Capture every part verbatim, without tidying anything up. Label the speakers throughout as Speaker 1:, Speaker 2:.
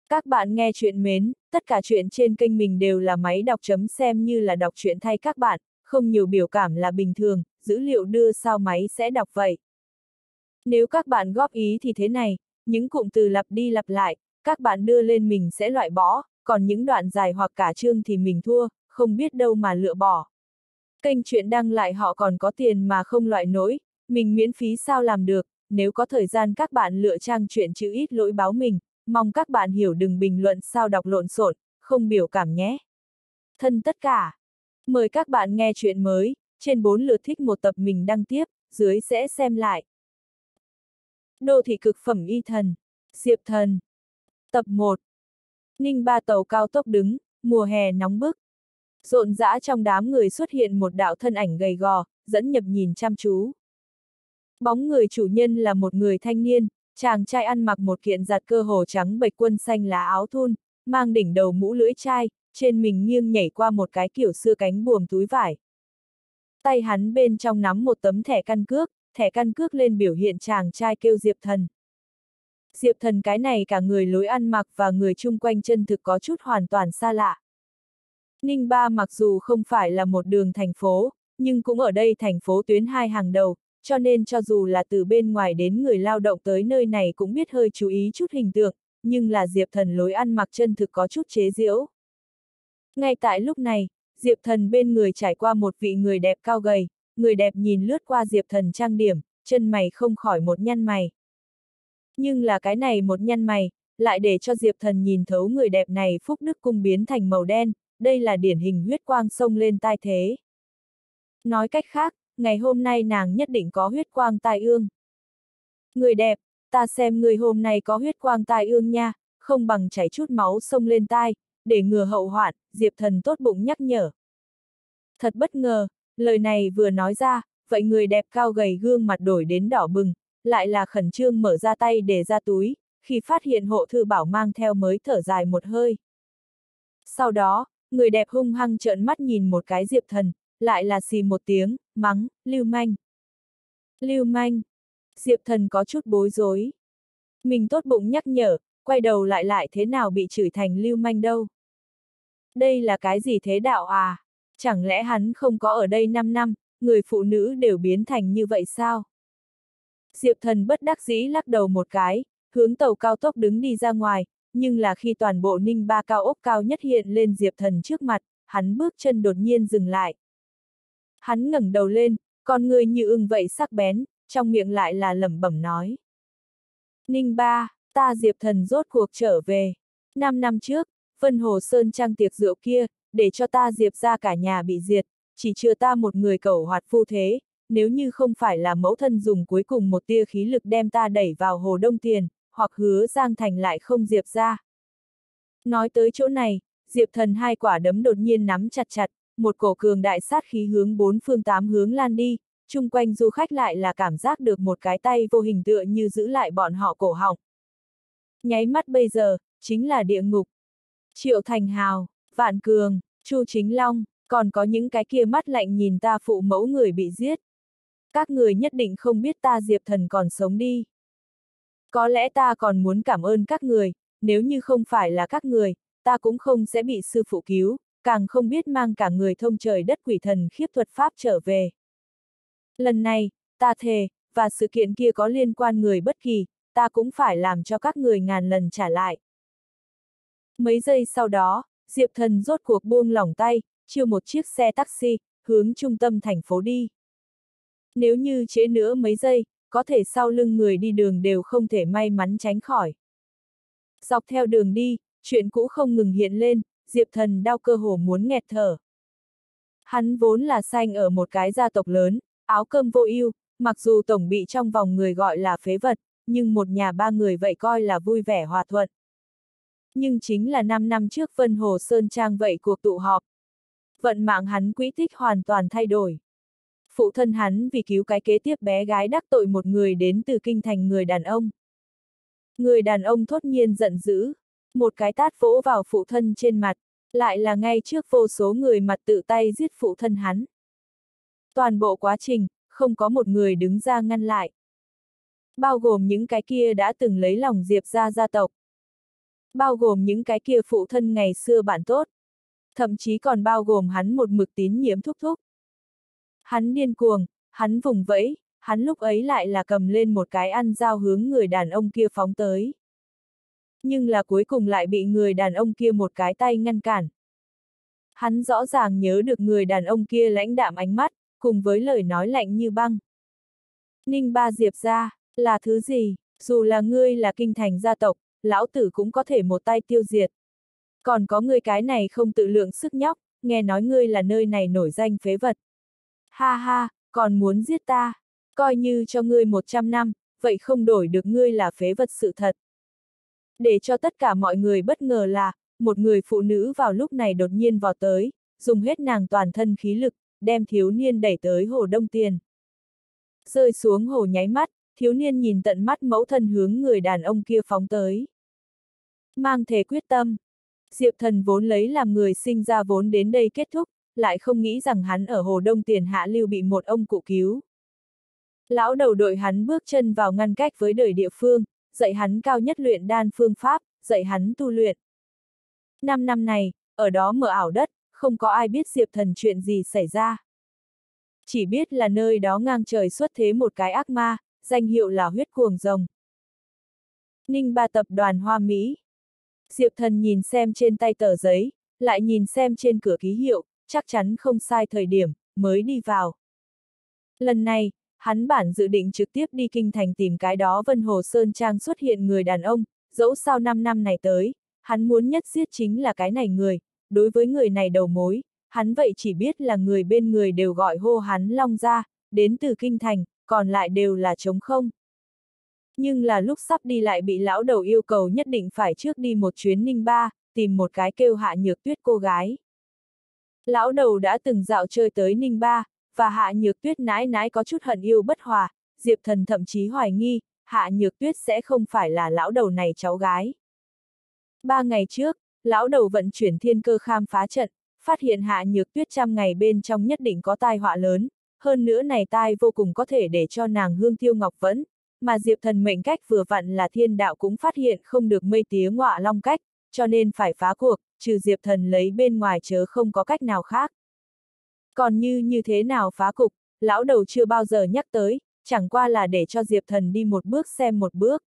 Speaker 1: Các bạn nghe chuyện mến, tất cả chuyện trên kênh mình đều là máy đọc chấm xem như là đọc truyện thay các bạn, không nhiều biểu cảm là bình thường, dữ liệu đưa sao máy sẽ đọc vậy. Nếu các bạn góp ý thì thế này, những cụm từ lặp đi lặp lại, các bạn đưa lên mình sẽ loại bỏ, còn những đoạn dài hoặc cả chương thì mình thua, không biết đâu mà lựa bỏ. Kênh chuyện đăng lại họ còn có tiền mà không loại nổi, mình miễn phí sao làm được, nếu có thời gian các bạn lựa trang chuyện chữ ít lỗi báo mình, mong các bạn hiểu đừng bình luận sao đọc lộn xộn, không biểu cảm nhé. Thân tất cả. Mời các bạn nghe chuyện mới, trên bốn lượt thích một tập mình đăng tiếp, dưới sẽ xem lại. Đô thị cực phẩm y thần, Diệp Thần. Tập một. Ninh Ba tàu cao tốc đứng, mùa hè nóng bức. Rộn rã trong đám người xuất hiện một đạo thân ảnh gầy gò, dẫn nhập nhìn chăm chú. Bóng người chủ nhân là một người thanh niên, chàng trai ăn mặc một kiện giặt cơ hồ trắng bệch quân xanh lá áo thun, mang đỉnh đầu mũ lưỡi chai, trên mình nghiêng nhảy qua một cái kiểu xưa cánh buồm túi vải. Tay hắn bên trong nắm một tấm thẻ căn cước, thẻ căn cước lên biểu hiện chàng trai kêu Diệp Thần. Diệp Thần cái này cả người lối ăn mặc và người chung quanh chân thực có chút hoàn toàn xa lạ. Ninh Ba mặc dù không phải là một đường thành phố, nhưng cũng ở đây thành phố tuyến hai hàng đầu, cho nên cho dù là từ bên ngoài đến người lao động tới nơi này cũng biết hơi chú ý chút hình tượng, nhưng là Diệp Thần lối ăn mặc chân thực có chút chế giễu. Ngay tại lúc này, Diệp Thần bên người trải qua một vị người đẹp cao gầy, người đẹp nhìn lướt qua Diệp Thần trang điểm, chân mày không khỏi một nhăn mày. Nhưng là cái này một nhăn mày, lại để cho Diệp Thần nhìn thấu người đẹp này phúc đức cung biến thành màu đen, đây là điển hình huyết quang xông lên tai thế. Nói cách khác, ngày hôm nay nàng nhất định có huyết quang tai ương. Người đẹp, ta xem người hôm nay có huyết quang tai ương nha, không bằng chảy chút máu xông lên tai, để ngừa hậu hoạn, Diệp Thần tốt bụng nhắc nhở. Thật bất ngờ, lời này vừa nói ra, vậy người đẹp cao gầy gương mặt đổi đến đỏ bừng, lại là khẩn trương mở ra tay để ra túi, khi phát hiện hộ thư bảo mang theo mới thở dài một hơi. Sau đó, người đẹp hung hăng trợn mắt nhìn một cái Diệp Thần, lại là xì một tiếng, mắng, lưu manh. Lưu manh. Diệp Thần có chút bối rối. Mình tốt bụng nhắc nhở, quay đầu lại lại thế nào bị chửi thành lưu manh đâu. Đây là cái gì thế đạo à? Chẳng lẽ hắn không có ở đây năm năm, người phụ nữ đều biến thành như vậy sao? Diệp Thần bất đắc dĩ lắc đầu một cái, hướng tàu cao tốc đứng đi ra ngoài, nhưng là khi toàn bộ Ninh Ba cao ốc cao nhất hiện lên Diệp Thần trước mặt, hắn bước chân đột nhiên dừng lại. Hắn ngẩng đầu lên, con người như ưng vậy sắc bén, trong miệng lại là lẩm bẩm nói. Ninh Ba, ta Diệp Thần rốt cuộc trở về. Năm năm trước, Vân Hồ Sơn Trang tiệc rượu kia, để cho ta Diệp ra cả nhà bị diệt, chỉ chừa ta một người cẩu hoạt phu thế, nếu như không phải là mẫu thân dùng cuối cùng một tia khí lực đem ta đẩy vào hồ Đông Tiền, hoặc hứa Giang Thành lại không Diệp ra. Nói tới chỗ này, Diệp Thần hai quả đấm đột nhiên nắm chặt chặt, một cổ cường đại sát khí hướng bốn phương tám hướng lan đi, chung quanh du khách lại là cảm giác được một cái tay vô hình tựa như giữ lại bọn họ cổ họng. Nháy mắt bây giờ, chính là địa ngục. Triệu Thành Hào, Vạn Cường, Chu Chính Long, còn có những cái kia mắt lạnh nhìn ta phụ mẫu người bị giết. Các người nhất định không biết ta Diệp Thần còn sống đi. Có lẽ ta còn muốn cảm ơn các người, nếu như không phải là các người, ta cũng không sẽ bị sư phụ cứu, càng không biết mang cả người thông trời đất quỷ thần khiếp thuật pháp trở về. Lần này, ta thề, và sự kiện kia có liên quan người bất kỳ, ta cũng phải làm cho các người ngàn lần trả lại. Mấy giây sau đó, Diệp Thần rốt cuộc buông lỏng tay, chiêu một chiếc xe taxi, hướng trung tâm thành phố đi. Nếu như trễ nữa mấy giây, có thể sau lưng người đi đường đều không thể may mắn tránh khỏi. Dọc theo đường đi, chuyện cũ không ngừng hiện lên, Diệp Thần đau cơ hồ muốn nghẹt thở. Hắn vốn là sanh ở một cái gia tộc lớn, áo cơm vô ưu, mặc dù tổng bị trong vòng người gọi là phế vật, nhưng một nhà ba người vậy coi là vui vẻ hòa thuận. Nhưng chính là năm năm trước Vân Hồ Sơn Trang vậy cuộc tụ họp. Vận mạng hắn quỹ tích hoàn toàn thay đổi. Phụ thân hắn vì cứu cái kế tiếp bé gái đắc tội một người đến từ kinh thành người đàn ông. Người đàn ông thốt nhiên giận dữ, một cái tát vỗ vào phụ thân trên mặt, lại là ngay trước vô số người mặt tự tay giết phụ thân hắn. Toàn bộ quá trình, không có một người đứng ra ngăn lại. Bao gồm những cái kia đã từng lấy lòng Diệp ra gia tộc. Bao gồm những cái kia phụ thân ngày xưa bạn tốt. Thậm chí còn bao gồm hắn một mực tín nhiễm thúc thúc. Hắn điên cuồng, hắn vùng vẫy, hắn lúc ấy lại là cầm lên một cái ăn dao hướng người đàn ông kia phóng tới. Nhưng là cuối cùng lại bị người đàn ông kia một cái tay ngăn cản. Hắn rõ ràng nhớ được người đàn ông kia lãnh đạm ánh mắt, cùng với lời nói lạnh như băng. Ninh Ba Diệp ra, là thứ gì, dù là ngươi là kinh thành gia tộc, lão tử cũng có thể một tay tiêu diệt. Còn có ngươi cái này không tự lượng sức nhóc, nghe nói ngươi là nơi này nổi danh phế vật. Ha ha, còn muốn giết ta, coi như cho ngươi một trăm năm, vậy không đổi được ngươi là phế vật sự thật. Để cho tất cả mọi người bất ngờ là, một người phụ nữ vào lúc này đột nhiên vào tới, dùng hết nàng toàn thân khí lực, đem thiếu niên đẩy tới hồ Đông Tiền. Rơi xuống hồ nháy mắt, thiếu niên nhìn tận mắt mẫu thân hướng người đàn ông kia phóng tới. Mang thể quyết tâm, Diệp Thần vốn lấy làm người sinh ra vốn đến đây kết thúc, lại không nghĩ rằng hắn ở hồ Đông Tiền hạ lưu bị một ông cụ cứu. Lão đầu đội hắn bước chân vào ngăn cách với đời địa phương, dạy hắn cao nhất luyện đan phương pháp, dạy hắn tu luyện. Năm năm này, ở đó mờ ảo đất, không có ai biết Diệp Thần chuyện gì xảy ra. Chỉ biết là nơi đó ngang trời xuất thế một cái ác ma, danh hiệu là huyết cuồng rồng. Ninh Ba tập đoàn Hoa Mỹ. Diệp Thần nhìn xem trên tay tờ giấy, lại nhìn xem trên cửa ký hiệu, chắc chắn không sai thời điểm, mới đi vào. Lần này, hắn bản dự định trực tiếp đi kinh thành tìm cái đó Vân Hồ Sơn Trang xuất hiện người đàn ông, dẫu sao năm năm này tới, hắn muốn nhất giết chính là cái này người, đối với người này đầu mối, hắn vậy chỉ biết là người bên người đều gọi hô hắn Long Gia, đến từ kinh thành, còn lại đều là trống không. Nhưng là lúc sắp đi lại bị lão đầu yêu cầu nhất định phải trước đi một chuyến Ninh Ba, tìm một cái kêu Hạ Nhược Tuyết cô gái. Lão đầu đã từng dạo chơi tới Ninh Ba, và Hạ Nhược Tuyết nãi nãi có chút hận yêu bất hòa, Diệp Thần thậm chí hoài nghi, Hạ Nhược Tuyết sẽ không phải là lão đầu này cháu gái. Ba ngày trước, lão đầu vận chuyển thiên cơ khám phá trận, phát hiện Hạ Nhược Tuyết trăm ngày bên trong nhất định có tai họa lớn, hơn nữa này tai vô cùng có thể để cho nàng hương tiêu ngọc vẫn, mà Diệp Thần mệnh cách vừa vặn là thiên đạo cũng phát hiện không được mây tía ngọa long cách, cho nên phải phá cuộc, trừ Diệp Thần lấy bên ngoài chớ không có cách nào khác. Còn như như thế nào phá cục, lão đầu chưa bao giờ nhắc tới, chẳng qua là để cho Diệp Thần đi một bước xem một bước.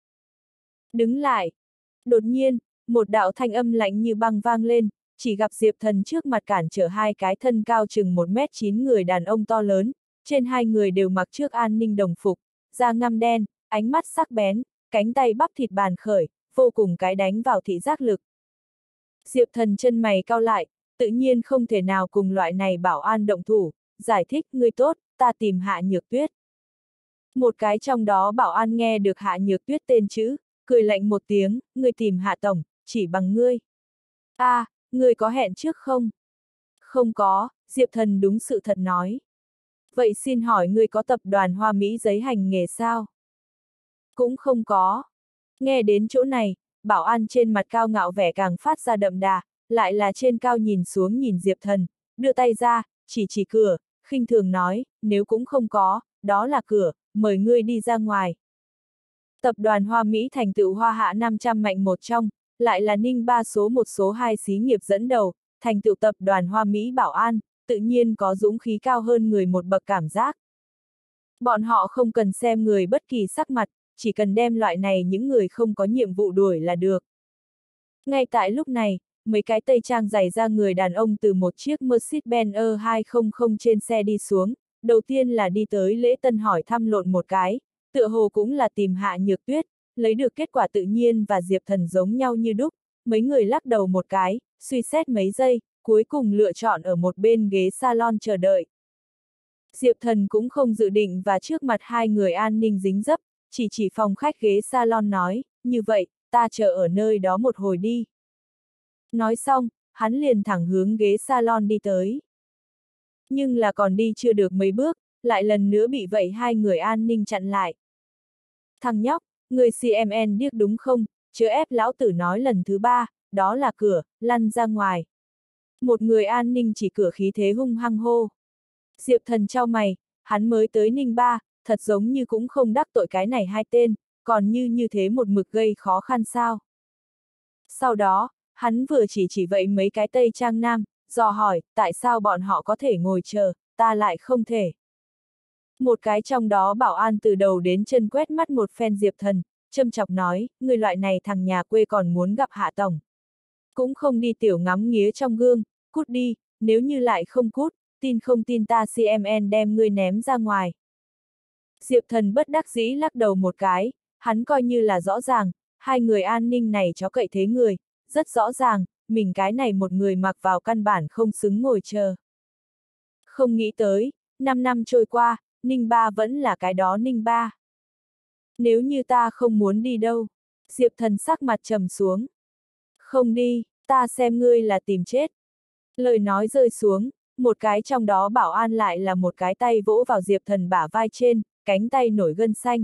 Speaker 1: Đứng lại. Đột nhiên, một đạo thanh âm lạnh như băng vang lên, chỉ gặp Diệp Thần trước mặt cản trở hai cái thân cao chừng một mét chín người đàn ông to lớn, trên hai người đều mặc trước an ninh đồng phục, da ngăm đen, ánh mắt sắc bén, cánh tay bắp thịt bàn khởi, vô cùng cái đánh vào thị giác lực. Diệp Thần chân mày cau lại, tự nhiên không thể nào cùng loại này bảo an động thủ, giải thích ngươi tốt, ta tìm Hạ Nhược Tuyết. Một cái trong đó bảo an nghe được Hạ Nhược Tuyết tên chữ, cười lạnh một tiếng, ngươi tìm Hạ Tổng, chỉ bằng ngươi. A, à, ngươi có hẹn trước không? Không có, Diệp Thần đúng sự thật nói. Vậy xin hỏi ngươi có tập đoàn Hoa Mỹ giấy hành nghề sao? Cũng không có. Nghe đến chỗ này, bảo an trên mặt cao ngạo vẻ càng phát ra đậm đà, lại là trên cao nhìn xuống nhìn Diệp Thần, đưa tay ra, chỉ chỉ cửa, khinh thường nói, nếu cũng không có, đó là cửa, mời ngươi đi ra ngoài. Tập đoàn Hoa Mỹ thành tựu Hoa Hạ năm trăm mạnh một trong, lại là Ninh Ba số một số hai xí nghiệp dẫn đầu, thành tựu tập đoàn Hoa Mỹ bảo an, tự nhiên có dũng khí cao hơn người một bậc cảm giác. Bọn họ không cần xem người bất kỳ sắc mặt, chỉ cần đem loại này những người không có nhiệm vụ đuổi là được. Ngay tại lúc này, mấy cái tây trang giày ra người đàn ông từ một chiếc Mercedes-Benz E hai trăm trên xe đi xuống, đầu tiên là đi tới lễ tân hỏi thăm lộn một cái, tựa hồ cũng là tìm Hạ Nhược Tuyết, lấy được kết quả tự nhiên và Diệp Thần giống nhau như đúc, mấy người lắc đầu một cái, suy xét mấy giây, cuối cùng lựa chọn ở một bên ghế salon chờ đợi. Diệp Thần cũng không dự định và trước mặt hai người an ninh dính dấp, chỉ chỉ phòng khách ghế salon nói, như vậy, ta chờ ở nơi đó một hồi đi. Nói xong, hắn liền thẳng hướng ghế salon đi tới. Nhưng là còn đi chưa được mấy bước, lại lần nữa bị vậy hai người an ninh chặn lại. Thằng nhóc, người xê em en điếc đúng không, chớ ép lão tử nói lần thứ ba, đó là cửa, lăn ra ngoài. Một người an ninh chỉ cửa khí thế hung hăng hô. Diệp Thần trao mày, hắn mới tới Ninh Ba, thật giống như cũng không đắc tội cái này hai tên, còn như như thế một mực gây khó khăn sao. Sau đó, hắn vừa chỉ chỉ vậy mấy cái Tây Trang Nam, dò hỏi, tại sao bọn họ có thể ngồi chờ, ta lại không thể. Một cái trong đó bảo an từ đầu đến chân quét mắt một phen Diệp Thần, châm chọc nói, người loại này thằng nhà quê còn muốn gặp Hạ Tổng. Cũng không đi tiểu ngắm nghía trong gương, cút đi, nếu như lại không cút, tin không tin ta xê em en đem ngươi ném ra ngoài. Diệp Thần bất đắc dĩ lắc đầu một cái, hắn coi như là rõ ràng, hai người an ninh này chó cậy thế người, rất rõ ràng, mình cái này một người mặc vào căn bản không xứng ngồi chờ. Không nghĩ tới, năm năm trôi qua, Ninh Ba vẫn là cái đó Ninh Ba. Nếu như ta không muốn đi đâu, Diệp Thần sắc mặt trầm xuống. Không đi, ta xem ngươi là tìm chết. Lời nói rơi xuống, một cái trong đó bảo an lại là một cái tay vỗ vào Diệp Thần bả vai trên, cánh tay nổi gân xanh.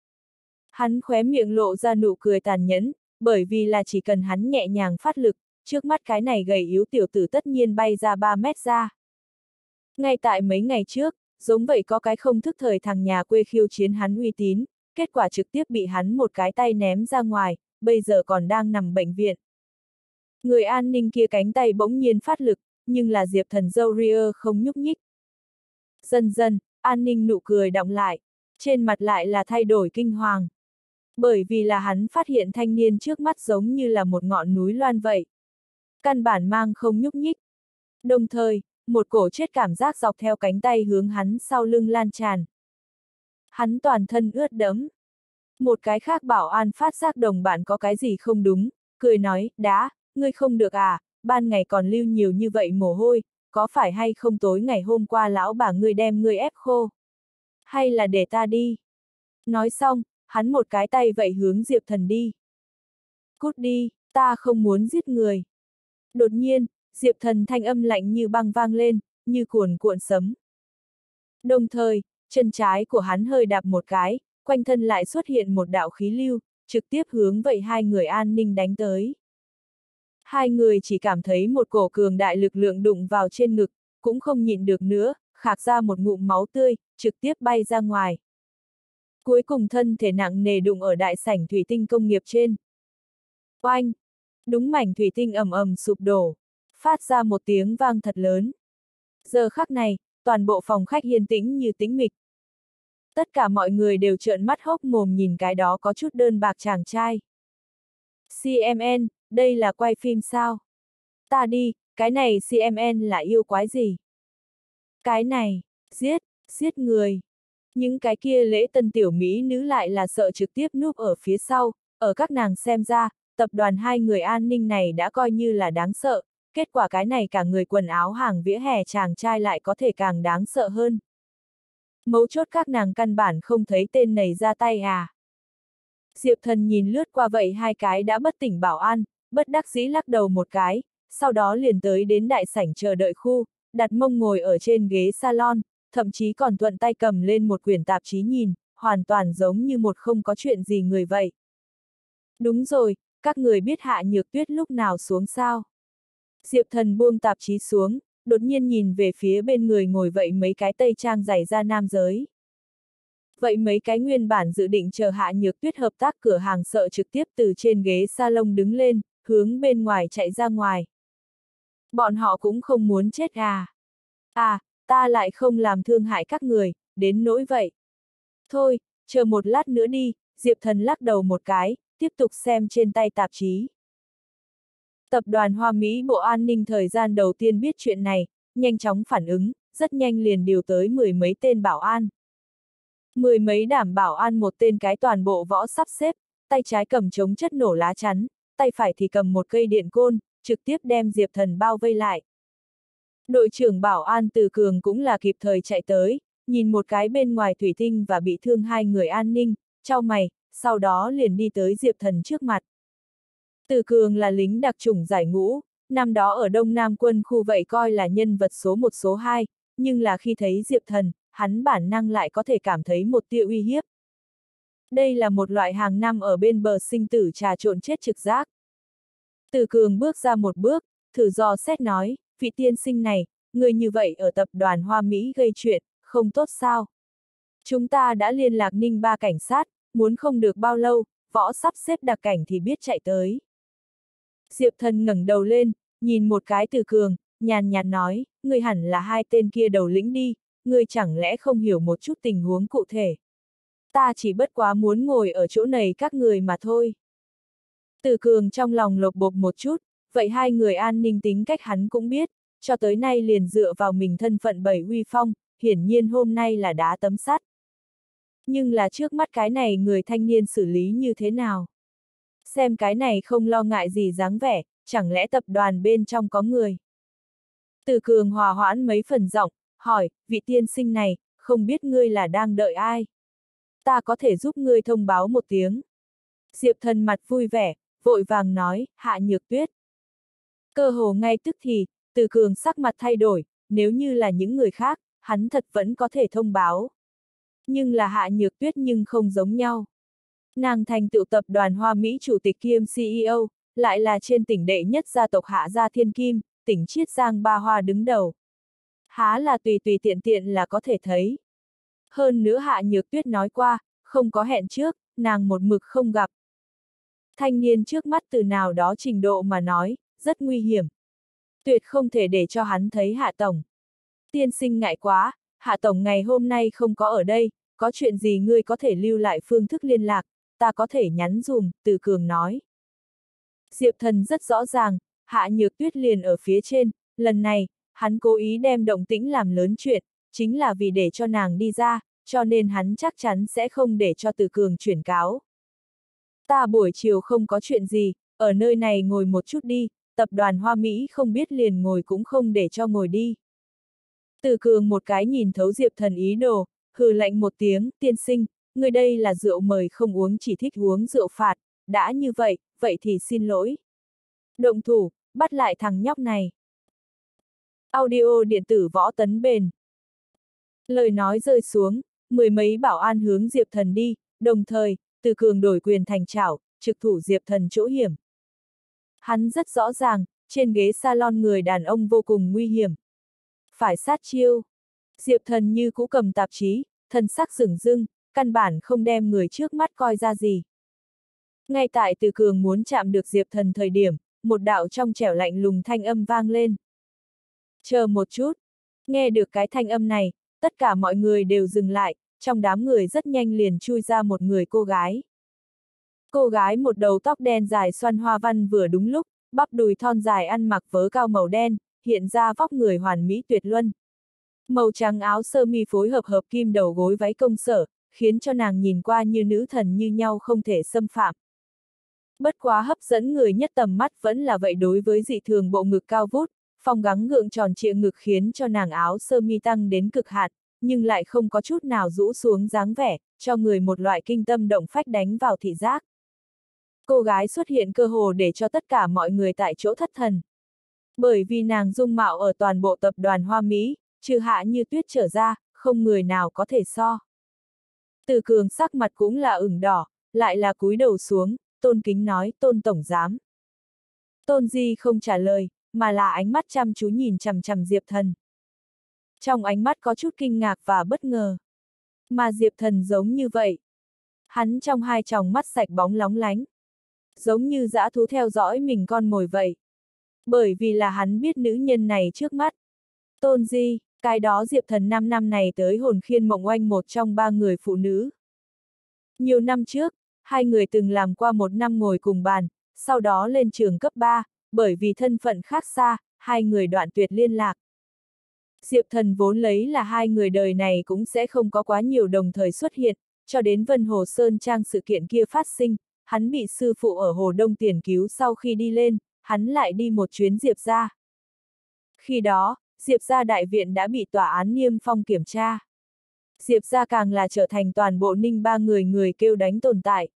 Speaker 1: Hắn khóe miệng lộ ra nụ cười tàn nhẫn, bởi vì là chỉ cần hắn nhẹ nhàng phát lực, trước mắt cái này gầy yếu tiểu tử tất nhiên bay ra ba mét ra. Ngay tại mấy ngày trước, giống vậy có cái không thức thời thằng nhà quê khiêu chiến hắn uy tín, kết quả trực tiếp bị hắn một cái tay ném ra ngoài, bây giờ còn đang nằm bệnh viện. Người an ninh kia cánh tay bỗng nhiên phát lực, nhưng là Diệp Thần dâu ria không nhúc nhích. Dần dần, an ninh nụ cười đọng lại, trên mặt lại là thay đổi kinh hoàng. Bởi vì là hắn phát hiện thanh niên trước mắt giống như là một ngọn núi loan vậy. Căn bản mang không nhúc nhích. Đồng thời, một cổ chết cảm giác dọc theo cánh tay hướng hắn sau lưng lan tràn. Hắn toàn thân ướt đẫm. Một cái khác bảo an phát giác đồng bạn có cái gì không đúng, cười nói, đá, ngươi không được à, ban ngày còn lưu nhiều như vậy mồ hôi, có phải hay không tối ngày hôm qua lão bà ngươi đem ngươi ép khô? Hay là để ta đi? Nói xong, hắn một cái tay vậy hướng Diệp Thần đi. Cút đi, ta không muốn giết người. Đột nhiên, Diệp Thần thanh âm lạnh như băng vang lên, như cuồn cuộn sấm. Đồng thời, chân trái của hắn hơi đạp một cái, quanh thân lại xuất hiện một đạo khí lưu, trực tiếp hướng vậy hai người an ninh đánh tới. Hai người chỉ cảm thấy một cổ cường đại lực lượng đụng vào trên ngực, cũng không nhịn được nữa, khạc ra một ngụm máu tươi, trực tiếp bay ra ngoài. Cuối cùng thân thể nặng nề đụng ở đại sảnh thủy tinh công nghiệp trên. Oanh! Đúng mảnh thủy tinh ầm ầm sụp đổ, phát ra một tiếng vang thật lớn. Giờ khắc này, toàn bộ phòng khách yên tĩnh như tĩnh mịch. Tất cả mọi người đều trợn mắt hốc mồm nhìn cái đó có chút đơn bạc chàng trai. xê em en, đây là quay phim sao? Ta đi, cái này xê em en là yêu quái gì? Cái này, giết, giết người. Những cái kia lễ tân tiểu mỹ nữ lại là sợ trực tiếp núp ở phía sau, ở các nàng xem ra, tập đoàn hai người an ninh này đã coi như là đáng sợ, kết quả cái này cả người quần áo hàng vỉa hè chàng trai lại có thể càng đáng sợ hơn. Mấu chốt các nàng căn bản không thấy tên này ra tay à. Diệp Thần nhìn lướt qua vậy hai cái đã bất tỉnh bảo an, bất đắc dĩ lắc đầu một cái, sau đó liền tới đến đại sảnh chờ đợi khu, đặt mông ngồi ở trên ghế salon, thậm chí còn thuận tay cầm lên một quyển tạp chí nhìn, hoàn toàn giống như một không có chuyện gì người vậy. Đúng rồi, các người biết Hạ Nhược Tuyết lúc nào xuống sao? Diệp Thần buông tạp chí xuống, đột nhiên nhìn về phía bên người ngồi vậy mấy cái tây trang giày da nam giới. Vậy mấy cái nguyên bản dự định chờ Hạ Nhược Tuyết hợp tác cửa hàng sợ trực tiếp từ trên ghế salon đứng lên, hướng bên ngoài chạy ra ngoài. Bọn họ cũng không muốn chết à? À, ta lại không làm thương hại các người, đến nỗi vậy. Thôi, chờ một lát nữa đi, Diệp Thần lắc đầu một cái, tiếp tục xem trên tay tạp chí. Tập đoàn Hoa Mỹ Bộ An ninh thời gian đầu tiên biết chuyện này, nhanh chóng phản ứng, rất nhanh liền điều tới mười mấy tên bảo an. Mười mấy đảm bảo an một tên cái toàn bộ võ sắp xếp, tay trái cầm chống chất nổ lá chắn, tay phải thì cầm một cây điện côn, trực tiếp đem Diệp Thần bao vây lại. Đội trưởng bảo an Từ Cường cũng là kịp thời chạy tới, nhìn một cái bên ngoài thủy tinh và bị thương hai người an ninh, chau mày, sau đó liền đi tới Diệp Thần trước mặt. Từ Cường là lính đặc chủng giải ngũ, năm đó ở Đông Nam quân khu vậy coi là nhân vật số một số hai, nhưng là khi thấy Diệp Thần, hắn bản năng lại có thể cảm thấy một tia uy hiếp. Đây là một loại hàng năm ở bên bờ sinh tử trà trộn chết trực giác. Từ Cường bước ra một bước, thử dò xét nói, vị tiên sinh này, người như vậy ở tập đoàn Hoa Mỹ gây chuyện, không tốt sao? Chúng ta đã liên lạc Ninh Ba cảnh sát, muốn không được bao lâu, võ sắp xếp đặc cảnh thì biết chạy tới. Diệp Thần ngẩng đầu lên, nhìn một cái Từ Cường, nhàn nhạt nói, ngươi hẳn là hai tên kia đầu lĩnh đi, ngươi chẳng lẽ không hiểu một chút tình huống cụ thể. Ta chỉ bất quá muốn ngồi ở chỗ này các người mà thôi. Từ Cường trong lòng lột bột một chút, vậy hai người an ninh tính cách hắn cũng biết, cho tới nay liền dựa vào mình thân phận bảy uy phong, hiển nhiên hôm nay là đá tấm sắt. Nhưng là trước mắt cái này người thanh niên xử lý như thế nào? Xem cái này không lo ngại gì dáng vẻ, chẳng lẽ tập đoàn bên trong có người? Từ Cường hòa hoãn mấy phần giọng, hỏi, vị tiên sinh này, không biết ngươi là đang đợi ai? Ta có thể giúp ngươi thông báo một tiếng. Diệp Thần mặt vui vẻ, vội vàng nói, Hạ Nhược Tuyết. Cơ hồ ngay tức thì, Từ Cường sắc mặt thay đổi, nếu như là những người khác, hắn thật vẫn có thể thông báo. Nhưng là Hạ Nhược Tuyết nhưng không giống nhau. Nàng thành tựu tập đoàn Hoa Mỹ chủ tịch kiêm xê e ô, lại là trên tỉnh đệ nhất gia tộc Hạ gia Thiên Kim, tỉnh Chiết Giang Ba Hoa đứng đầu. Há là tùy tùy tiện tiện là có thể thấy. Hơn nữa Hạ Nhược Tuyết nói qua, không có hẹn trước, nàng một mực không gặp. Thanh niên trước mắt từ nào đó trình độ mà nói, rất nguy hiểm. Tuyệt không thể để cho hắn thấy Hạ Tổng. Tiên sinh ngại quá, Hạ Tổng ngày hôm nay không có ở đây, có chuyện gì ngươi có thể lưu lại phương thức liên lạc, ta có thể nhắn dùm, Từ Cường nói. Diệp Thần rất rõ ràng, Hạ Nhược Tuyết liền ở phía trên, lần này, hắn cố ý đem động tĩnh làm lớn chuyện, chính là vì để cho nàng đi ra, cho nên hắn chắc chắn sẽ không để cho Từ Cường chuyển cáo. Ta buổi chiều không có chuyện gì, ở nơi này ngồi một chút đi, tập đoàn Hoa Mỹ không biết liền ngồi cũng không để cho ngồi đi. Từ Cường một cái nhìn thấu Diệp Thần ý đồ, hừ lạnh một tiếng, tiên sinh, người đây là rượu mời không uống chỉ thích uống rượu phạt, đã như vậy, vậy thì xin lỗi. Động thủ, bắt lại thằng nhóc này. Audio điện tử Võ Tấn Bền. Lời nói rơi xuống, mười mấy bảo an hướng Diệp Thần đi, đồng thời, Từ Cường đổi quyền thành chảo, trực thủ Diệp Thần chỗ hiểm. Hắn rất rõ ràng, trên ghế salon người đàn ông vô cùng nguy hiểm. Phải sát chiêu. Diệp Thần như cũ cầm tạp chí, thần sắc rửng rưng, căn bản không đem người trước mắt coi ra gì. Ngay tại Từ Cường muốn chạm được Diệp Thần thời điểm, một đạo trong trẻo lạnh lùng thanh âm vang lên. Chờ một chút. Nghe được cái thanh âm này, tất cả mọi người đều dừng lại, trong đám người rất nhanh liền chui ra một người cô gái. Cô gái một đầu tóc đen dài xoăn hoa văn vừa đúng lúc, bắp đùi thon dài ăn mặc vớ cao màu đen, hiện ra vóc người hoàn mỹ tuyệt luân. Màu trắng áo sơ mi phối hợp hợp kim đầu gối váy công sở, khiến cho nàng nhìn qua như nữ thần như nhau không thể xâm phạm. Bất quá hấp dẫn người nhất tầm mắt vẫn là vậy đối với dị thường bộ ngực cao vút, phong gắng gượng tròn trịa ngực khiến cho nàng áo sơ mi tăng đến cực hạn, nhưng lại không có chút nào rũ xuống dáng vẻ, cho người một loại kinh tâm động phách đánh vào thị giác. Cô gái xuất hiện cơ hồ để cho tất cả mọi người tại chỗ thất thần. Bởi vì nàng dung mạo ở toàn bộ tập đoàn Hoa Mỹ, trừ Hạ Như Tuyết trở ra, không người nào có thể so. Từ Cường sắc mặt cũng là ửng đỏ, lại là cúi đầu xuống, tôn kính nói, Tôn tổng giám. Tôn Di không trả lời, mà là ánh mắt chăm chú nhìn chằm chằm Diệp Thần. Trong ánh mắt có chút kinh ngạc và bất ngờ. Mà Diệp Thần giống như vậy. Hắn trong hai tròng mắt sạch bóng lóng lánh. Giống như dã thú theo dõi mình con mồi vậy. Bởi vì là hắn biết nữ nhân này trước mắt. Tôn Di, cái đó Diệp Thần năm năm này tới hồn khiên mộng oanh một trong ba người phụ nữ. Nhiều năm trước, hai người từng làm qua một năm ngồi cùng bàn, sau đó lên trường cấp ba, bởi vì thân phận khác xa, hai người đoạn tuyệt liên lạc. Diệp Thần vốn lấy là hai người đời này cũng sẽ không có quá nhiều đồng thời xuất hiện, cho đến Vân Hồ Sơn Trang sự kiện kia phát sinh, hắn bị sư phụ ở Hồ Đông tiền cứu sau khi đi lên, hắn lại đi một chuyến Diệp gia. Khi đó, Diệp gia đại viện đã bị tòa án niêm phong kiểm tra. Diệp gia càng là trở thành toàn bộ Ninh ba người người kêu đánh tồn tại.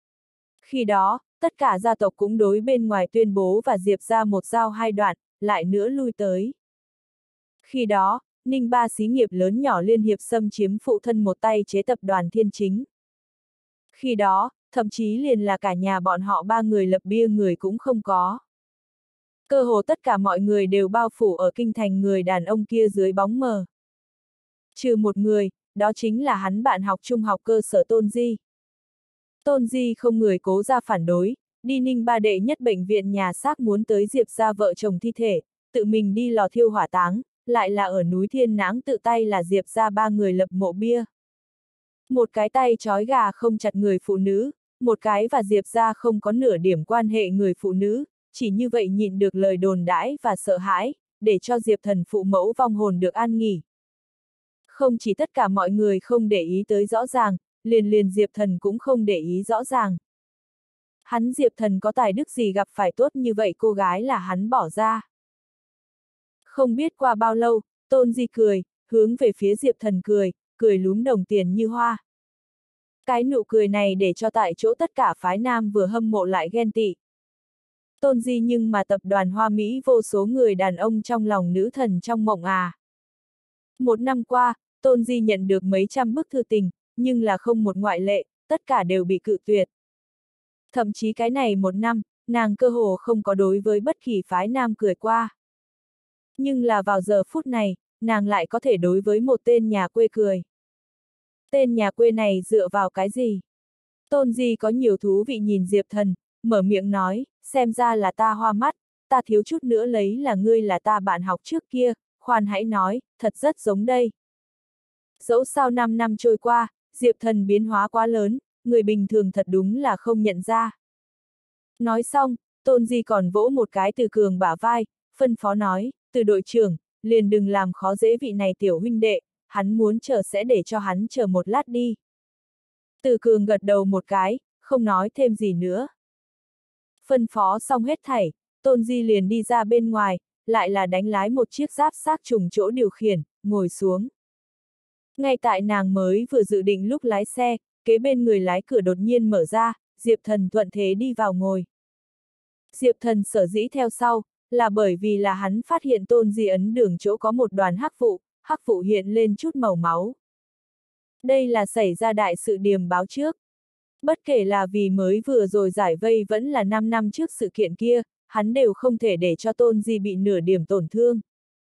Speaker 1: Khi đó, tất cả gia tộc cũng đối bên ngoài tuyên bố và Diệp gia một giao hai đoạn, lại nữa lui tới. Khi đó, Ninh ba xí nghiệp lớn nhỏ liên hiệp xâm chiếm phụ thân một tay chế tập đoàn Thiên Chính. Khi đó, thậm chí liền là cả nhà bọn họ ba người lập bia người cũng không có. Cơ hồ tất cả mọi người đều bao phủ ở kinh thành người đàn ông kia dưới bóng mờ. Trừ một người, đó chính là hắn bạn học trung học cơ sở Tôn Di. Tôn Di không người cố ra phản đối, đi Ninh Ba đệ nhất bệnh viện nhà xác muốn tới Diệp gia vợ chồng thi thể, tự mình đi lò thiêu hỏa táng, lại là ở núi Thiên Nãng tự tay là Diệp gia ba người lập mộ bia. Một cái tay trói gà không chặt người phụ nữ, một cái và Diệp gia không có nửa điểm quan hệ người phụ nữ, chỉ như vậy nhịn được lời đồn đãi và sợ hãi, để cho Diệp Thần phụ mẫu vong hồn được an nghỉ. Không chỉ tất cả mọi người không để ý tới rõ ràng, liền liền Diệp Thần cũng không để ý rõ ràng. Hắn Diệp Thần có tài đức gì gặp phải tốt như vậy cô gái là hắn bỏ ra. Không biết qua bao lâu, Tôn Di cười, hướng về phía Diệp Thần cười, cười lúm đồng tiền như hoa. Cái nụ cười này để cho tại chỗ tất cả phái nam vừa hâm mộ lại ghen tị. Tôn Di nhưng mà tập đoàn Hoa Mỹ vô số người đàn ông trong lòng nữ thần trong mộng à. Một năm qua, Tôn Di nhận được mấy trăm bức thư tình, nhưng là không một ngoại lệ, tất cả đều bị cự tuyệt. Thậm chí cái này một năm, nàng cơ hồ không có đối với bất kỳ phái nam cười qua. Nhưng là vào giờ phút này, nàng lại có thể đối với một tên nhà quê cười. Tên nhà quê này dựa vào cái gì? Tôn Di có nhiều thú vị nhìn Diệp Thần, mở miệng nói, xem ra là ta hoa mắt, ta thiếu chút nữa lấy là ngươi là ta bạn học trước kia, khoan hãy nói, thật rất giống đây. Dẫu sao năm năm trôi qua, Diệp Thần biến hóa quá lớn, người bình thường thật đúng là không nhận ra. Nói xong, Tôn Di còn vỗ một cái Từ Cường bả vai, phân phó nói, Từ đội trưởng, liền đừng làm khó dễ vị này tiểu huynh đệ, hắn muốn chờ sẽ để cho hắn chờ một lát đi. Từ Cường gật đầu một cái, không nói thêm gì nữa. Phân phó xong hết thảy, Tôn Di liền đi ra bên ngoài, lại là đánh lái một chiếc giáp xác trùng chỗ điều khiển, ngồi xuống. Ngay tại nàng mới vừa dự định lúc lái xe, kế bên người lái cửa đột nhiên mở ra, Diệp Thần thuận thế đi vào ngồi. Diệp Thần sở dĩ theo sau, là bởi vì là hắn phát hiện Tôn Di ấn đường chỗ có một đoàn hắc vụ, hắc vụ hiện lên chút màu máu. Đây là xảy ra đại sự điềm báo trước. Bất kể là vì mới vừa rồi giải vây vẫn là năm năm trước sự kiện kia, hắn đều không thể để cho Tôn Di bị nửa điểm tổn thương.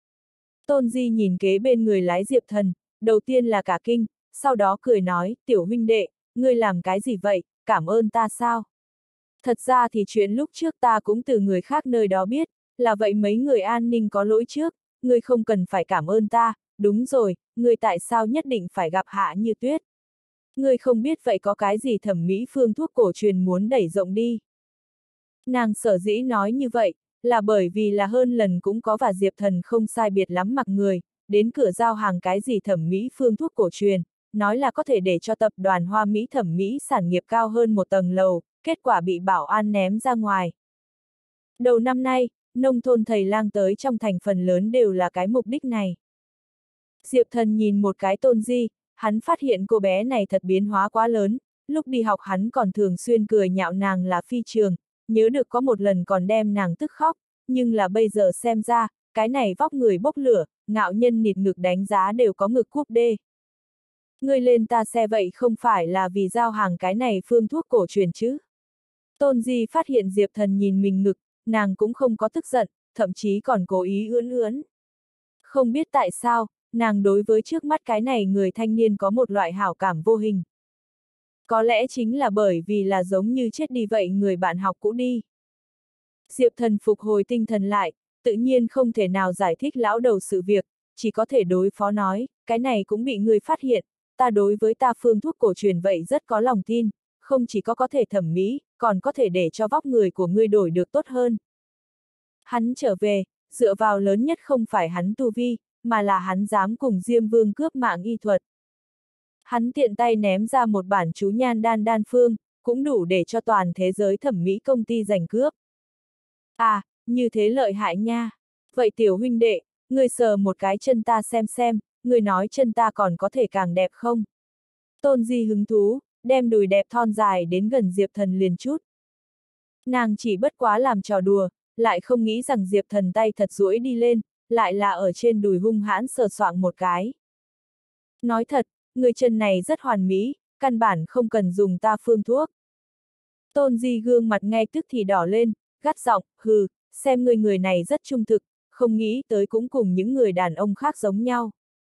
Speaker 1: Tôn Di nhìn kế bên người lái Diệp Thần, đầu tiên là cả kinh, sau đó cười nói, tiểu huynh đệ, ngươi làm cái gì vậy, cảm ơn ta sao? Thật ra thì chuyện lúc trước ta cũng từ người khác nơi đó biết, là vậy mấy người an ninh có lỗi trước, ngươi không cần phải cảm ơn ta, đúng rồi, ngươi tại sao nhất định phải gặp Hạ Như Tuyết? Ngươi không biết vậy có cái gì thẩm mỹ phương thuốc cổ truyền muốn đẩy rộng đi. Nàng sở dĩ nói như vậy, là bởi vì là hơn lần cũng có và Diệp Thần không sai biệt lắm mặc người, đến cửa giao hàng cái gì thẩm mỹ phương thuốc cổ truyền, nói là có thể để cho tập đoàn Hoa Mỹ thẩm mỹ sản nghiệp cao hơn một tầng lầu, kết quả bị bảo an ném ra ngoài. Đầu năm nay, nông thôn thầy lang tới trong thành phần lớn đều là cái mục đích này. Diệp Thần nhìn một cái Tôn Di, hắn phát hiện cô bé này thật biến hóa quá lớn, lúc đi học hắn còn thường xuyên cười nhạo nàng là phi trường, nhớ được có một lần còn đem nàng tức khóc, nhưng là bây giờ xem ra, cái này vóc người bốc lửa, ngạo nhân nịt ngực đánh giá đều có ngực cúp đê. Ngươi lên ta xe vậy không phải là vì giao hàng cái này phương thuốc cổ truyền chứ? Tôn Di phát hiện Diệp Thần nhìn mình ngực, nàng cũng không có tức giận, thậm chí còn cố ý ưỡn ưỡn. Không biết tại sao, nàng đối với trước mắt cái này người thanh niên có một loại hảo cảm vô hình. Có lẽ chính là bởi vì là giống như chết đi vậy người bạn học cũ đi. Diệp Thần phục hồi tinh thần lại, tự nhiên không thể nào giải thích lão đầu sự việc, chỉ có thể đối phó nói, cái này cũng bị người phát hiện, ta đối với ta phương thuốc cổ truyền vậy rất có lòng tin, không chỉ có có thể thẩm mỹ, còn có thể để cho vóc người của ngươi đổi được tốt hơn. Hắn trở về, dựa vào lớn nhất không phải hắn tu vi, mà là hắn dám cùng Diêm Vương cướp mạng y thuật. Hắn tiện tay ném ra một bản chú nhan đan đan phương, cũng đủ để cho toàn thế giới thẩm mỹ công ty giành cướp. À, như thế lợi hại nha. Vậy tiểu huynh đệ, ngươi sờ một cái chân ta xem xem, ngươi nói chân ta còn có thể càng đẹp không? Tôn Di hứng thú, đem đùi đẹp thon dài đến gần Diệp Thần liền chút. Nàng chỉ bất quá làm trò đùa, lại không nghĩ rằng Diệp Thần tay thật duỗi đi lên, lại là ở trên đùi hung hãn sờ soạng một cái. Nói thật, người chân này rất hoàn mỹ, căn bản không cần dùng ta phương thuốc. Tôn Di gương mặt ngay tức thì đỏ lên, gắt giọng, hừ, xem người người này rất trung thực, không nghĩ tới cũng cùng những người đàn ông khác giống nhau.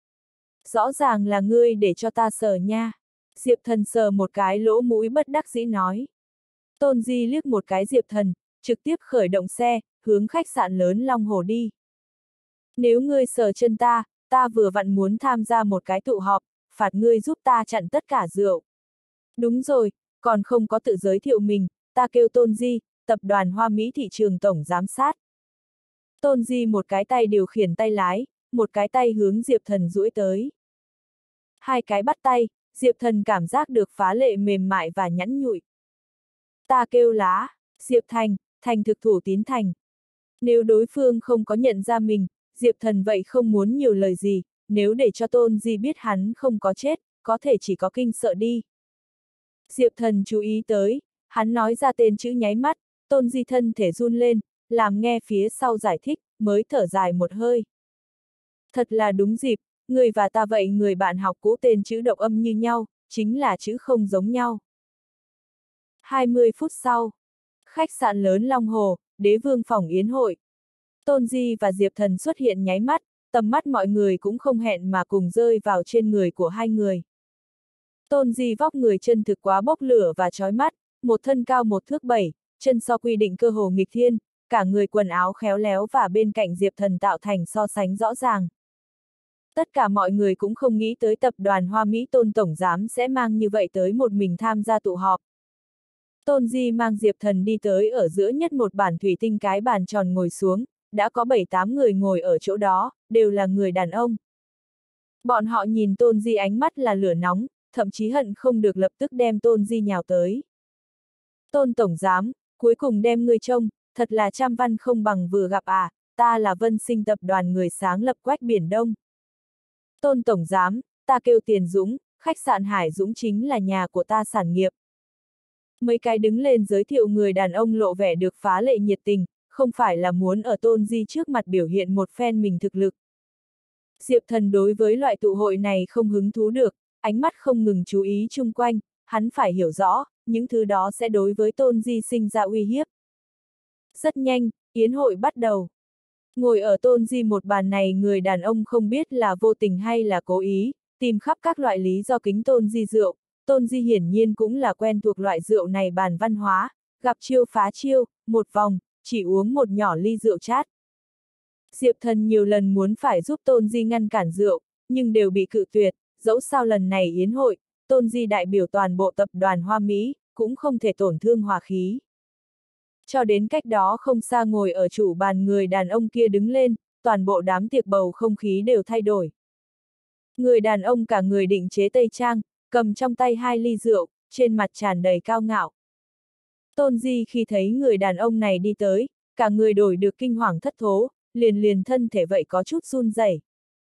Speaker 1: Rõ ràng là ngươi để cho ta sờ nha. Diệp Thần sờ một cái lỗ mũi bất đắc dĩ nói. Tôn Di liếc một cái Diệp Thần, trực tiếp khởi động xe, hướng khách sạn lớn Long Hồ đi. Nếu ngươi sờ chân ta, ta vừa vặn muốn tham gia một cái tụ họp, phạt ngươi giúp ta chặn tất cả rượu. Đúng rồi, còn không có tự giới thiệu mình, ta kêu Tôn Di, tập đoàn Hoa Mỹ thị trường tổng giám sát. Tôn Di một cái tay điều khiển tay lái, một cái tay hướng Diệp Thần duỗi tới. Hai cái bắt tay, Diệp Thần cảm giác được phá lệ mềm mại và nhẵn nhụi. Ta kêu lá, Diệp Thành, thành thực thủ tín thành. Nếu đối phương không có nhận ra mình, Diệp Thần vậy không muốn nhiều lời gì, nếu để cho Tôn Di biết hắn không có chết, có thể chỉ có kinh sợ đi. Diệp Thần chú ý tới, hắn nói ra tên chữ nháy mắt, Tôn Di thân thể run lên, làm nghe phía sau giải thích, mới thở dài một hơi. Thật là đúng dịp, người và ta vậy người bạn học cũ tên chữ độc âm như nhau, chính là chữ không giống nhau. hai mươi phút sau, khách sạn lớn Long Hồ, Đế Vương phòng yến hội. Tôn Di và Diệp Thần xuất hiện nháy mắt, tầm mắt mọi người cũng không hẹn mà cùng rơi vào trên người của hai người. Tôn Di vóc người chân thực quá bốc lửa và chói mắt, một thân cao một thước bảy, chân so quy định cơ hồ nghịch thiên, cả người quần áo khéo léo và bên cạnh Diệp Thần tạo thành so sánh rõ ràng. Tất cả mọi người cũng không nghĩ tới tập đoàn Hoa Mỹ Tôn Tổng Giám sẽ mang như vậy tới một mình tham gia tụ họp. Tôn Di mang Diệp Thần đi tới ở giữa nhất một bản thủy tinh cái bàn tròn ngồi xuống, đã có bảy tám người ngồi ở chỗ đó, đều là người đàn ông. Bọn họ nhìn Tôn Di ánh mắt là lửa nóng, thậm chí hận không được lập tức đem Tôn Di nhào tới. Tôn Tổng Giám, cuối cùng đem ngươi trông, thật là trăm văn không bằng vừa gặp à, ta là Vân Sinh tập đoàn người sáng lập Quách Biển Đông. Tôn Tổng Giám, ta kêu Tiền Dũng, khách sạn Hải Dũng chính là nhà của ta sản nghiệp. Mấy cái đứng lên giới thiệu người đàn ông lộ vẻ được phá lệ nhiệt tình, không phải là muốn ở Tôn Di trước mặt biểu hiện một phen mình thực lực. Diệp Thần đối với loại tụ hội này không hứng thú được, ánh mắt không ngừng chú ý chung quanh, hắn phải hiểu rõ, những thứ đó sẽ đối với Tôn Di sinh ra uy hiếp. Rất nhanh, yến hội bắt đầu. Ngồi ở Tôn Di một bàn này người đàn ông không biết là vô tình hay là cố ý, tìm khắp các loại lý do kính Tôn Di rượu. Tôn Di hiển nhiên cũng là quen thuộc loại rượu này bàn văn hóa, gặp chiêu phá chiêu, một vòng, chỉ uống một nhỏ ly rượu chát. Diệp Thần nhiều lần muốn phải giúp Tôn Di ngăn cản rượu, nhưng đều bị cự tuyệt, dẫu sao lần này yến hội, Tôn Di đại biểu toàn bộ tập đoàn Hoa Mỹ, cũng không thể tổn thương hòa khí. Cho đến cách đó không xa ngồi ở chủ bàn người đàn ông kia đứng lên, toàn bộ đám tiệc bầu không khí đều thay đổi. Người đàn ông cả người định chế tây trang, cầm trong tay hai ly rượu, trên mặt tràn đầy cao ngạo. Tôn Di khi thấy người đàn ông này đi tới, cả người đổi được kinh hoàng thất thố, liền liền thân thể vậy có chút run rẩy.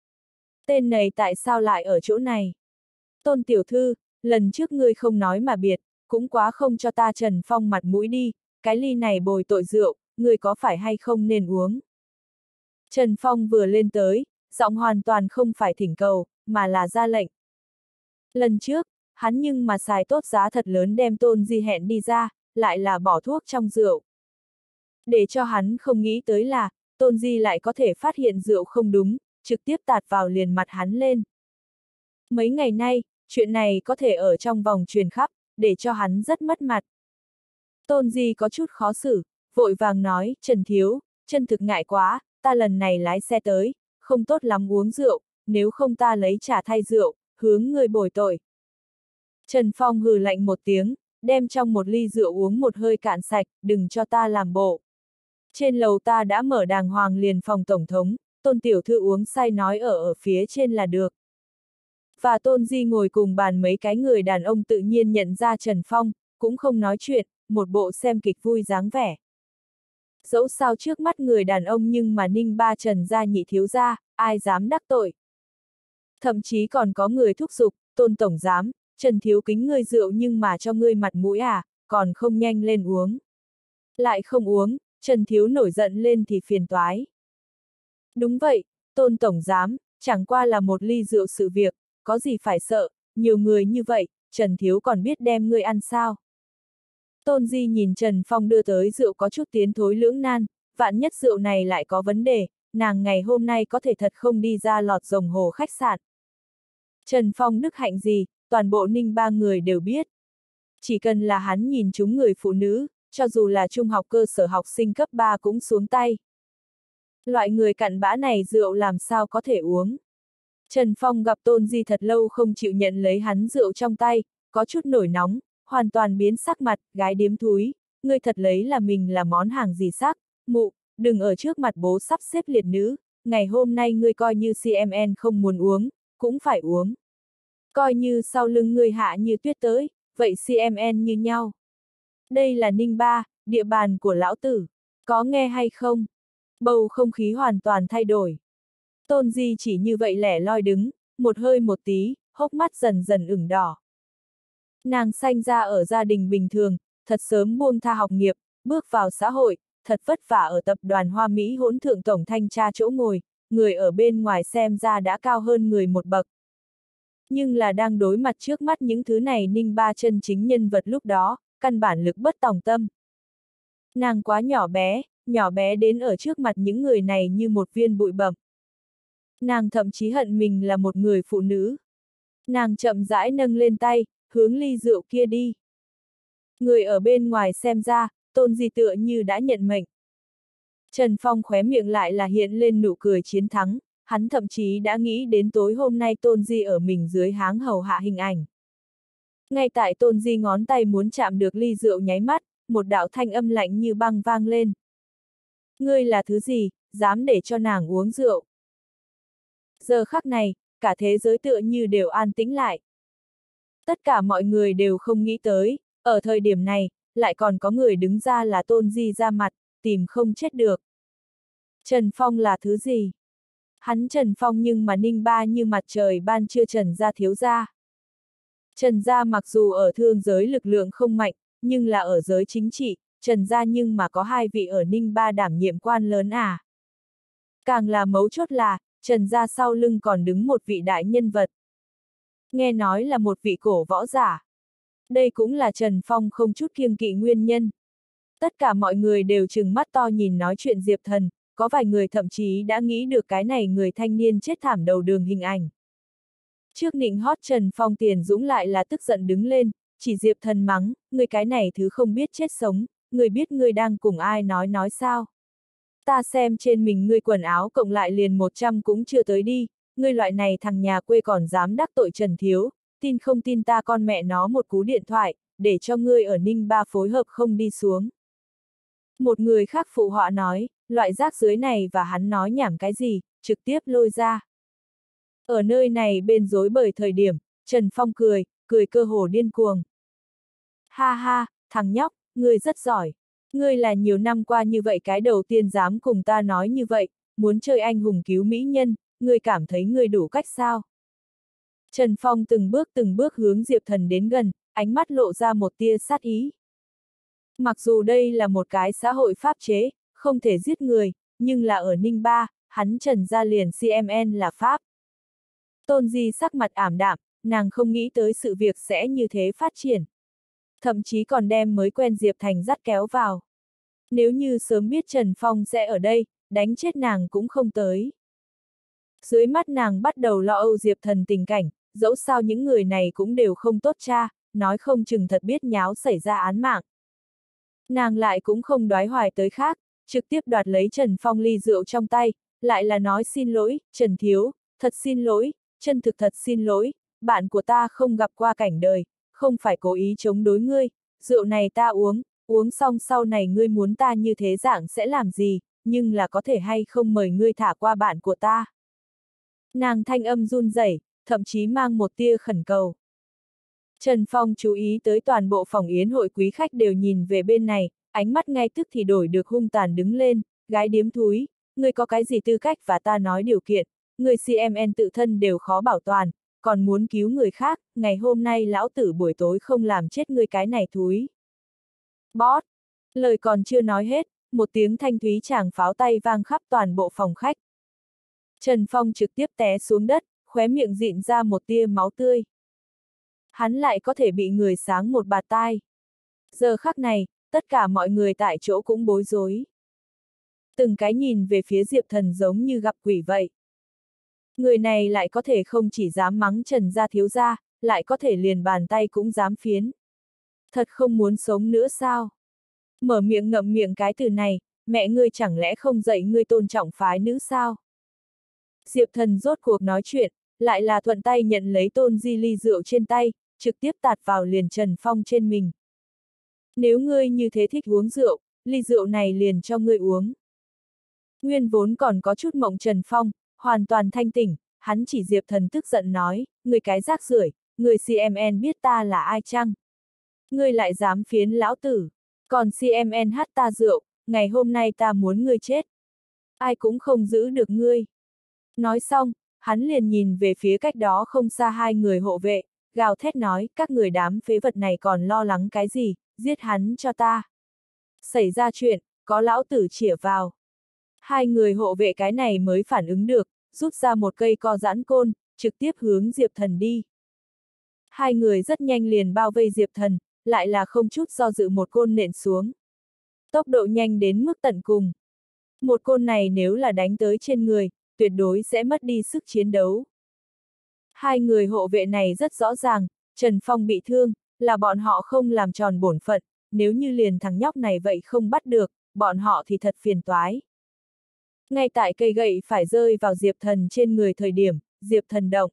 Speaker 1: Tên này tại sao lại ở chỗ này? Tôn tiểu thư, lần trước ngươi không nói mà biệt, cũng quá không cho ta Trần Phong mặt mũi đi, cái ly này bồi tội rượu, ngươi có phải hay không nên uống? Trần Phong vừa lên tới, giọng hoàn toàn không phải thỉnh cầu, mà là ra lệnh. Lần trước, hắn nhưng mà xài tốt giá thật lớn đem Tôn Di hẹn đi ra, lại là bỏ thuốc trong rượu. Để cho hắn không nghĩ tới là, Tôn Di lại có thể phát hiện rượu không đúng, trực tiếp tạt vào liền mặt hắn lên. Mấy ngày nay, chuyện này có thể ở trong vòng truyền khắp, để cho hắn rất mất mặt. Tôn Di có chút khó xử, vội vàng nói, Trần Thiếu, chân thực ngại quá, ta lần này lái xe tới, không tốt lắm uống rượu, nếu không ta lấy trà thay rượu, hướng người bồi tội. Trần Phong hừ lạnh một tiếng, đem trong một ly rượu uống một hơi cạn sạch, đừng cho ta làm bộ. Trên lầu ta đã mở đàng hoàng liền phòng tổng thống, Tôn tiểu thư uống say nói ở ở phía trên là được. Và Tôn Di ngồi cùng bàn mấy cái người đàn ông tự nhiên nhận ra Trần Phong, cũng không nói chuyện, một bộ xem kịch vui dáng vẻ. Dẫu sao trước mắt người đàn ông nhưng mà ninh ba Trần gia nhị thiếu gia, ai dám đắc tội. Thậm chí còn có người thúc giục, Tôn tổng giám, Trần thiếu kính ngươi rượu nhưng mà cho ngươi mặt mũi à, còn không nhanh lên uống. Lại không uống, Trần thiếu nổi giận lên thì phiền toái. Đúng vậy, Tôn tổng giám, chẳng qua là một ly rượu sự việc, có gì phải sợ, nhiều người như vậy, Trần thiếu còn biết đem ngươi ăn sao. Tôn Di nhìn Trần Phong đưa tới rượu có chút tiến thối lưỡng nan, vạn nhất rượu này lại có vấn đề, nàng ngày hôm nay có thể thật không đi ra lọt rồng hồ khách sạn. Trần Phong đức hạnh gì, toàn bộ ninh ba người đều biết. chỉ cần là hắn nhìn chúng người phụ nữ, cho dù là trung học cơ sở học sinh cấp ba cũng xuống tay. Loại người cặn bã này rượu làm sao có thể uống. Trần Phong gặp Tôn Di thật lâu không chịu nhận lấy hắn rượu trong tay, có chút nổi nóng, hoàn toàn biến sắc mặt, gái điếm thúi, ngươi thật lấy là mình là món hàng gì sắc, mụ, đừng ở trước mặt bố sắp xếp liệt nữ, ngày hôm nay ngươi coi như xê em en không muốn uống, cũng phải uống. Coi như sau lưng ngươi hạ như tuyết tới, vậy xê em en như nhau. Đây là Ninh Ba, địa bàn của lão tử, có nghe hay không? Bầu không khí hoàn toàn thay đổi. Tôn Di chỉ như vậy lẻ loi đứng, một hơi một tí, hốc mắt dần dần ửng đỏ. Nàng sanh ra ở gia đình bình thường, thật sớm buông tha học nghiệp, bước vào xã hội, thật vất vả ở tập đoàn Hoa Mỹ hỗn thượng tổng thanh tra chỗ ngồi, người ở bên ngoài xem ra đã cao hơn người một bậc. Nhưng là đang đối mặt trước mắt những thứ này Ninh Ba chân chính nhân vật lúc đó, căn bản lực bất tòng tâm. Nàng quá nhỏ bé, nhỏ bé đến ở trước mặt những người này như một viên bụi bẩm. Nàng thậm chí hận mình là một người phụ nữ. Nàng chậm rãi nâng lên tay, hướng ly rượu kia đi. Người ở bên ngoài xem ra, Tôn Di tựa như đã nhận mệnh. Trần Phong khóe miệng lại là hiện lên nụ cười chiến thắng, hắn thậm chí đã nghĩ đến tối hôm nay Tôn Di ở mình dưới háng hầu hạ hình ảnh. Ngay tại Tôn Di ngón tay muốn chạm được ly rượu nháy mắt, một đạo thanh âm lạnh như băng vang lên. Ngươi là thứ gì, dám để cho nàng uống rượu? Giờ khắc này, cả thế giới tựa như đều an tĩnh lại. Tất cả mọi người đều không nghĩ tới, ở thời điểm này, lại còn có người đứng ra là Tôn Di ra mặt, tìm không chết được. Trần Phong là thứ gì? Hắn Trần Phong nhưng mà Ninh Ba như mặt trời ban trưa Trần gia thiếu gia. Trần gia mặc dù ở thương giới lực lượng không mạnh, nhưng là ở giới chính trị, Trần gia nhưng mà có hai vị ở Ninh Ba đảm nhiệm quan lớn à. Càng là mấu chốt là, Trần gia sau lưng còn đứng một vị đại nhân vật. Nghe nói là một vị cổ võ giả. Đây cũng là Trần Phong không chút kiêng kỵ nguyên nhân. Tất cả mọi người đều trừng mắt to nhìn nói chuyện Diệp Thần, có vài người thậm chí đã nghĩ được cái này người thanh niên chết thảm đầu đường hình ảnh. Trước nịnh hót Trần Phong Tiền Dũng lại là tức giận đứng lên, chỉ Diệp Thần mắng, người cái này thứ không biết chết sống, người biết người đang cùng ai nói nói sao. Ta xem trên mình ngươi quần áo cộng lại liền một trăm cũng chưa tới đi, ngươi loại này thằng nhà quê còn dám đắc tội Trần Thiếu, tin không tin ta con mẹ nó một cú điện thoại, để cho ngươi ở Ninh Ba phối hợp không đi xuống. Một người khác phụ họa nói, loại rác dưới này và hắn nói nhảm cái gì, trực tiếp lôi ra. Ở nơi này bên rối bời thời điểm, Trần Phong cười, cười cơ hồ điên cuồng. Ha ha, thằng nhóc, ngươi rất giỏi. Ngươi là nhiều năm qua như vậy cái đầu tiên dám cùng ta nói như vậy, muốn chơi anh hùng cứu mỹ nhân, ngươi cảm thấy ngươi đủ cách sao? Trần Phong từng bước từng bước hướng Diệp Thần đến gần, ánh mắt lộ ra một tia sát ý. Mặc dù đây là một cái xã hội pháp chế, không thể giết người, nhưng là ở Ninh Ba, hắn Trần gia liền xê em en là pháp. Tôn Di sắc mặt ảm đạm, nàng không nghĩ tới sự việc sẽ như thế phát triển. Thậm chí còn đem mới quen Diệp Thành dắt kéo vào. Nếu như sớm biết Trần Phong sẽ ở đây, đánh chết nàng cũng không tới. Dưới mắt nàng bắt đầu lo âu Diệp Thần tình cảnh, dẫu sao những người này cũng đều không tốt cha, nói không chừng thật biết nháo xảy ra án mạng. Nàng lại cũng không đoái hoài tới khác, trực tiếp đoạt lấy Trần Phong ly rượu trong tay, lại là nói xin lỗi, Trần Thiếu, thật xin lỗi, chân thực thật xin lỗi, bạn của ta không gặp qua cảnh đời, không phải cố ý chống đối ngươi, rượu này ta uống, uống xong sau này ngươi muốn ta như thế dạng sẽ làm gì, nhưng là có thể hay không mời ngươi thả qua bạn của ta. Nàng thanh âm run rẩy, thậm chí mang một tia khẩn cầu. Trần Phong chú ý tới toàn bộ phòng yến hội quý khách đều nhìn về bên này, ánh mắt ngay tức thì đổi được hung tàn đứng lên, gái điếm thúi, ngươi có cái gì tư cách và ta nói điều kiện, người xê em en tự thân đều khó bảo toàn, còn muốn cứu người khác, ngày hôm nay lão tử buổi tối không làm chết ngươi cái này thúi. Boss! Lời còn chưa nói hết, một tiếng thanh thúy tràng pháo tay vang khắp toàn bộ phòng khách. Trần Phong trực tiếp té xuống đất, khóe miệng dịn ra một tia máu tươi. Hắn lại có thể bị người sáng một bạt tai. Giờ khắc này, tất cả mọi người tại chỗ cũng bối rối. Từng cái nhìn về phía Diệp Thần giống như gặp quỷ vậy. Người này lại có thể không chỉ dám mắng Trần gia thiếu gia, lại có thể liền bàn tay cũng dám phiến. Thật không muốn sống nữa sao? Mở miệng ngậm miệng cái từ này, mẹ ngươi chẳng lẽ không dạy ngươi tôn trọng phái nữ sao? Diệp Thần rốt cuộc nói chuyện, lại là thuận tay nhận lấy Tôn Di ly rượu trên tay, trực tiếp tạt vào liền Trần Phong trên mình. Nếu ngươi như thế thích uống rượu, ly rượu này liền cho ngươi uống. Nguyên vốn còn có chút mộng Trần Phong, hoàn toàn thanh tỉnh, hắn chỉ Diệp Thần tức giận nói, ngươi cái rác rưởi, người xê em en biết ta là ai chăng? Ngươi lại dám phiến lão tử, còn xê em en hát ta rượu, ngày hôm nay ta muốn ngươi chết. Ai cũng không giữ được ngươi. Nói xong, hắn liền nhìn về phía cách đó không xa hai người hộ vệ, gào thét nói, các người đám phế vật này còn lo lắng cái gì, giết hắn cho ta. Xảy ra chuyện, có lão tử chĩa vào. Hai người hộ vệ cái này mới phản ứng được, rút ra một cây co giãn côn, trực tiếp hướng Diệp Thần đi. Hai người rất nhanh liền bao vây Diệp Thần, lại là không chút do dự một côn nện xuống. Tốc độ nhanh đến mức tận cùng. Một côn này nếu là đánh tới trên người, tuyệt đối sẽ mất đi sức chiến đấu. Hai người hộ vệ này rất rõ ràng, Trần Phong bị thương, là bọn họ không làm tròn bổn phận, nếu như liền thằng nhóc này vậy không bắt được, bọn họ thì thật phiền toái. Ngay tại cây gậy phải rơi vào Diệp Thần trên người thời điểm, Diệp Thần động.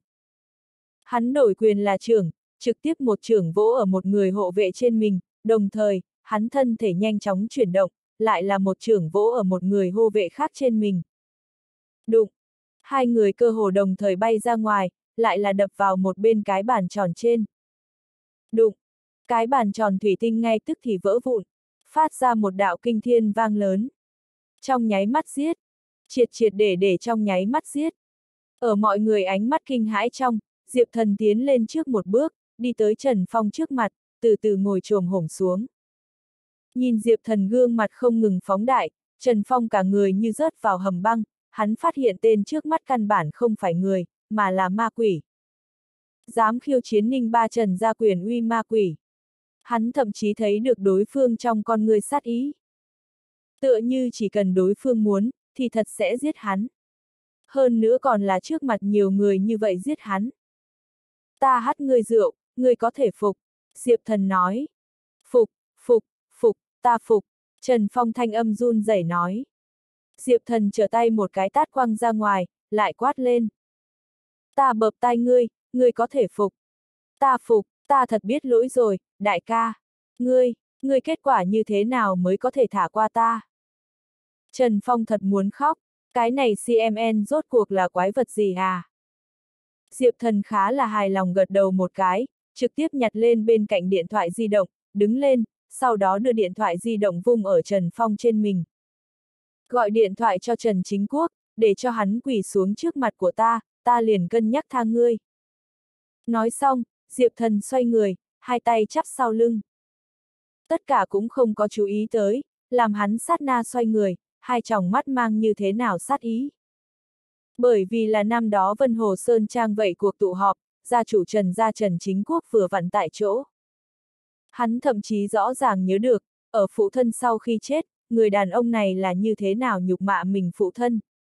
Speaker 1: Hắn đổi quyền là trưởng, trực tiếp một trưởng vỗ ở một người hộ vệ trên mình, đồng thời, hắn thân thể nhanh chóng chuyển động, lại là một trưởng vỗ ở một người hộ vệ khác trên mình. Đụng! Hai người cơ hồ đồng thời bay ra ngoài, lại là đập vào một bên cái bàn tròn trên. Đụng! Cái bàn tròn thủy tinh ngay tức thì vỡ vụn, phát ra một đạo kinh thiên vang lớn. Trong nháy mắt giết! Triệt triệt để để trong nháy mắt giết! Ở mọi người ánh mắt kinh hãi trong, Diệp Thần tiến lên trước một bước, đi tới Trần Phong trước mặt, từ từ ngồi chồm hổm xuống. Nhìn Diệp Thần gương mặt không ngừng phóng đại, Trần Phong cả người như rớt vào hầm băng, hắn phát hiện tên trước mắt căn bản không phải người, mà là ma quỷ. Dám khiêu chiến Ninh Ba Trần ra quyền uy ma quỷ. Hắn thậm chí thấy được đối phương trong con người sát ý. Tựa như chỉ cần đối phương muốn, thì thật sẽ giết hắn. Hơn nữa còn là trước mặt nhiều người như vậy giết hắn. Ta hắt ngươi rượu, ngươi có thể phục. Diệp Thần nói. Phục, phục, phục, ta phục. Trần Phong thanh âm run rẩy nói. Diệp Thần trở tay một cái tát quăng ra ngoài, lại quát lên. Ta bợp tai ngươi, ngươi có thể phục. Ta phục, ta thật biết lỗi rồi, đại ca. Ngươi, ngươi kết quả như thế nào mới có thể thả qua ta? Trần Phong thật muốn khóc, cái này xê em en rốt cuộc là quái vật gì à? Diệp Thần khá là hài lòng gật đầu một cái, trực tiếp nhặt lên bên cạnh điện thoại di động, đứng lên, sau đó đưa điện thoại di động vung ở Trần Phong trên mình. Gọi điện thoại cho Trần Chính Quốc, để cho hắn quỳ xuống trước mặt của ta, ta liền cân nhắc tha ngươi. Nói xong, Diệp Thần xoay người, hai tay chắp sau lưng. Tất cả cũng không có chú ý tới, làm hắn sát na xoay người, hai tròng mắt mang như thế nào sát ý. Bởi vì là năm đó Vân Hồ Sơn Trang vậy cuộc tụ họp, gia chủ Trần gia Trần Chính Quốc vừa vặn tại chỗ. Hắn thậm chí rõ ràng nhớ được, ở phụ thân sau khi chết, người đàn ông này là như thế nào nhục mạ mình phụ thân.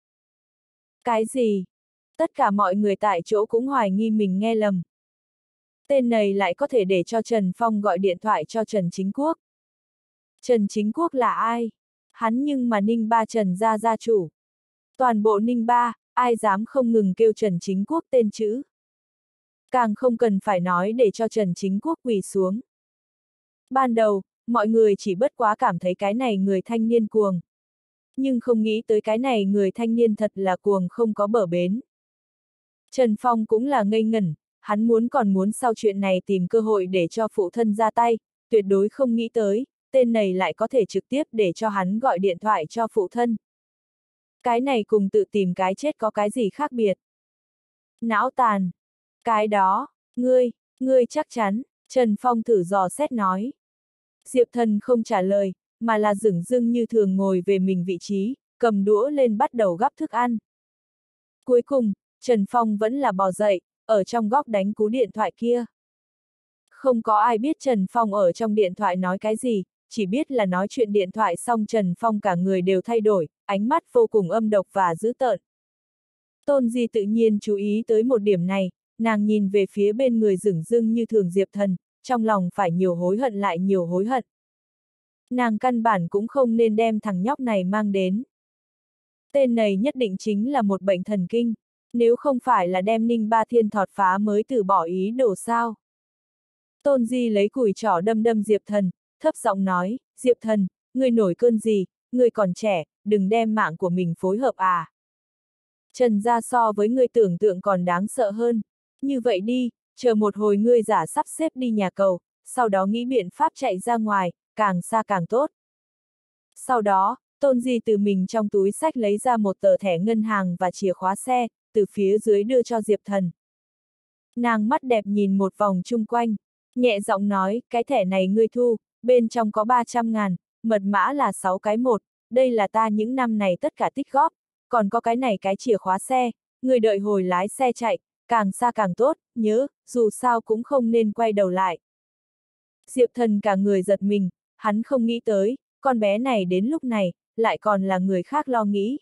Speaker 1: Cái gì? Tất cả mọi người tại chỗ cũng hoài nghi mình nghe lầm. Tên này lại có thể để cho Trần Phong gọi điện thoại cho Trần Chính Quốc. Trần Chính Quốc là ai? Hắn nhưng mà Ninh Ba Trần gia gia chủ. Toàn bộ Ninh Ba, ai dám không ngừng kêu Trần Chính Quốc tên chữ. Càng không cần phải nói để cho Trần Chính Quốc quỳ xuống. Ban đầu, mọi người chỉ bất quá cảm thấy cái này người thanh niên cuồng. Nhưng không nghĩ tới cái này người thanh niên thật là cuồng không có bờ bến. Trần Phong cũng là ngây ngẩn, hắn muốn còn muốn sau chuyện này tìm cơ hội để cho phụ thân ra tay, tuyệt đối không nghĩ tới, tên này lại có thể trực tiếp để cho hắn gọi điện thoại cho phụ thân. Cái này cùng tự tìm cái chết có cái gì khác biệt. Não tàn. Cái đó, ngươi, ngươi chắc chắn, Trần Phong thử dò xét nói. Diệp Thần không trả lời, mà là dửng dưng như thường ngồi về mình vị trí, cầm đũa lên bắt đầu gắp thức ăn. Cuối cùng, Trần Phong vẫn là bò dậy, ở trong góc đánh cú điện thoại kia. Không có ai biết Trần Phong ở trong điện thoại nói cái gì, chỉ biết là nói chuyện điện thoại xong Trần Phong cả người đều thay đổi, ánh mắt vô cùng âm độc và dữ tợn. Tôn Di tự nhiên chú ý tới một điểm này, nàng nhìn về phía bên người dửng dưng như thường Diệp Thần, trong lòng phải nhiều hối hận lại nhiều hối hận. Nàng căn bản cũng không nên đem thằng nhóc này mang đến. Tên này nhất định chính là một bệnh thần kinh, nếu không phải là đem Ninh Ba Thiên thọt phá mới từ bỏ ý đồ sao. Tôn Di lấy cùi trỏ đâm đâm Diệp Thần, thấp giọng nói, Diệp Thần, ngươi nổi cơn gì, ngươi còn trẻ, đừng đem mạng của mình phối hợp à. Trần gia so với ngươi tưởng tượng còn đáng sợ hơn. Như vậy đi, chờ một hồi ngươi giả sắp xếp đi nhà cầu, sau đó nghĩ biện pháp chạy ra ngoài, càng xa càng tốt. Sau đó, Tôn Di từ mình trong túi sách lấy ra một tờ thẻ ngân hàng và chìa khóa xe, từ phía dưới đưa cho Diệp Thần. Nàng mắt đẹp nhìn một vòng chung quanh, nhẹ giọng nói, cái thẻ này ngươi thu, bên trong có ba trăm ngàn, mật mã là sáu cái một, đây là ta những năm này tất cả tích góp, còn có cái này cái chìa khóa xe, ngươi đợi hồi lái xe chạy, càng xa càng tốt, nhớ, dù sao cũng không nên quay đầu lại. Diệp Thần cả người giật mình, hắn không nghĩ tới, con bé này đến lúc này, lại còn là người khác lo nghĩ.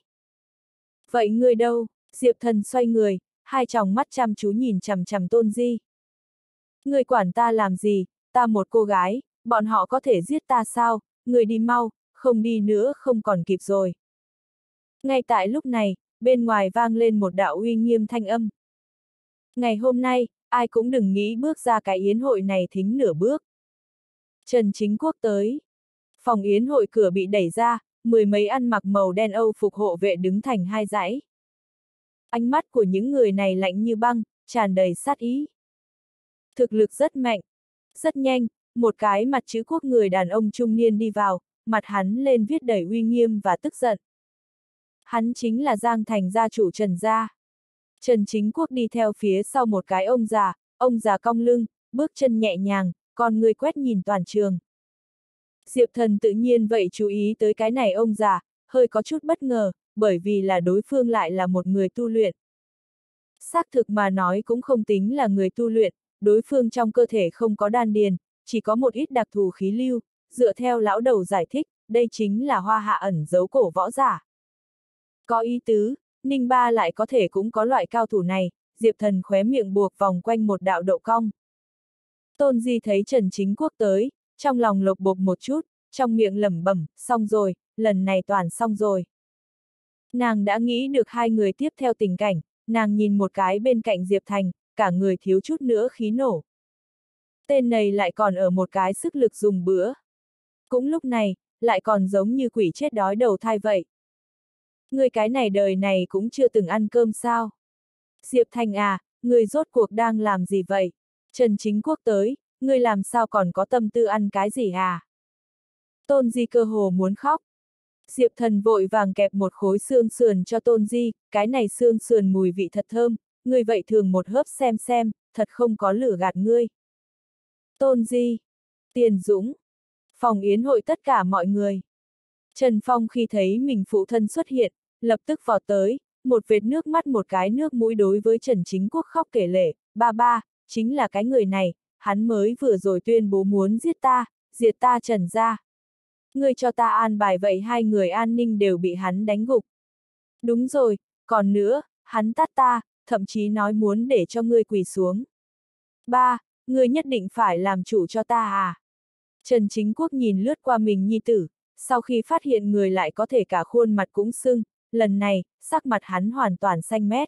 Speaker 1: Vậy ngươi đâu? Diệp Thần xoay người, hai tròng mắt chăm chú nhìn chằm chằm Tôn Di. Ngươi quản ta làm gì, ta một cô gái, bọn họ có thể giết ta sao, ngươi đi mau, không đi nữa không còn kịp rồi. Ngay tại lúc này, bên ngoài vang lên một đạo uy nghiêm thanh âm. Ngày hôm nay, ai cũng đừng nghĩ bước ra cái yến hội này thính nửa bước. Trần Chính Quốc tới. Phòng yến hội cửa bị đẩy ra, mười mấy ăn mặc màu đen Âu phục hộ vệ đứng thành hai dãy. Ánh mắt của những người này lạnh như băng, tràn đầy sát ý. Thực lực rất mạnh. Rất nhanh, một cái mặt chữ quốc người đàn ông trung niên đi vào, mặt hắn lên viết đầy uy nghiêm và tức giận. Hắn chính là Giang Thành gia chủ Trần gia. Trần Chính Quốc đi theo phía sau một cái ông già, ông già cong lưng, bước chân nhẹ nhàng, con người quét nhìn toàn trường. Diệp Thần tự nhiên vậy chú ý tới cái này ông già, hơi có chút bất ngờ, bởi vì là đối phương lại là một người tu luyện. Xác thực mà nói cũng không tính là người tu luyện, đối phương trong cơ thể không có đan điền, chỉ có một ít đặc thù khí lưu, dựa theo lão đầu giải thích, đây chính là hoa hạ ẩn giấu cổ võ giả. Có ý tứ, Ninh Ba lại có thể cũng có loại cao thủ này, Diệp Thần khóe miệng buộc vòng quanh một đạo độ cong. Tôn Di thấy Trần Chính Quốc tới, trong lòng lộc bộc một chút, trong miệng lẩm bẩm, xong rồi, lần này toàn xong rồi. Nàng đã nghĩ được hai người tiếp theo tình cảnh, nàng nhìn một cái bên cạnh Diệp Thành, cả người thiếu chút nữa khí nổ. Tên này lại còn ở một cái sức lực dùng bữa. Cũng lúc này, lại còn giống như quỷ chết đói đầu thai vậy. Người cái này đời này cũng chưa từng ăn cơm sao? Diệp Thành à, người rốt cuộc đang làm gì vậy? Trần Chính Quốc tới, người làm sao còn có tâm tư ăn cái gì à? Tôn Di cơ hồ muốn khóc. Diệp Thần vội vàng kẹp một khối xương sườn cho Tôn Di, cái này xương sườn mùi vị thật thơm, người vậy thường một hớp xem xem, thật không có lửa gạt ngươi. Tôn Di, Tiền Dũng, phòng yến hội tất cả mọi người. Trần Phong khi thấy mình phụ thân xuất hiện, lập tức vọt tới, một vệt nước mắt một cái nước mũi đối với Trần Chính Quốc khóc kể lể, ba ba, chính là cái người này, hắn mới vừa rồi tuyên bố muốn giết ta, diệt ta Trần gia. Ngươi cho ta an bài vậy hai người an ninh đều bị hắn đánh gục. Đúng rồi, còn nữa, hắn tát ta, thậm chí nói muốn để cho ngươi quỳ xuống. Ba, ngươi nhất định phải làm chủ cho ta à? Trần Chính Quốc nhìn lướt qua mình nhi tử, sau khi phát hiện người lại có thể cả khuôn mặt cũng sưng, lần này, sắc mặt hắn hoàn toàn xanh mét.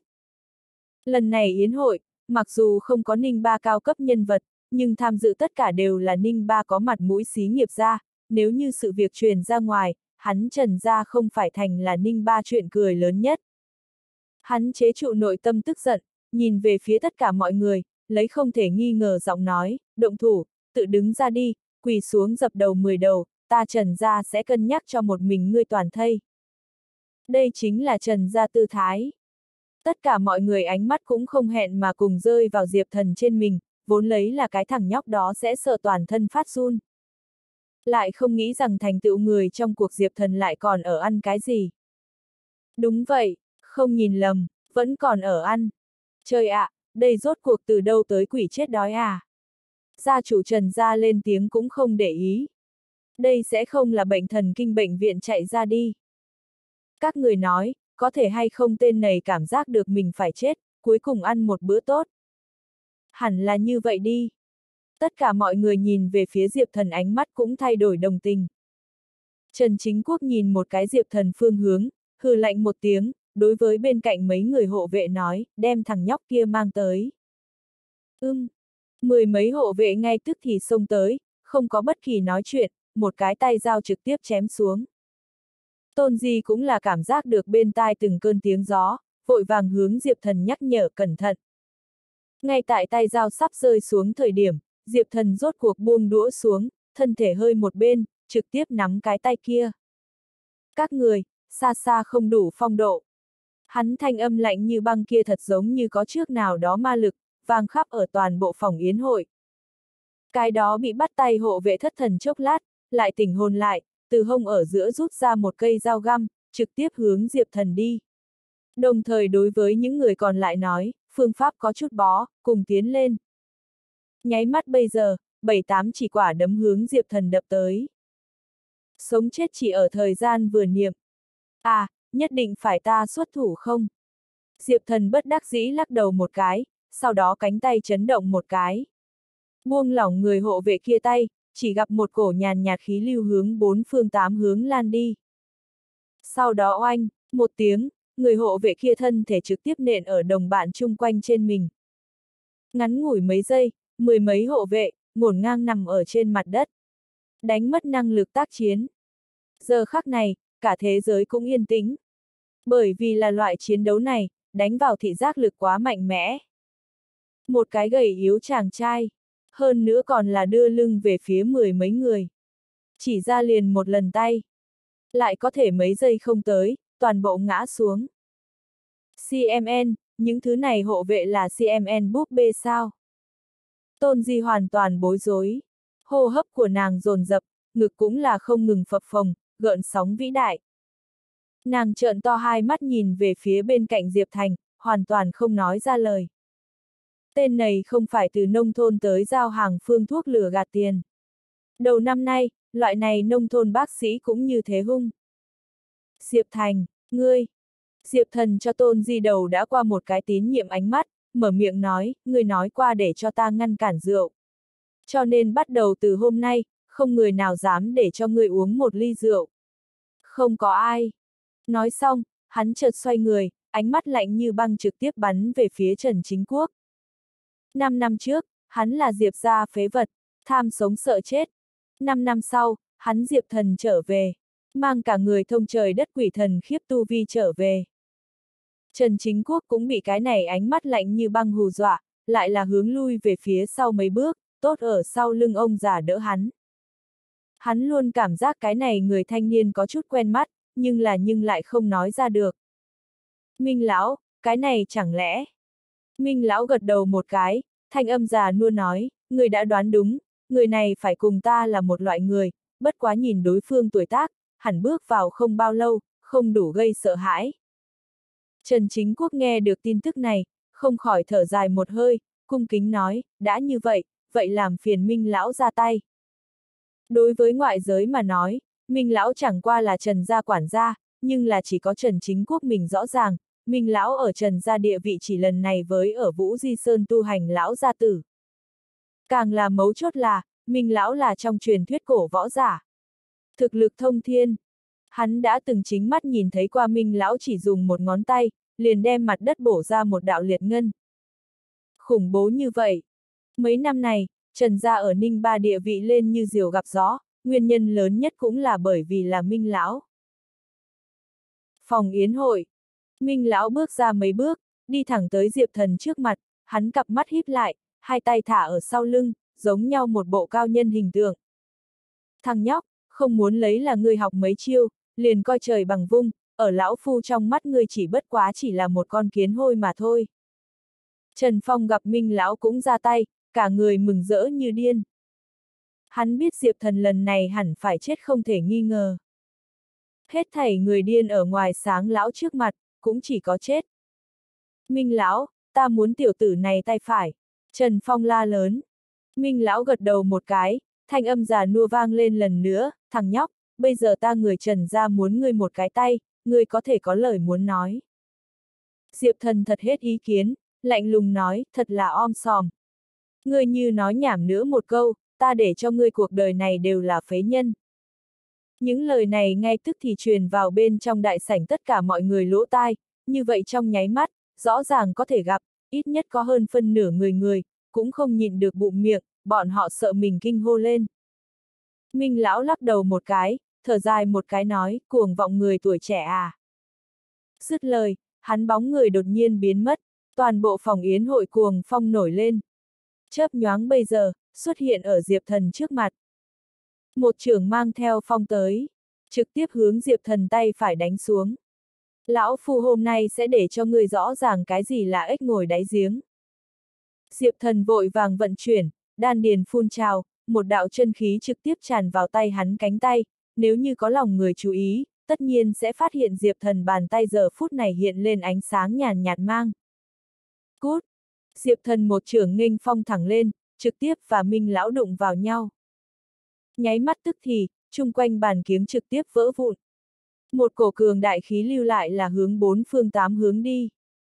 Speaker 1: Lần này yến hội, mặc dù không có Ninh Ba cao cấp nhân vật, nhưng tham dự tất cả đều là Ninh Ba có mặt mũi xí nghiệp gia, nếu như sự việc truyền ra ngoài, hắn Trần gia không phải thành là Ninh Ba chuyện cười lớn nhất. Hắn chế trụ nội tâm tức giận, nhìn về phía tất cả mọi người, lấy không thể nghi ngờ giọng nói, động thủ, tự đứng ra đi, quỳ xuống dập đầu mười đầu, ta Trần gia sẽ cân nhắc cho một mình ngươi toàn thây. Đây chính là Trần gia tư thái. Tất cả mọi người ánh mắt cũng không hẹn mà cùng rơi vào Diệp Thần trên mình, vốn lấy là cái thằng nhóc đó sẽ sợ toàn thân phát run. Lại không nghĩ rằng thành tựu người trong cuộc Diệp Thần lại còn ở ăn cái gì. Đúng vậy, không nhìn lầm, vẫn còn ở ăn. Trời ạ, à, đây rốt cuộc từ đâu tới quỷ chết đói à? Gia chủ Trần gia lên tiếng cũng không để ý. Đây sẽ không là bệnh thần kinh bệnh viện chạy ra đi. Các người nói, có thể hay không tên này cảm giác được mình phải chết, cuối cùng ăn một bữa tốt. Hẳn là như vậy đi. Tất cả mọi người nhìn về phía Diệp Thần ánh mắt cũng thay đổi đồng tình. Trần Chính Quốc nhìn một cái Diệp Thần phương hướng, hừ lạnh một tiếng, đối với bên cạnh mấy người hộ vệ nói, đem thằng nhóc kia mang tới. Ưm, mười mấy hộ vệ ngay tức thì xông tới, không có bất kỳ nói chuyện, một cái tay dao trực tiếp chém xuống. Tôn Di cũng là cảm giác được bên tai từng cơn tiếng gió, vội vàng hướng Diệp Thần nhắc nhở cẩn thận. Ngay tại tay dao sắp rơi xuống thời điểm, Diệp Thần rốt cuộc buông đũa xuống, thân thể hơi một bên, trực tiếp nắm cái tay kia. Các người, xa xa không đủ phong độ. Hắn thanh âm lạnh như băng kia thật giống như có trước nào đó ma lực, vang khắp ở toàn bộ phòng yến hội. Cái đó bị bắt tay hộ vệ thất thần chốc lát, lại tỉnh hồn lại, từ hông ở giữa rút ra một cây dao găm, trực tiếp hướng Diệp Thần đi. Đồng thời đối với những người còn lại nói, phương pháp có chút bó, cùng tiến lên. Nháy mắt bây giờ, bảy tám chỉ quả đấm hướng Diệp Thần đập tới. Sống chết chỉ ở thời gian vừa niệm. À, nhất định phải ta xuất thủ không? Diệp Thần bất đắc dĩ lắc đầu một cái, sau đó cánh tay chấn động một cái. Buông lỏng người hộ vệ kia tay, chỉ gặp một cổ nhàn nhạt khí lưu hướng bốn phương tám hướng lan đi. Sau đó oanh, một tiếng, người hộ vệ kia thân thể trực tiếp nện ở đồng bạn chung quanh trên mình. Ngắn ngủi mấy giây, mười mấy hộ vệ, ngổn ngang nằm ở trên mặt đất. Đánh mất năng lực tác chiến. Giờ khắc này, cả thế giới cũng yên tĩnh. Bởi vì là loại chiến đấu này, đánh vào thị giác lực quá mạnh mẽ. Một cái gầy yếu chàng trai, hơn nữa còn là đưa lưng về phía mười mấy người. Chỉ ra liền một lần tay. Lại có thể mấy giây không tới, toàn bộ ngã xuống. xê em en, những thứ này hộ vệ là xê em en búp bê sao? Tôn Di hoàn toàn bối rối. Hô hấp của nàng dồn dập, ngực cũng là không ngừng phập phồng, gợn sóng vĩ đại. Nàng trợn to hai mắt nhìn về phía bên cạnh Diệp Thành, hoàn toàn không nói ra lời. Tên này không phải từ nông thôn tới giao hàng phương thuốc lừa gạt tiền. Đầu năm nay, loại này nông thôn bác sĩ cũng như thế hung. Diệp Thành, ngươi. Diệp Thần cho Tôn Di đầu đã qua một cái tín nhiệm ánh mắt, mở miệng nói, ngươi nói qua để cho ta ngăn cản rượu. Cho nên bắt đầu từ hôm nay, không người nào dám để cho ngươi uống một ly rượu. Không có ai. Nói xong, hắn chợt xoay người, ánh mắt lạnh như băng trực tiếp bắn về phía Trần Chính Quốc. Năm năm trước, hắn là Diệp gia phế vật, tham sống sợ chết. Năm năm sau, hắn Diệp Thần trở về, mang cả người thông trời đất quỷ thần khiếp tu vi trở về. Trần Chính Quốc cũng bị cái này ánh mắt lạnh như băng hù dọa, lại là hướng lui về phía sau mấy bước, tốt ở sau lưng ông già đỡ hắn. Hắn luôn cảm giác cái này người thanh niên có chút quen mắt, nhưng là nhưng lại không nói ra được. Minh lão, cái này chẳng lẽ... Minh lão gật đầu một cái, thanh âm già nua nói, người đã đoán đúng, người này phải cùng ta là một loại người, bất quá nhìn đối phương tuổi tác, hẳn bước vào không bao lâu, không đủ gây sợ hãi. Trần Chính Quốc nghe được tin tức này, không khỏi thở dài một hơi, cung kính nói, đã như vậy, vậy làm phiền Minh lão ra tay. Đối với ngoại giới mà nói, Minh lão chẳng qua là Trần gia quản gia, nhưng là chỉ có Trần Chính Quốc mình rõ ràng, Minh lão ở Trần gia địa vị chỉ lần này với ở Vũ Di Sơn tu hành lão gia tử. Càng là mấu chốt là, Minh lão là trong truyền thuyết cổ võ giả. Thực lực thông thiên. Hắn đã từng chính mắt nhìn thấy qua Minh lão chỉ dùng một ngón tay, liền đem mặt đất bổ ra một đạo liệt ngân. Khủng bố như vậy. Mấy năm này, Trần gia ở Ninh Ba địa vị lên như diều gặp gió, nguyên nhân lớn nhất cũng là bởi vì là Minh lão. Phòng yến hội. Minh lão bước ra mấy bước, đi thẳng tới Diệp Thần trước mặt, hắn cặp mắt híp lại, hai tay thả ở sau lưng, giống nhau một bộ cao nhân hình tượng. Thằng nhóc, không muốn lấy là ngươi học mấy chiêu, liền coi trời bằng vung, ở lão phu trong mắt ngươi chỉ bất quá chỉ là một con kiến hôi mà thôi. Trần Phong gặp Minh lão cũng ra tay, cả người mừng rỡ như điên. Hắn biết Diệp Thần lần này hẳn phải chết không thể nghi ngờ. Hết thảy người điên ở ngoài sáng lão trước mặt, cũng chỉ có chết. Minh lão, ta muốn tiểu tử này tay phải. Trần Phong la lớn. Minh lão gật đầu một cái, thanh âm già nua vang lên lần nữa, thằng nhóc, bây giờ ta người Trần gia muốn ngươi một cái tay, ngươi có thể có lời muốn nói. Diệp Thần thật hết ý kiến, lạnh lùng nói, thật là om sòm. Ngươi như nói nhảm nữa một câu, ta để cho ngươi cuộc đời này đều là phế nhân. Những lời này ngay tức thì truyền vào bên trong đại sảnh tất cả mọi người lỗ tai, như vậy trong nháy mắt, rõ ràng có thể gặp, ít nhất có hơn phân nửa người người, cũng không nhịn được bụng miệng, bọn họ sợ mình kinh hô lên. Minh lão lắc đầu một cái, thở dài một cái nói, cuồng vọng người tuổi trẻ à. Dứt lời, hắn bóng người đột nhiên biến mất, toàn bộ phòng yến hội cuồng phong nổi lên. Chớp nhoáng bây giờ, xuất hiện ở Diệp Thần trước mặt. Một trưởng mang theo phong tới, trực tiếp hướng Diệp Thần tay phải đánh xuống. Lão phu hôm nay sẽ để cho người rõ ràng cái gì là ếch ngồi đáy giếng. Diệp Thần vội vàng vận chuyển, đan điền phun trào, một đạo chân khí trực tiếp tràn vào tay hắn cánh tay, nếu như có lòng người chú ý, tất nhiên sẽ phát hiện Diệp Thần bàn tay giờ phút này hiện lên ánh sáng nhàn nhạt mang. Cút! Diệp Thần một trưởng nghênh phong thẳng lên, trực tiếp và Minh lão đụng vào nhau. Nháy mắt tức thì, chung quanh bàn kiếng trực tiếp vỡ vụn. Một cổ cường đại khí lưu lại là hướng bốn phương tám hướng đi.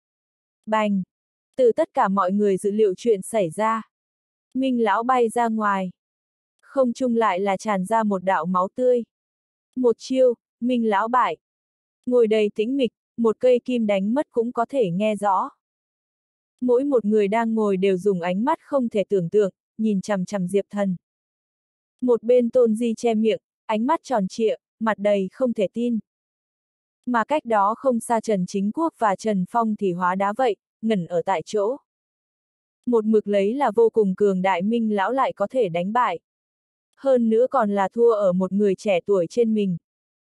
Speaker 1: Bành! Từ tất cả mọi người dự liệu chuyện xảy ra. Minh lão bay ra ngoài. Không trung lại là tràn ra một đạo máu tươi. Một chiêu, Minh lão bại. Ngồi đầy tĩnh mịch, một cây kim đánh mất cũng có thể nghe rõ. Mỗi một người đang ngồi đều dùng ánh mắt không thể tưởng tượng, nhìn chằm chằm Diệp Thần. Một bên Tôn Di che miệng, ánh mắt tròn trịa, mặt đầy không thể tin. Mà cách đó không xa Trần Chính Quốc và Trần Phong thì hóa đá vậy, ngẩn ở tại chỗ. Một mực lấy là vô cùng cường đại Minh lão lại có thể đánh bại. Hơn nữa còn là thua ở một người trẻ tuổi trên mình.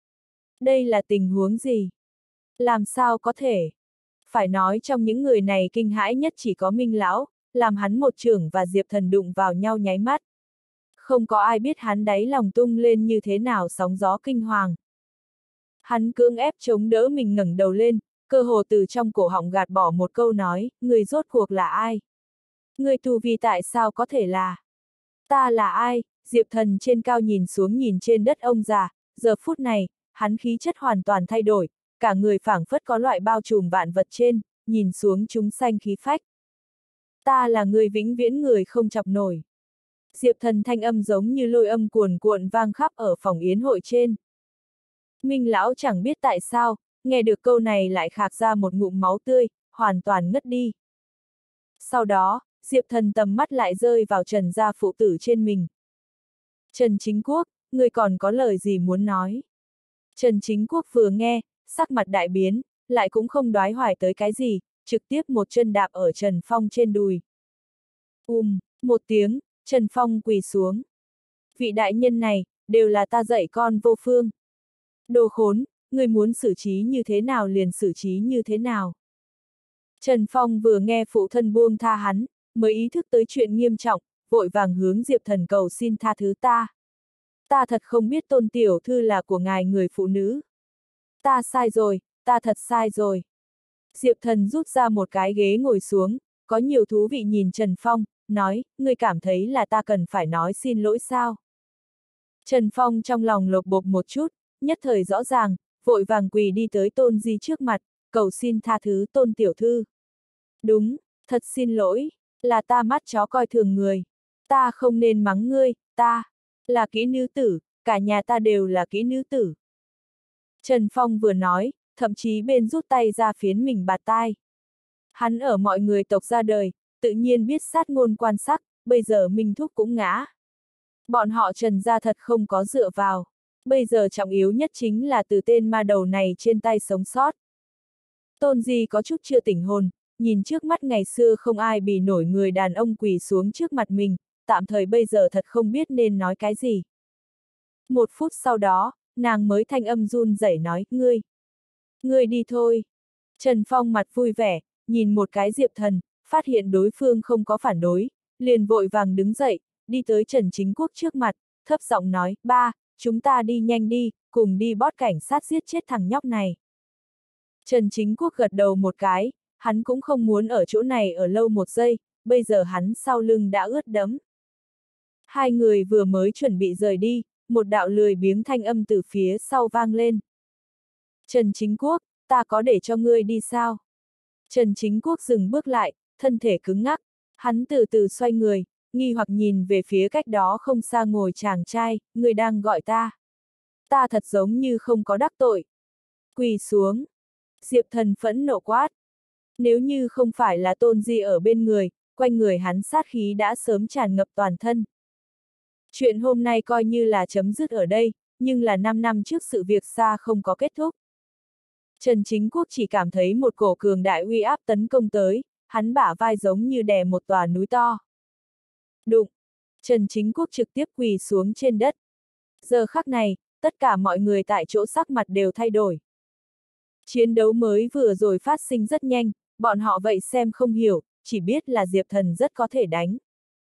Speaker 1: Đây là tình huống gì? Làm sao có thể? Phải nói trong những người này kinh hãi nhất chỉ có Minh lão, làm hắn một trưởng và Diệp Thần đụng vào nhau nháy mắt. Không có ai biết hắn đáy lòng tung lên như thế nào sóng gió kinh hoàng. Hắn cưỡng ép chống đỡ mình ngẩng đầu lên, cơ hồ từ trong cổ họng gạt bỏ một câu nói, người rốt cuộc là ai? Người tu vi tại sao có thể là? Ta là ai? Diệp Thần trên cao nhìn xuống nhìn trên đất ông già, giờ phút này, hắn khí chất hoàn toàn thay đổi, cả người phảng phất có loại bao trùm vạn vật trên, nhìn xuống chúng sanh khí phách. Ta là người vĩnh viễn người không chọc nổi. Diệp Thần thanh âm giống như lôi âm cuồn cuộn vang khắp ở phòng yến hội trên. Minh lão chẳng biết tại sao, nghe được câu này lại khạc ra một ngụm máu tươi, hoàn toàn ngất đi. Sau đó, Diệp Thần tầm mắt lại rơi vào Trần gia phụ tử trên mình. Trần Chính Quốc, người còn có lời gì muốn nói? Trần Chính Quốc vừa nghe, sắc mặt đại biến, lại cũng không đoái hoài tới cái gì, trực tiếp một chân đạp ở Trần Phong trên đùi. Um, một tiếng, Trần Phong quỳ xuống. Vị đại nhân này, đều là ta dạy con vô phương. Đồ khốn, người muốn xử trí như thế nào liền xử trí như thế nào. Trần Phong vừa nghe phụ thân buông tha hắn, mới ý thức tới chuyện nghiêm trọng, vội vàng hướng Diệp Thần cầu xin tha thứ ta. Ta thật không biết Tôn tiểu thư là của ngài người phụ nữ. Ta sai rồi, ta thật sai rồi. Diệp Thần rút ra một cái ghế ngồi xuống, có nhiều thú vị nhìn Trần Phong, nói, ngươi cảm thấy là ta cần phải nói xin lỗi sao? Trần Phong trong lòng lột bột một chút, nhất thời rõ ràng, vội vàng quỳ đi tới Tôn Di trước mặt, cầu xin tha thứ Tôn tiểu thư. Đúng, thật xin lỗi, là ta mắt chó coi thường người. Ta không nên mắng ngươi, ta là kỹ nữ tử, cả nhà ta đều là kỹ nữ tử. Trần Phong vừa nói, thậm chí bên rút tay ra phiến mình bạt tai. Hắn ở mọi người tộc ra đời, tự nhiên biết sát ngôn quan sắc, bây giờ Minh Thúc cũng ngã. Bọn họ Trần gia thật không có dựa vào. Bây giờ trọng yếu nhất chính là từ tên ma đầu này trên tay sống sót. Tôn Di có chút chưa tỉnh hồn, nhìn trước mắt ngày xưa không ai bì nổi người đàn ông quỳ xuống trước mặt mình, tạm thời bây giờ thật không biết nên nói cái gì. Một phút sau đó, nàng mới thanh âm run rẩy nói, ngươi. Ngươi đi thôi. Trần Phong mặt vui vẻ, nhìn một cái Diệp Thần, phát hiện đối phương không có phản đối, liền vội vàng đứng dậy, đi tới Trần Chính Quốc trước mặt, thấp giọng nói, ba, chúng ta đi nhanh đi, cùng đi bót cảnh sát giết chết thằng nhóc này. Trần Chính Quốc gật đầu một cái, hắn cũng không muốn ở chỗ này ở lâu một giây, bây giờ hắn sau lưng đã ướt đẫm. Hai người vừa mới chuẩn bị rời đi, một đạo lười biếng thanh âm từ phía sau vang lên. Trần Chính Quốc, ta có để cho ngươi đi sao? Trần Chính Quốc dừng bước lại, thân thể cứng ngắc, hắn từ từ xoay người, nghi hoặc nhìn về phía cách đó không xa ngồi chàng trai, người đang gọi ta. Ta thật giống như không có đắc tội. Quỳ xuống. Diệp Thần phẫn nộ quát. Nếu như không phải là Tôn Di ở bên người, quanh người hắn sát khí đã sớm tràn ngập toàn thân. Chuyện hôm nay coi như là chấm dứt ở đây, nhưng là năm năm trước sự việc xa không có kết thúc. Trần Chính Quốc chỉ cảm thấy một cổ cường đại uy áp tấn công tới, hắn bả vai giống như đè một tòa núi to. Đụng! Trần Chính Quốc trực tiếp quỳ xuống trên đất. Giờ khắc này, tất cả mọi người tại chỗ sắc mặt đều thay đổi. Chiến đấu mới vừa rồi phát sinh rất nhanh, bọn họ vậy xem không hiểu, chỉ biết là Diệp Thần rất có thể đánh.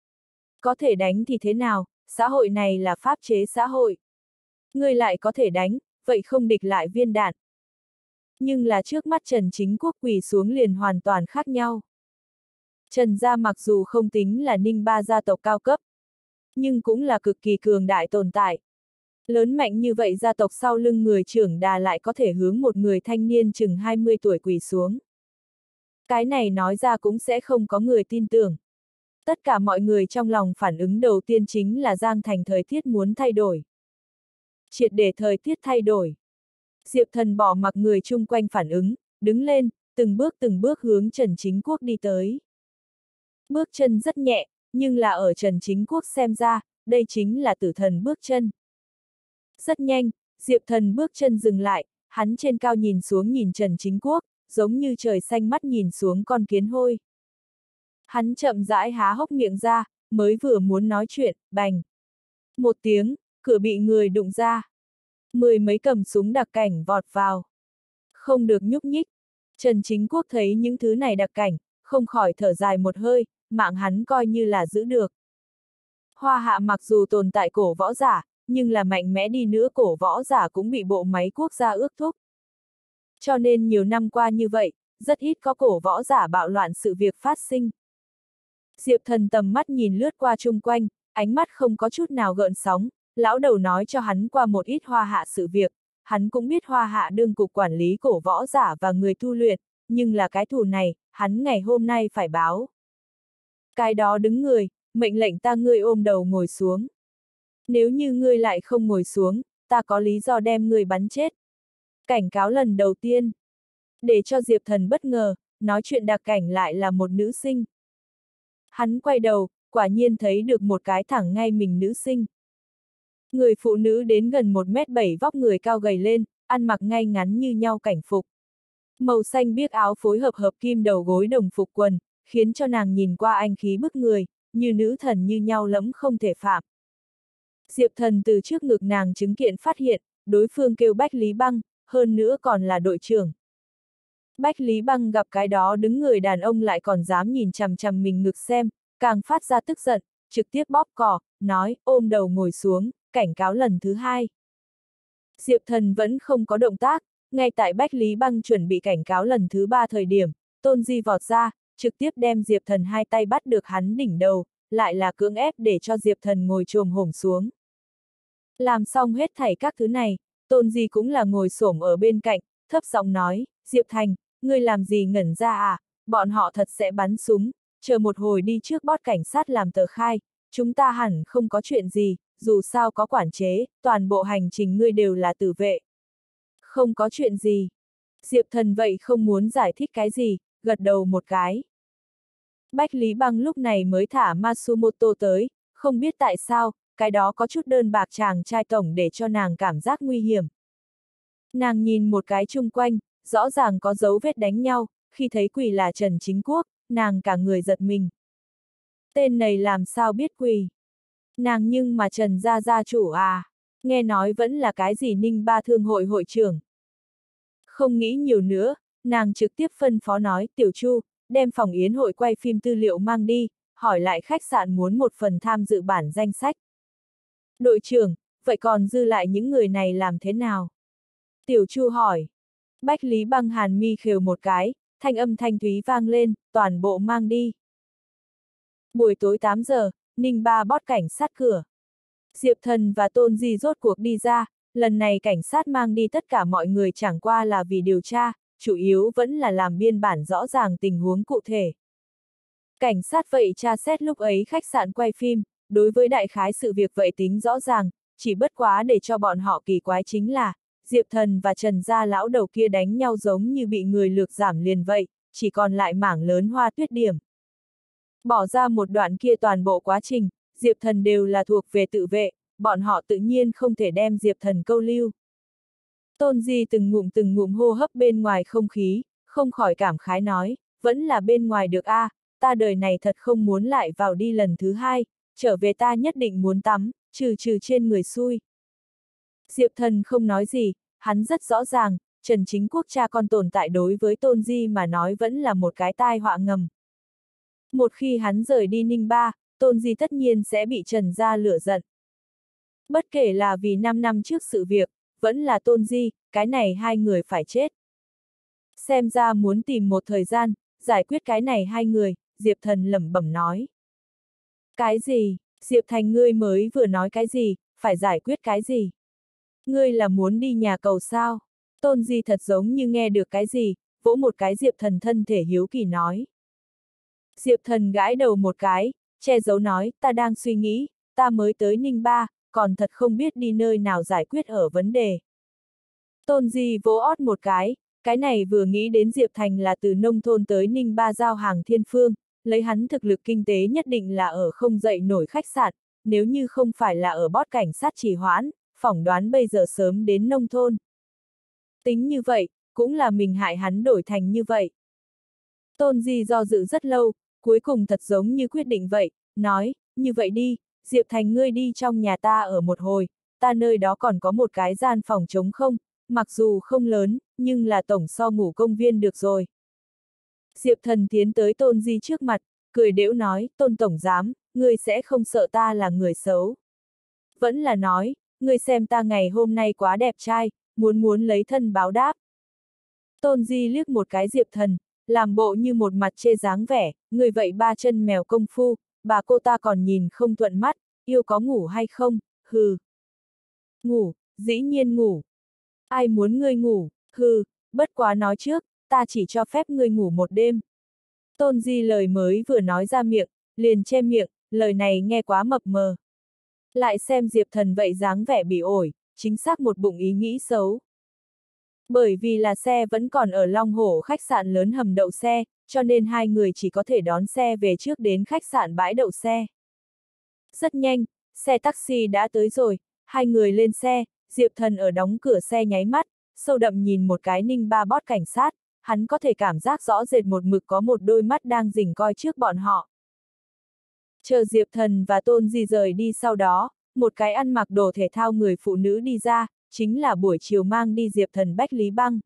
Speaker 1: Có thể đánh thì thế nào, xã hội này là pháp chế xã hội. Người lại có thể đánh, vậy không địch lại viên đạn. Nhưng là trước mắt Trần Chính Quốc quỳ xuống liền hoàn toàn khác nhau. Trần gia mặc dù không tính là Ninh Ba gia tộc cao cấp, nhưng cũng là cực kỳ cường đại tồn tại. Lớn mạnh như vậy gia tộc sau lưng người trưởng đà lại có thể hướng một người thanh niên chừng hai mươi tuổi quỳ xuống. Cái này nói ra cũng sẽ không có người tin tưởng. Tất cả mọi người trong lòng phản ứng đầu tiên chính là Giang Thành thời tiết muốn thay đổi. Triệt để thời tiết thay đổi. Diệp Thần bỏ mặc người chung quanh phản ứng, đứng lên, từng bước từng bước hướng Trần Chính Quốc đi tới. Bước chân rất nhẹ, nhưng là ở Trần Chính Quốc xem ra, đây chính là tử thần bước chân. Rất nhanh, Diệp Thần bước chân dừng lại, hắn trên cao nhìn xuống nhìn Trần Chính Quốc, giống như trời xanh mắt nhìn xuống con kiến hôi. Hắn chậm rãi há hốc miệng ra, mới vừa muốn nói chuyện, bành. Một tiếng, cửa bị người đụng ra. Mười mấy cầm súng đặc cảnh vọt vào. Không được nhúc nhích. Trần Chính Quốc thấy những thứ này đặc cảnh, không khỏi thở dài một hơi, mạng hắn coi như là giữ được. Hoa Hạ mặc dù tồn tại cổ võ giả, nhưng là mạnh mẽ đi nữa cổ võ giả cũng bị bộ máy quốc gia ước thúc. Cho nên nhiều năm qua như vậy, rất ít có cổ võ giả bạo loạn sự việc phát sinh. Diệp Thần tầm mắt nhìn lướt qua chung quanh, ánh mắt không có chút nào gợn sóng, lão đầu nói cho hắn qua một ít Hoa Hạ sự việc, hắn cũng biết Hoa Hạ đương cục quản lý cổ võ giả và người tu luyện, nhưng là cái thù này, hắn ngày hôm nay phải báo. Cái đó đứng người, mệnh lệnh ta ngươi ôm đầu ngồi xuống. Nếu như ngươi lại không ngồi xuống, ta có lý do đem ngươi bắn chết. Cảnh cáo lần đầu tiên. Để cho Diệp Thần bất ngờ, nói chuyện đặc cảnh lại là một nữ sinh. Hắn quay đầu, quả nhiên thấy được một cái thẳng ngay mình nữ sinh. Người phụ nữ đến gần một mét bảy vóc người cao gầy lên, ăn mặc ngay ngắn như nhau cảnh phục. Màu xanh biếc áo phối hợp hợp kim đầu gối đồng phục quần, khiến cho nàng nhìn qua anh khí bức người, như nữ thần như nhau lẫm không thể phạm. Diệp Thần từ trước ngực nàng chứng kiện phát hiện, đối phương kêu Bách Lý Băng, hơn nữa còn là đội trưởng. Bách Lý Băng gặp cái đó đứng người đàn ông lại còn dám nhìn chằm chằm mình ngực xem, càng phát ra tức giận, trực tiếp bóp cò, nói, ôm đầu ngồi xuống, cảnh cáo lần thứ hai. Diệp Thần vẫn không có động tác, ngay tại Bách Lý Băng chuẩn bị cảnh cáo lần thứ ba thời điểm, Tôn Di vọt ra, trực tiếp đem Diệp Thần hai tay bắt được hắn đỉnh đầu, lại là cưỡng ép để cho Diệp Thần ngồi chồm hổm xuống. Làm xong hết thảy các thứ này, Tôn Di cũng là ngồi xổm ở bên cạnh, thấp giọng nói, Diệp Thành, ngươi làm gì ngẩn ra à, bọn họ thật sẽ bắn súng, chờ một hồi đi trước bót cảnh sát làm tờ khai, chúng ta hẳn không có chuyện gì, dù sao có quản chế, toàn bộ hành trình ngươi đều là tử vệ. Không có chuyện gì. Diệp Thần vậy không muốn giải thích cái gì, gật đầu một cái. Bách Lý Băng lúc này mới thả Matsumoto tới, không biết tại sao, cái đó có chút đơn bạc chàng trai tổng để cho nàng cảm giác nguy hiểm. Nàng nhìn một cái chung quanh, rõ ràng có dấu vết đánh nhau, khi thấy quỷ là Trần Chính Quốc, nàng cả người giật mình. Tên này làm sao biết quỷ? Nàng nhưng mà Trần gia gia chủ à, nghe nói vẫn là cái gì Ninh Ba Thương hội hội trưởng. Không nghĩ nhiều nữa, nàng trực tiếp phân phó nói, Tiểu Chu, đem phòng yến hội quay phim tư liệu mang đi, hỏi lại khách sạn muốn một phần tham dự bản danh sách. Đội trưởng, vậy còn dư lại những người này làm thế nào? Tiểu Chu hỏi. Bách Lý Băng hàn mi khều một cái, thanh âm thanh thúy vang lên, toàn bộ mang đi. Buổi tối tám giờ, Ninh Ba bót cảnh sát cửa. Diệp Thần và Tôn Di rốt cuộc đi ra, lần này cảnh sát mang đi tất cả mọi người chẳng qua là vì điều tra, chủ yếu vẫn là làm biên bản rõ ràng tình huống cụ thể. Cảnh sát vậy tra xét lúc ấy khách sạn quay phim, đối với đại khái sự việc vậy tính rõ ràng, chỉ bất quá để cho bọn họ kỳ quái chính là, Diệp Thần và Trần gia lão đầu kia đánh nhau giống như bị người lược giảm liền vậy, chỉ còn lại mảng lớn hoa tuyết điểm. Bỏ ra một đoạn kia toàn bộ quá trình, Diệp Thần đều là thuộc về tự vệ, bọn họ tự nhiên không thể đem Diệp Thần câu lưu. Tôn Di từng ngụm từng ngụm hô hấp bên ngoài không khí, không khỏi cảm khái nói, vẫn là bên ngoài được a, à, ta đời này thật không muốn lại vào đi lần thứ hai, trở về ta nhất định muốn tắm, trừ trừ trên người xui. Diệp Thần không nói gì, hắn rất rõ ràng, Trần Chính Quốc cha con tồn tại đối với Tôn Di mà nói vẫn là một cái tai họa ngầm. Một khi hắn rời đi Ninh Ba, Tôn Di tất nhiên sẽ bị Trần gia lửa giận. Bất kể là vì năm năm trước sự việc, vẫn là Tôn Di, cái này hai người phải chết. Xem ra muốn tìm một thời gian, giải quyết cái này hai người, Diệp Thần lẩm bẩm nói. Cái gì? Diệp Thành ngươi mới vừa nói cái gì, phải giải quyết cái gì? Ngươi là muốn đi nhà cầu sao? Tôn Di thật giống như nghe được cái gì, vỗ một cái Diệp Thần thân thể hiếu kỳ nói. Diệp Thần gãi đầu một cái, che giấu nói, ta đang suy nghĩ, ta mới tới Ninh Ba, còn thật không biết đi nơi nào giải quyết ở vấn đề. Tôn Di vỗ ót một cái, cái này vừa nghĩ đến Diệp Thành là từ nông thôn tới Ninh Ba giao hàng thiên phương, lấy hắn thực lực kinh tế nhất định là ở không dậy nổi khách sạn, nếu như không phải là ở bót cảnh sát trì hoãn, phỏng đoán bây giờ sớm đến nông thôn. Tính như vậy, cũng là mình hại hắn đổi thành như vậy. Tôn Di do dự rất lâu, cuối cùng thật giống như quyết định vậy, nói, như vậy đi, Diệp Thành ngươi đi trong nhà ta ở một hồi, ta nơi đó còn có một cái gian phòng trống không, mặc dù không lớn, nhưng là tổng so ngủ công viên được rồi. Diệp Thần tiến tới Tôn Di trước mặt, cười đễu nói, Tôn Tổng Giám, ngươi sẽ không sợ ta là người xấu. Vẫn là nói, ngươi xem ta ngày hôm nay quá đẹp trai, muốn muốn lấy thân báo đáp. Tôn Di liếc một cái Diệp Thần, làm bộ như một mặt chê dáng vẻ, người vậy ba chân mèo công phu, bà cô ta còn nhìn không thuận mắt, yêu có ngủ hay không, hừ. Ngủ, dĩ nhiên ngủ. Ai muốn ngươi ngủ, hừ, bất quá nói trước, ta chỉ cho phép ngươi ngủ một đêm. Tôn Di lời mới vừa nói ra miệng, liền che miệng, lời này nghe quá mập mờ. Lại xem Diệp Thần vậy dáng vẻ bị ổi, chính xác một bụng ý nghĩ xấu. Bởi vì là xe vẫn còn ở Long Hổ khách sạn lớn hầm đậu xe, cho nên hai người chỉ có thể đón xe về trước đến khách sạn bãi đậu xe. Rất nhanh, xe taxi đã tới rồi, hai người lên xe, Diệp Thần ở đóng cửa xe nháy mắt, sâu đậm nhìn một cái Ninh Ba bót cảnh sát, hắn có thể cảm giác rõ rệt một mực có một đôi mắt đang rình coi trước bọn họ. Chờ Diệp Thần và Tôn Di rời đi sau đó, một cái ăn mặc đồ thể thao người phụ nữ đi ra, chính là buổi chiều mang đi Diệp Thần Bách Lý Băng.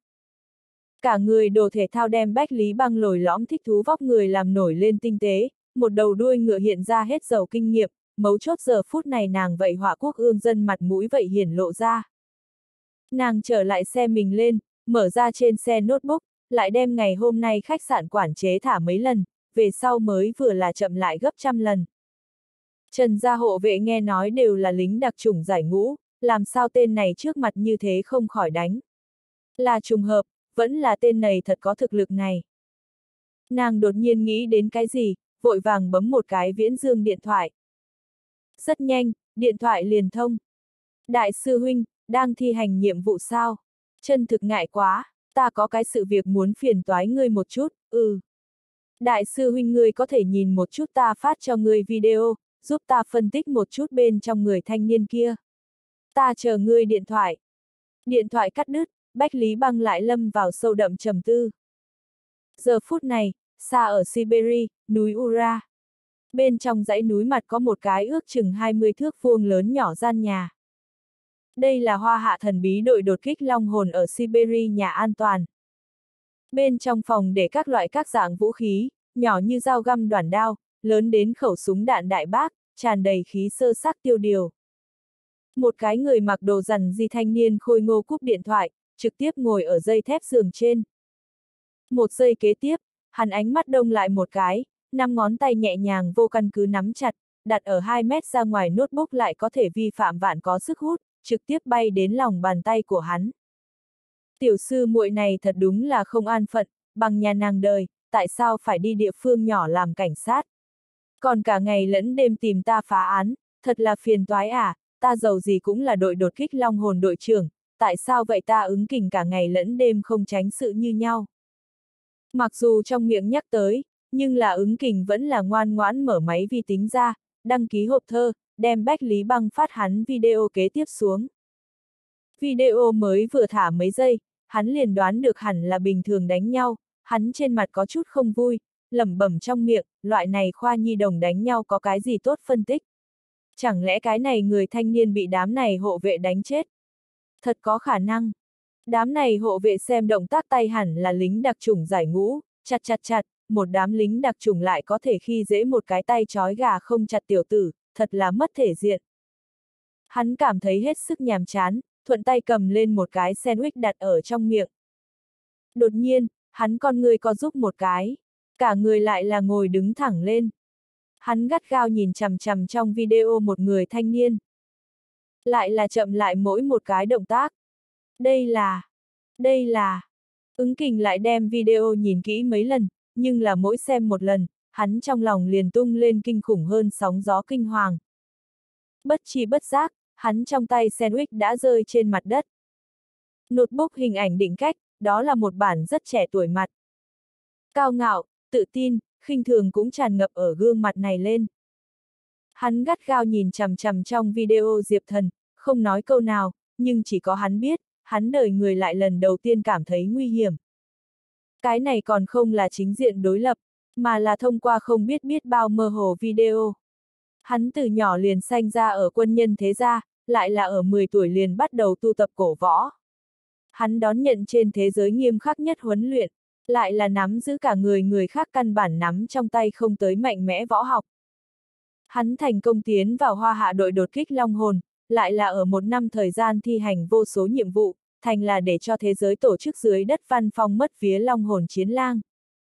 Speaker 1: Cả người đồ thể thao đem Bách Lý Băng lồi lõm thích thú vóc người làm nổi lên tinh tế, một đầu đuôi ngựa hiện ra hết giàu kinh nghiệm, mấu chốt giờ phút này nàng vậy họa quốc ương dân mặt mũi vậy hiển lộ ra. Nàng trở lại xe mình lên, mở ra trên xe notebook, lại đem ngày hôm nay khách sạn quản chế thả mấy lần, về sau mới vừa là chậm lại gấp trăm lần. Trần gia hộ vệ nghe nói đều là lính đặc chủng giải ngũ, làm sao tên này trước mặt như thế không khỏi đánh. Là trùng hợp, vẫn là tên này thật có thực lực này. Nàng đột nhiên nghĩ đến cái gì, vội vàng bấm một cái viễn dương điện thoại. Rất nhanh, điện thoại liền thông. Đại sư huynh, đang thi hành nhiệm vụ sao? Chân thực ngại quá, ta có cái sự việc muốn phiền toái ngươi một chút, ừ. Đại sư huynh ngươi có thể nhìn một chút ta phát cho ngươi video, giúp ta phân tích một chút bên trong người thanh niên kia. Ta chờ ngươi điện thoại. Điện thoại cắt đứt, Bách Lý Băng lại lâm vào sâu đậm trầm tư. Giờ phút này, xa ở Siberia, núi Ura. Bên trong dãy núi mặt có một cái ước chừng hai mươi thước vuông lớn nhỏ gian nhà. Đây là Hoa Hạ thần bí đội đột kích long hồn ở Siberia nhà an toàn. Bên trong phòng để các loại các dạng vũ khí, nhỏ như dao găm đoản đao, lớn đến khẩu súng đạn đại bác, tràn đầy khí sơ sắc tiêu điều. Một cái người mặc đồ rằn di thanh niên khôi ngô cúp điện thoại, trực tiếp ngồi ở dây thép giường trên. Một giây kế tiếp, hắn ánh mắt đông lại một cái, năm ngón tay nhẹ nhàng vô căn cứ nắm chặt, đặt ở hai mét ra ngoài notebook lại có thể vi phạm vạn có sức hút, trực tiếp bay đến lòng bàn tay của hắn. Tiểu sư muội này thật đúng là không an phận, bằng nhà nàng đời, tại sao phải đi địa phương nhỏ làm cảnh sát? Còn cả ngày lẫn đêm tìm ta phá án, thật là phiền toái à, ta giàu gì cũng là đội đột kích Long Hồn đội trưởng, tại sao vậy ta Ứng Kình cả ngày lẫn đêm không tránh sự như nhau? Mặc dù trong miệng nhắc tới, nhưng là Ứng Kình vẫn là ngoan ngoãn mở máy vi tính ra, đăng ký hộp thơ, đem Bách Lý Băng phát hắn video kế tiếp xuống. Video mới vừa thả mấy giây, hắn liền đoán được hẳn là bình thường đánh nhau, hắn trên mặt có chút không vui, lẩm bẩm trong miệng, loại này khoa nhi đồng đánh nhau có cái gì tốt phân tích. Chẳng lẽ cái này người thanh niên bị đám này hộ vệ đánh chết? Thật có khả năng. Đám này hộ vệ xem động tác tay hẳn là lính đặc chủng giải ngũ, chặt chặt chặt, một đám lính đặc chủng lại có thể khi dễ một cái tay trói gà không chặt tiểu tử, thật là mất thể diện. Hắn cảm thấy hết sức nhàm chán, thuận tay cầm lên một cái sandwich đặt ở trong miệng. Đột nhiên, hắn con người co giúp một cái, cả người lại là ngồi đứng thẳng lên. Hắn gắt gao nhìn chằm chằm trong video một người thanh niên. Lại là chậm lại mỗi một cái động tác. Đây là... Đây là... Ứng Kình lại đem video nhìn kỹ mấy lần, nhưng là mỗi xem một lần, hắn trong lòng liền tung lên kinh khủng hơn sóng gió kinh hoàng. Bất chi bất giác, hắn trong tay sandwich đã rơi trên mặt đất. Notebook hình ảnh định cách, đó là một bản rất trẻ tuổi mặt. Cao ngạo, tự tin, khinh thường cũng tràn ngập ở gương mặt này lên. Hắn gắt gao nhìn chằm chằm trong video Diệp Thần, không nói câu nào, nhưng chỉ có hắn biết, hắn đời người lại lần đầu tiên cảm thấy nguy hiểm. Cái này còn không là chính diện đối lập, mà là thông qua không biết biết bao mơ hồ video. Hắn từ nhỏ liền sanh ra ở quân nhân thế gia, lại là ở mười tuổi liền bắt đầu tu tập cổ võ. Hắn đón nhận trên thế giới nghiêm khắc nhất huấn luyện, lại là nắm giữ cả người người khác căn bản nắm trong tay không tới mạnh mẽ võ học. Hắn thành công tiến vào Hoa Hạ đội đột kích Long Hồn, lại là ở một năm thời gian thi hành vô số nhiệm vụ, thành là để cho thế giới tổ chức dưới đất văn phong mất vía Long Hồn chiến lang.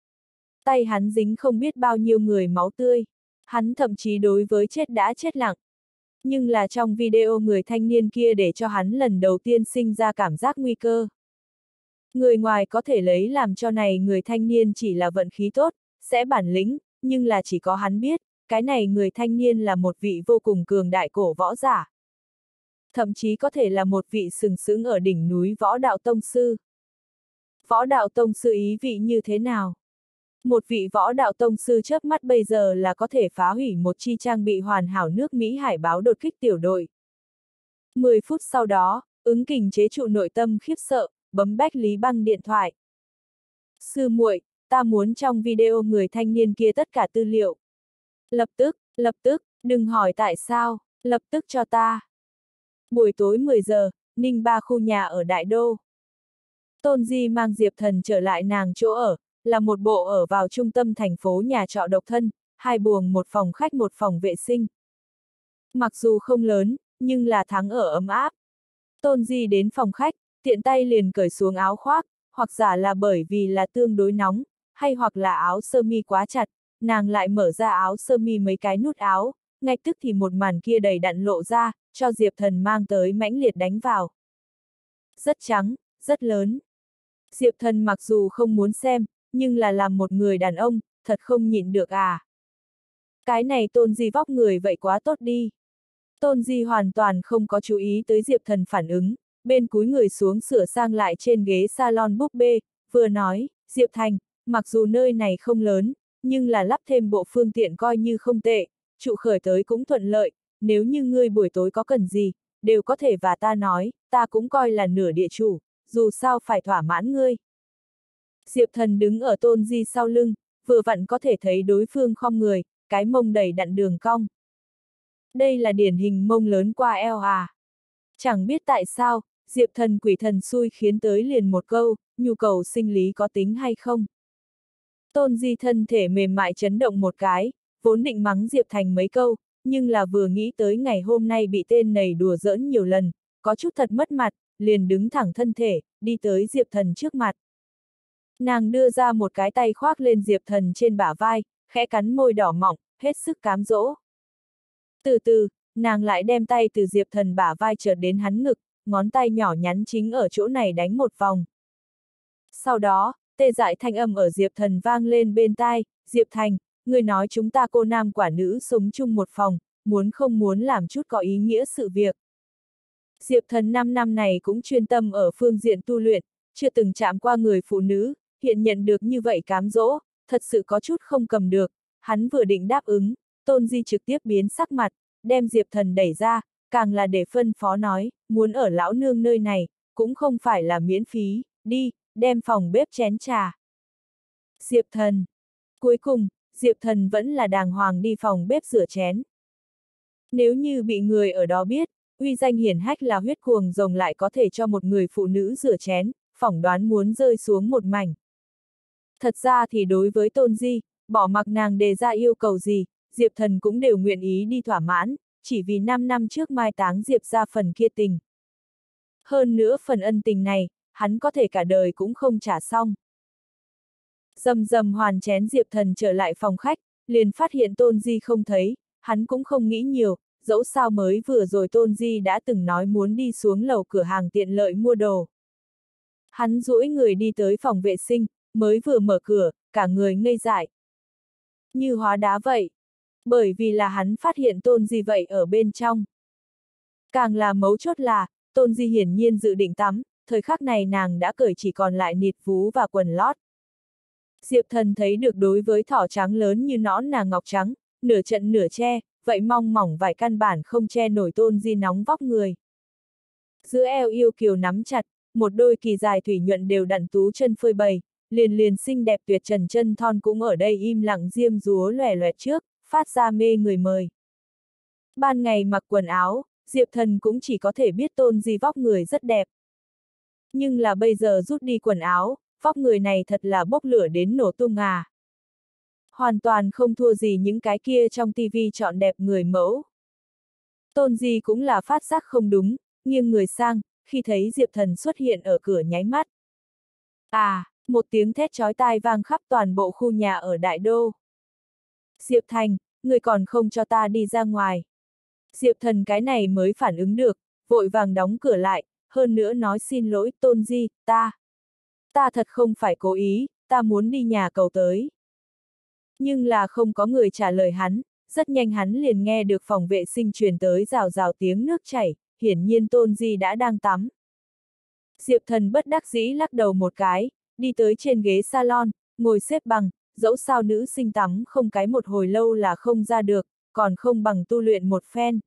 Speaker 1: Tay hắn dính không biết bao nhiêu người máu tươi, hắn thậm chí đối với chết đã chết lặng. Nhưng là trong video người thanh niên kia để cho hắn lần đầu tiên sinh ra cảm giác nguy cơ. Người ngoài có thể lấy làm cho này người thanh niên chỉ là vận khí tốt, sẽ bản lĩnh, nhưng là chỉ có hắn biết, cái này người thanh niên là một vị vô cùng cường đại cổ võ giả. Thậm chí có thể là một vị sừng sững ở đỉnh núi võ đạo tông sư. Võ đạo tông sư ý vị như thế nào? Một vị võ đạo tông sư chớp mắt bây giờ là có thể phá hủy một chi trang bị hoàn hảo nước Mỹ hải báo đột kích tiểu đội. mười phút sau đó, Ứng Kình chế trụ nội tâm khiếp sợ, bấm Bách Lý Băng điện thoại. Sư muội, ta muốn trong video người thanh niên kia tất cả tư liệu. Lập tức, lập tức, đừng hỏi tại sao, lập tức cho ta. Buổi tối mười giờ, Ninh Ba khu nhà ở Đại Đô. Tôn Di mang Diệp Thần trở lại nàng chỗ ở, là một bộ ở vào trung tâm thành phố nhà trọ độc thân, hai buồng một phòng khách một phòng vệ sinh. Mặc dù không lớn, nhưng là thắng ở ấm áp. Tôn Di đến phòng khách, tiện tay liền cởi xuống áo khoác, hoặc giả là bởi vì là tương đối nóng, hay hoặc là áo sơ mi quá chặt, nàng lại mở ra áo sơ mi mấy cái nút áo, ngay tức thì một màn kia đầy đặn lộ ra, cho Diệp Thần mang tới mãnh liệt đánh vào. Rất trắng, rất lớn. Diệp Thần mặc dù không muốn xem, nhưng là làm một người đàn ông, thật không nhịn được à. Cái này Tôn Di vóc người vậy quá tốt đi. Tôn Di hoàn toàn không có chú ý tới Diệp Thần phản ứng, bên cúi người xuống sửa sang lại trên ghế salon búp bê, vừa nói, Diệp Thành, mặc dù nơi này không lớn, nhưng là lắp thêm bộ phương tiện coi như không tệ, trụ khởi tới cũng thuận lợi, nếu như ngươi buổi tối có cần gì, đều có thể và ta nói, ta cũng coi là nửa địa chủ, dù sao phải thỏa mãn ngươi. Diệp Thần đứng ở Tôn Di sau lưng, vừa vặn có thể thấy đối phương khom người, cái mông đầy đặn đường cong. Đây là điển hình mông lớn qua eo à. Chẳng biết tại sao, Diệp Thần quỷ thần xui khiến tới liền một câu, nhu cầu sinh lý có tính hay không. Tôn Di thân thể mềm mại chấn động một cái, vốn định mắng Diệp Thành mấy câu, nhưng là vừa nghĩ tới ngày hôm nay bị tên này đùa giỡn nhiều lần, có chút thật mất mặt, liền đứng thẳng thân thể, đi tới Diệp Thần trước mặt. Nàng đưa ra một cái tay khoác lên Diệp Thần trên bả vai, khẽ cắn môi đỏ mọng, hết sức cám dỗ. Từ từ, nàng lại đem tay từ Diệp Thần bả vai chợt đến hắn ngực, ngón tay nhỏ nhắn chính ở chỗ này đánh một vòng. Sau đó, tê dại thanh âm ở Diệp Thần vang lên bên tai, Diệp Thành, người nói chúng ta cô nam quả nữ sống chung một phòng, muốn không muốn làm chút có ý nghĩa sự việc. Diệp Thần năm năm này cũng chuyên tâm ở phương diện tu luyện, chưa từng chạm qua người phụ nữ, hiện nhận được như vậy cám dỗ, thật sự có chút không cầm được, hắn vừa định đáp ứng, Tôn Di trực tiếp biến sắc mặt, đem Diệp Thần đẩy ra, càng là để phân phó nói, muốn ở lão nương nơi này, cũng không phải là miễn phí, đi, đem phòng bếp chén trà. Diệp Thần. Cuối cùng, Diệp Thần vẫn là đàng hoàng đi phòng bếp rửa chén. Nếu như bị người ở đó biết, uy danh hiển hách là huyết cuồng rồng lại có thể cho một người phụ nữ rửa chén, phỏng đoán muốn rơi xuống một mảnh. Thật ra thì đối với Tôn Di, bỏ mặc nàng đề ra yêu cầu gì, Diệp Thần cũng đều nguyện ý đi thỏa mãn, chỉ vì năm năm trước mai táng Diệp ra phần kia tình. Hơn nữa phần ân tình này, hắn có thể cả đời cũng không trả xong. Dầm dầm hoàn chén Diệp Thần trở lại phòng khách, liền phát hiện Tôn Di không thấy, hắn cũng không nghĩ nhiều, dẫu sao mới vừa rồi Tôn Di đã từng nói muốn đi xuống lầu cửa hàng tiện lợi mua đồ. Hắn duỗi người đi tới phòng vệ sinh, mới vừa mở cửa, cả người ngây dại. Như hóa đá vậy. Bởi vì là hắn phát hiện Tôn Di vậy ở bên trong. Càng là mấu chốt là, Tôn Di hiển nhiên dự định tắm, thời khắc này nàng đã cởi chỉ còn lại nịt vú và quần lót. Diệp Thần thấy được đối với thỏ trắng lớn như nõn nàng ngọc trắng, nửa trận nửa che, vậy mong mỏng vài căn bản không che nổi Tôn Di nóng vóc người. Giữa eo yêu kiều nắm chặt, một đôi kỳ dài thủy nhuận đều đặn tú chân phơi bày, liền liền xinh đẹp tuyệt trần chân thon cũng ở đây im lặng diêm dúa lòe loẹt trước, phát ra mê người mời. Ban ngày mặc quần áo, Diệp Thần cũng chỉ có thể biết Tôn Di vóc người rất đẹp. Nhưng là bây giờ rút đi quần áo, vóc người này thật là bốc lửa đến nổ tung à. Hoàn toàn không thua gì những cái kia trong tivi chọn đẹp người mẫu. Tôn Di cũng là phát giác không đúng, nghiêng người sang, khi thấy Diệp Thần xuất hiện ở cửa nháy mắt. À, một tiếng thét chói tai vang khắp toàn bộ khu nhà ở Đại Đô. Diệp Thành, người còn không cho ta đi ra ngoài. Diệp Thần cái này mới phản ứng được, vội vàng đóng cửa lại, hơn nữa nói xin lỗi Tôn Di, ta. Ta thật không phải cố ý, ta muốn đi nhà cầu tới. Nhưng là không có người trả lời hắn, rất nhanh hắn liền nghe được phòng vệ sinh truyền tới rào rào tiếng nước chảy, hiển nhiên Tôn Di đã đang tắm. Diệp Thần bất đắc dĩ lắc đầu một cái, đi tới trên ghế salon, ngồi xếp bằng, dẫu sao nữ sinh tắm không cái một hồi lâu là không ra được, còn không bằng tu luyện một phen.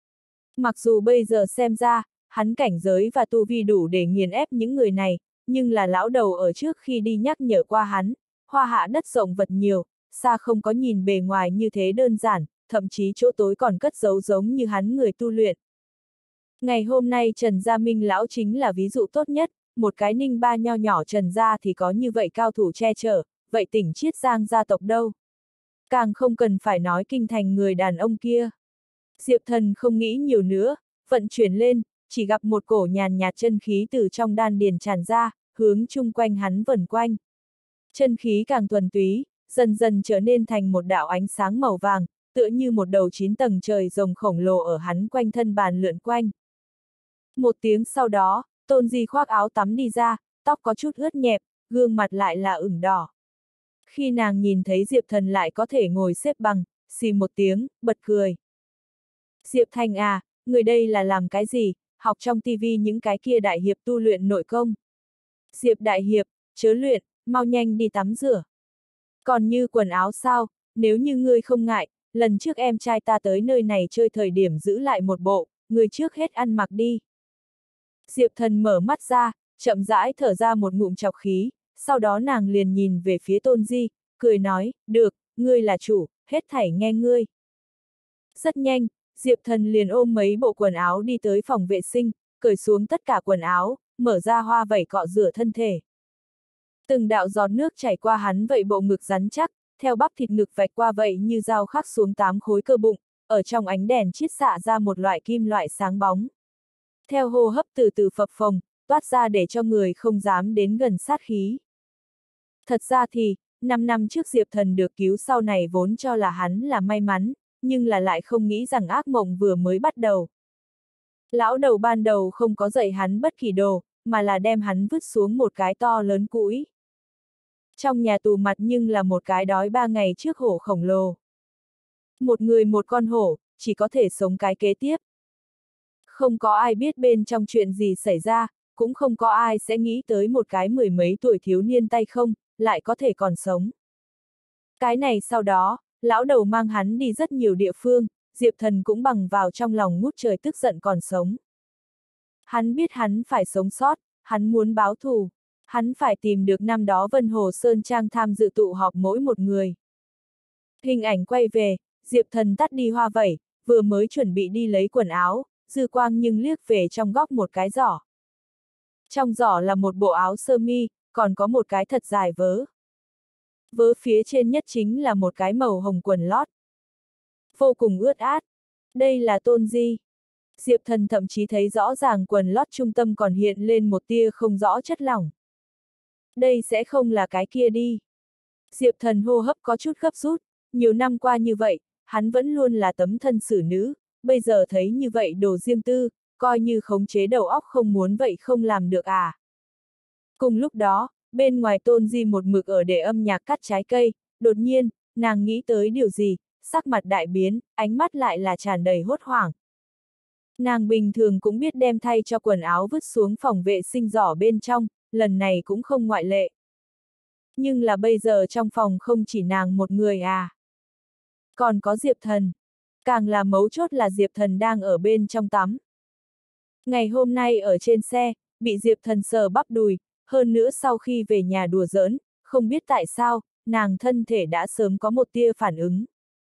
Speaker 1: Mặc dù bây giờ xem ra, hắn cảnh giới và tu vi đủ để nghiền ép những người này, nhưng là lão đầu ở trước khi đi nhắc nhở qua hắn, hoa hạ đất rộng vật nhiều, xa không có nhìn bề ngoài như thế đơn giản, thậm chí chỗ tối còn cất giấu giống như hắn người tu luyện. Ngày hôm nay Trần Gia Minh lão chính là ví dụ tốt nhất, một cái ninh ba nho nhỏ Trần Gia thì có như vậy cao thủ che chở, vậy tỉnh Chiết Giang gia tộc đâu? Càng không cần phải nói kinh thành người đàn ông kia. Diệp Thần không nghĩ nhiều nữa, vận chuyển lên, chỉ gặp một cổ nhàn nhạt chân khí từ trong đan điền tràn ra, hướng chung quanh hắn vần quanh. Chân khí càng thuần túy, dần dần trở nên thành một đạo ánh sáng màu vàng, tựa như một đầu chín tầng trời rồng khổng lồ ở hắn quanh thân bàn lượn quanh. Một tiếng sau đó, Tôn Di khoác áo tắm đi ra, tóc có chút ướt nhẹp, gương mặt lại là ửng đỏ. Khi nàng nhìn thấy Diệp Thần lại có thể ngồi xếp bằng, xì một tiếng, bật cười. Diệp Thành à, người đây là làm cái gì, học trong tivi những cái kia đại hiệp tu luyện nội công. Diệp đại hiệp, chớ luyện, mau nhanh đi tắm rửa. Còn như quần áo sao, nếu như ngươi không ngại, lần trước em trai ta tới nơi này chơi thời điểm giữ lại một bộ, người trước hết ăn mặc đi. Diệp Thần mở mắt ra, chậm rãi thở ra một ngụm trọc khí, sau đó nàng liền nhìn về phía Tôn Di, cười nói, được, ngươi là chủ, hết thảy nghe ngươi. Rất nhanh, Diệp Thần liền ôm mấy bộ quần áo đi tới phòng vệ sinh, cởi xuống tất cả quần áo, mở ra hoa vẩy cọ rửa thân thể. Từng đạo giọt nước chảy qua hắn vậy bộ ngực rắn chắc, theo bắp thịt ngực vạch qua vậy như dao khắc xuống tám khối cơ bụng, ở trong ánh đèn chiết xạ ra một loại kim loại sáng bóng. Theo hô hấp từ từ phập phồng, toát ra để cho người không dám đến gần sát khí. Thật ra thì, năm năm trước Diệp Thần được cứu sau này vốn cho là hắn là may mắn, nhưng là lại không nghĩ rằng ác mộng vừa mới bắt đầu. Lão đầu ban đầu không có dạy hắn bất kỳ đồ, mà là đem hắn vứt xuống một cái to lớn cũi. Trong nhà tù mặt nhưng là một cái đói ba ngày trước hổ khổng lồ. Một người một con hổ, chỉ có thể sống cái kế tiếp. Không có ai biết bên trong chuyện gì xảy ra, cũng không có ai sẽ nghĩ tới một cái mười mấy tuổi thiếu niên tay không, lại có thể còn sống. Cái này sau đó, lão đầu mang hắn đi rất nhiều địa phương, Diệp Thần cũng bằng vào trong lòng ngút trời tức giận còn sống. Hắn biết hắn phải sống sót, hắn muốn báo thù, hắn phải tìm được năm đó Vân Hồ Sơn Trang tham dự tụ họp mỗi một người. Hình ảnh quay về, Diệp Thần tắt đi hoa vẩy, vừa mới chuẩn bị đi lấy quần áo, dư quang nhưng liếc về trong góc một cái giỏ. Trong giỏ là một bộ áo sơ mi, còn có một cái thật dài vớ. Vớ phía trên nhất chính là một cái màu hồng quần lót. Vô cùng ướt át. Đây là tôn di. Diệp Thần thậm chí thấy rõ ràng quần lót trung tâm còn hiện lên một tia không rõ chất lỏng. Đây sẽ không là cái kia đi. Diệp Thần hô hấp có chút gấp rút, nhiều năm qua như vậy, hắn vẫn luôn là tấm thân xử nữ, bây giờ thấy như vậy đồ riêng tư, coi như khống chế đầu óc không muốn vậy không làm được à. Cùng lúc đó, bên ngoài Tôn Di một mực ở để âm nhạc cắt trái cây, đột nhiên, nàng nghĩ tới điều gì, sắc mặt đại biến, ánh mắt lại là tràn đầy hốt hoảng. Nàng bình thường cũng biết đem thay cho quần áo vứt xuống phòng vệ sinh giỏ bên trong, lần này cũng không ngoại lệ. Nhưng là bây giờ trong phòng không chỉ nàng một người à. Còn có Diệp Thần. Càng là mấu chốt là Diệp Thần đang ở bên trong tắm. Ngày hôm nay ở trên xe, bị Diệp Thần sờ bắp đùi, hơn nữa sau khi về nhà đùa giỡn, không biết tại sao, nàng thân thể đã sớm có một tia phản ứng.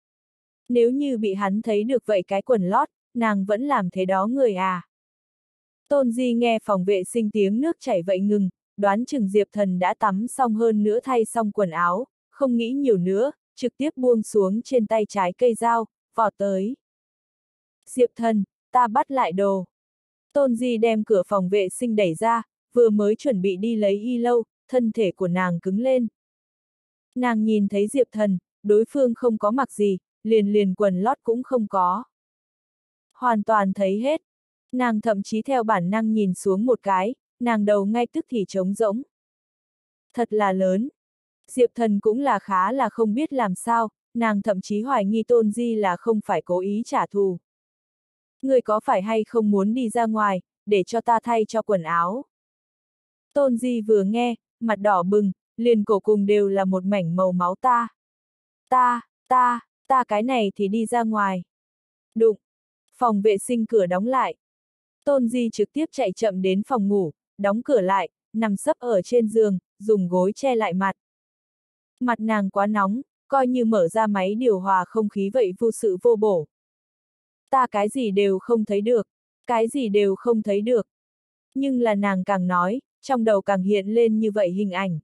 Speaker 1: Nếu như bị hắn thấy được vậy cái quần lót, nàng vẫn làm thế đó người à. Tôn Di nghe phòng vệ sinh tiếng nước chảy vậy ngừng, đoán chừng Diệp Thần đã tắm xong hơn nữa thay xong quần áo, không nghĩ nhiều nữa, trực tiếp buông xuống trên tay trái cây dao, vọt tới. Diệp Thần, ta bắt lại đồ. Tôn Di đem cửa phòng vệ sinh đẩy ra, vừa mới chuẩn bị đi lấy y lâu, thân thể của nàng cứng lên. Nàng nhìn thấy Diệp Thần, đối phương không có mặc gì, liền liền quần lót cũng không có. Hoàn toàn thấy hết. Nàng thậm chí theo bản năng nhìn xuống một cái, nàng đầu ngay tức thì trống rỗng. Thật là lớn. Diệp Thần cũng là khá là không biết làm sao, nàng thậm chí hoài nghi Tôn Di là không phải cố ý trả thù. Người có phải hay không muốn đi ra ngoài, để cho ta thay cho quần áo. Tôn Di vừa nghe, mặt đỏ bừng, liền cổ cùng đều là một mảnh màu máu ta. Ta, ta, ta cái này thì đi ra ngoài. Đụng. Phòng vệ sinh cửa đóng lại. Tôn Di trực tiếp chạy chậm đến phòng ngủ, đóng cửa lại, nằm sấp ở trên giường, dùng gối che lại mặt. Mặt nàng quá nóng, coi như mở ra máy điều hòa không khí vậy vô sự vô bổ. Ta cái gì đều không thấy được, cái gì đều không thấy được. Nhưng là nàng càng nói, trong đầu càng hiện lên như vậy hình ảnh.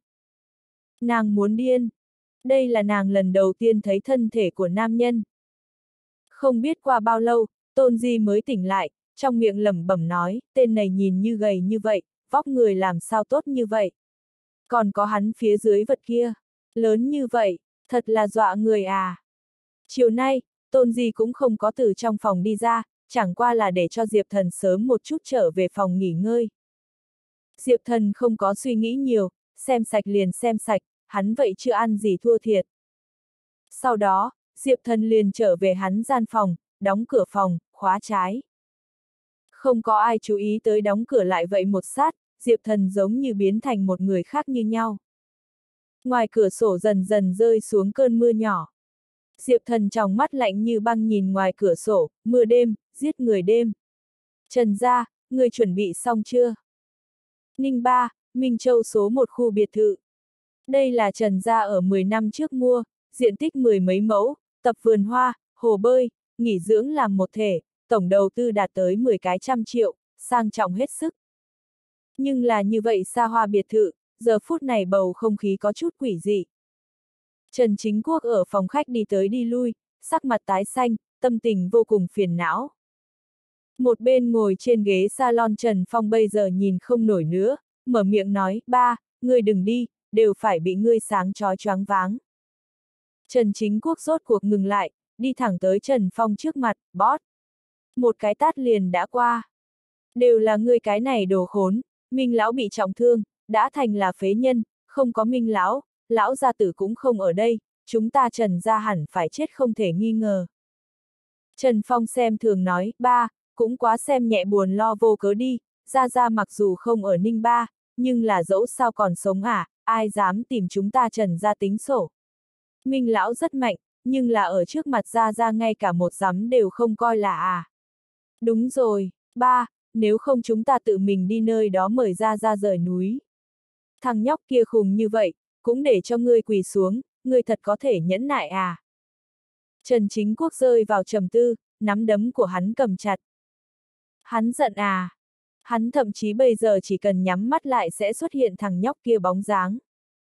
Speaker 1: Nàng muốn điên. Đây là nàng lần đầu tiên thấy thân thể của nam nhân. Không biết qua bao lâu, Tôn Di mới tỉnh lại, trong miệng lẩm bẩm nói, tên này nhìn như gầy như vậy, vóc người làm sao tốt như vậy. Còn có hắn phía dưới vật kia, lớn như vậy, thật là dọa người à. Chiều nay, Tôn Di cũng không có từ trong phòng đi ra, chẳng qua là để cho Diệp Thần sớm một chút trở về phòng nghỉ ngơi. Diệp Thần không có suy nghĩ nhiều, xem sạch liền xem sạch, hắn vậy chưa ăn gì thua thiệt. Sau đó, Diệp Thần liền trở về hắn gian phòng, đóng cửa phòng, khóa trái. Không có ai chú ý tới đóng cửa lại vậy một sát, Diệp Thần giống như biến thành một người khác như nhau. Ngoài cửa sổ dần dần rơi xuống cơn mưa nhỏ. Diệp Thần trong mắt lạnh như băng nhìn ngoài cửa sổ, mưa đêm, giết người đêm. Trần gia, người chuẩn bị xong chưa? Ninh Ba, Minh Châu số một khu biệt thự. Đây là Trần gia ở mười năm trước mua, diện tích mười mấy mẫu, tập vườn hoa, hồ bơi, nghỉ dưỡng làm một thể, tổng đầu tư đạt tới mười cái trăm triệu, sang trọng hết sức. Nhưng là như vậy xa hoa biệt thự, giờ phút này bầu không khí có chút quỷ dị. Trần Chính Quốc ở phòng khách đi tới đi lui, sắc mặt tái xanh, tâm tình vô cùng phiền não. Một bên ngồi trên ghế salon Trần Phong bây giờ nhìn không nổi nữa, mở miệng nói, ba, ngươi đừng đi, đều phải bị ngươi sáng chói choáng váng. Trần Chính Quốc rốt cuộc ngừng lại, đi thẳng tới Trần Phong trước mặt, bót. Một cái tát liền đã qua. Đều là ngươi cái này đồ khốn, Minh lão bị trọng thương, đã thành là phế nhân, không có Minh lão, lão gia tử cũng không ở đây, chúng ta Trần gia hẳn phải chết không thể nghi ngờ. Trần Phong xem thường nói, ba, cũng quá xem nhẹ buồn lo vô cớ đi, gia gia mặc dù không ở Ninh Ba, nhưng là dẫu sao còn sống à, ai dám tìm chúng ta Trần gia tính sổ. Minh lão rất mạnh, nhưng là ở trước mặt gia gia ngay cả một giám đều không coi là à. Đúng rồi, ba, nếu không chúng ta tự mình đi nơi đó mời gia gia rời núi. Thằng nhóc kia khùng như vậy, cũng để cho ngươi quỳ xuống, ngươi thật có thể nhẫn nại à. Trần Chính Quốc rơi vào trầm tư, nắm đấm của hắn cầm chặt. Hắn giận à. Hắn thậm chí bây giờ chỉ cần nhắm mắt lại sẽ xuất hiện thằng nhóc kia bóng dáng.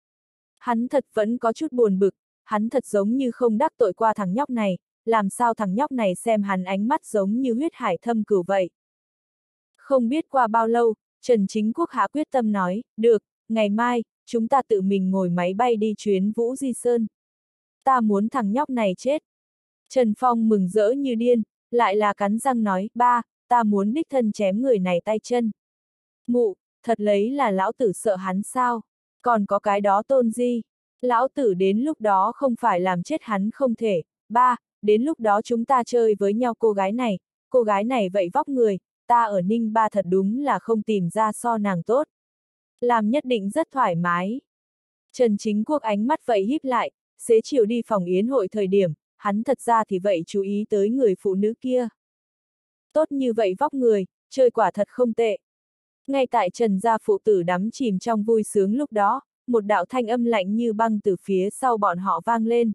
Speaker 1: Hắn thật vẫn có chút buồn bực, hắn thật giống như không đắc tội qua thằng nhóc này, làm sao thằng nhóc này xem hắn ánh mắt giống như huyết hải thâm cửu vậy. Không biết qua bao lâu, Trần Chính Quốc hạ quyết tâm nói, được, ngày mai, chúng ta tự mình ngồi máy bay đi chuyến Vũ Di Sơn. Ta muốn thằng nhóc này chết. Trần Phong mừng rỡ như điên, lại là cắn răng nói, ba, ta muốn đích thân chém người này tay chân. Mụ, thật lấy là lão tử sợ hắn sao? Còn có cái đó Tôn Di. Lão tử đến lúc đó không phải làm chết hắn không thể. Ba, đến lúc đó chúng ta chơi với nhau cô gái này, cô gái này vậy vóc người, ta ở Ninh Ba thật đúng là không tìm ra so nàng tốt. Làm nhất định rất thoải mái. Trần Chính Quốc ánh mắt vậy híp lại, xế chiều đi phòng yến hội thời điểm, hắn thật ra thì vậy chú ý tới người phụ nữ kia. Tốt như vậy vóc người, chơi quả thật không tệ. Ngay tại Trần gia phụ tử đắm chìm trong vui sướng lúc đó, một đạo thanh âm lạnh như băng từ phía sau bọn họ vang lên.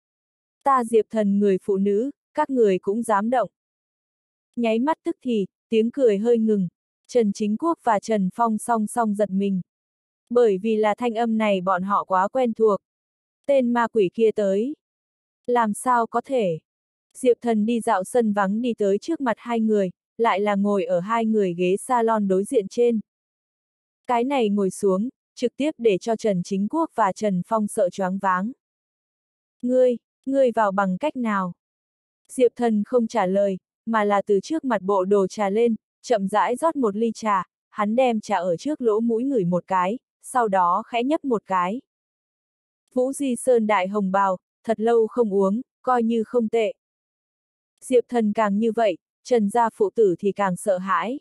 Speaker 1: Ta Diệp Thần người phụ nữ, các người cũng dám động. Nháy mắt tức thì, tiếng cười hơi ngừng, Trần Chính Quốc và Trần Phong song song giật mình. Bởi vì là thanh âm này bọn họ quá quen thuộc. Tên ma quỷ kia tới. Làm sao có thể? Diệp Thần đi dạo sân vắng đi tới trước mặt hai người, lại là ngồi ở hai người ghế salon đối diện trên. Cái này ngồi xuống, trực tiếp để cho Trần Chính Quốc và Trần Phong sợ choáng váng. Ngươi, ngươi vào bằng cách nào? Diệp Thần không trả lời, mà là từ trước mặt bộ đồ trà lên, chậm rãi rót một ly trà, hắn đem trà ở trước lỗ mũi ngửi một cái, sau đó khẽ nhấp một cái. Vũ Di Sơn đại hồng bào, thật lâu không uống, coi như không tệ. Diệp Thần càng như vậy, Trần gia phụ tử thì càng sợ hãi.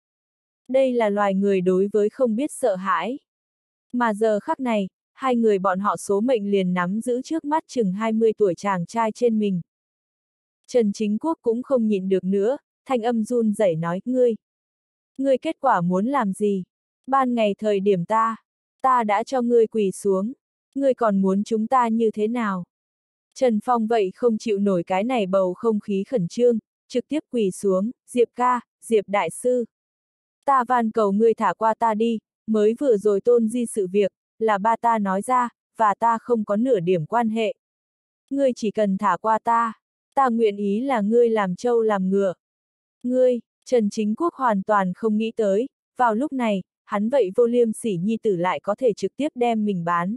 Speaker 1: Đây là loài người đối với không biết sợ hãi. Mà giờ khắc này, hai người bọn họ số mệnh liền nắm giữ trước mắt chừng hai mươi tuổi chàng trai trên mình. Trần Chính Quốc cũng không nhịn được nữa, thanh âm run rẩy nói, ngươi. Ngươi kết quả muốn làm gì? Ban ngày thời điểm ta, ta đã cho ngươi quỳ xuống. Ngươi còn muốn chúng ta như thế nào? Trần Phong vậy không chịu nổi cái này bầu không khí khẩn trương, trực tiếp quỳ xuống, Diệp ca, Diệp đại sư. Ta van cầu ngươi thả qua ta đi, mới vừa rồi Tôn Di sự việc, là ba ta nói ra, và ta không có nửa điểm quan hệ. Ngươi chỉ cần thả qua ta, ta nguyện ý là ngươi làm trâu làm ngựa. Ngươi, Trần Chính Quốc hoàn toàn không nghĩ tới, vào lúc này, hắn vậy vô liêm sỉ nhi tử lại có thể trực tiếp đem mình bán.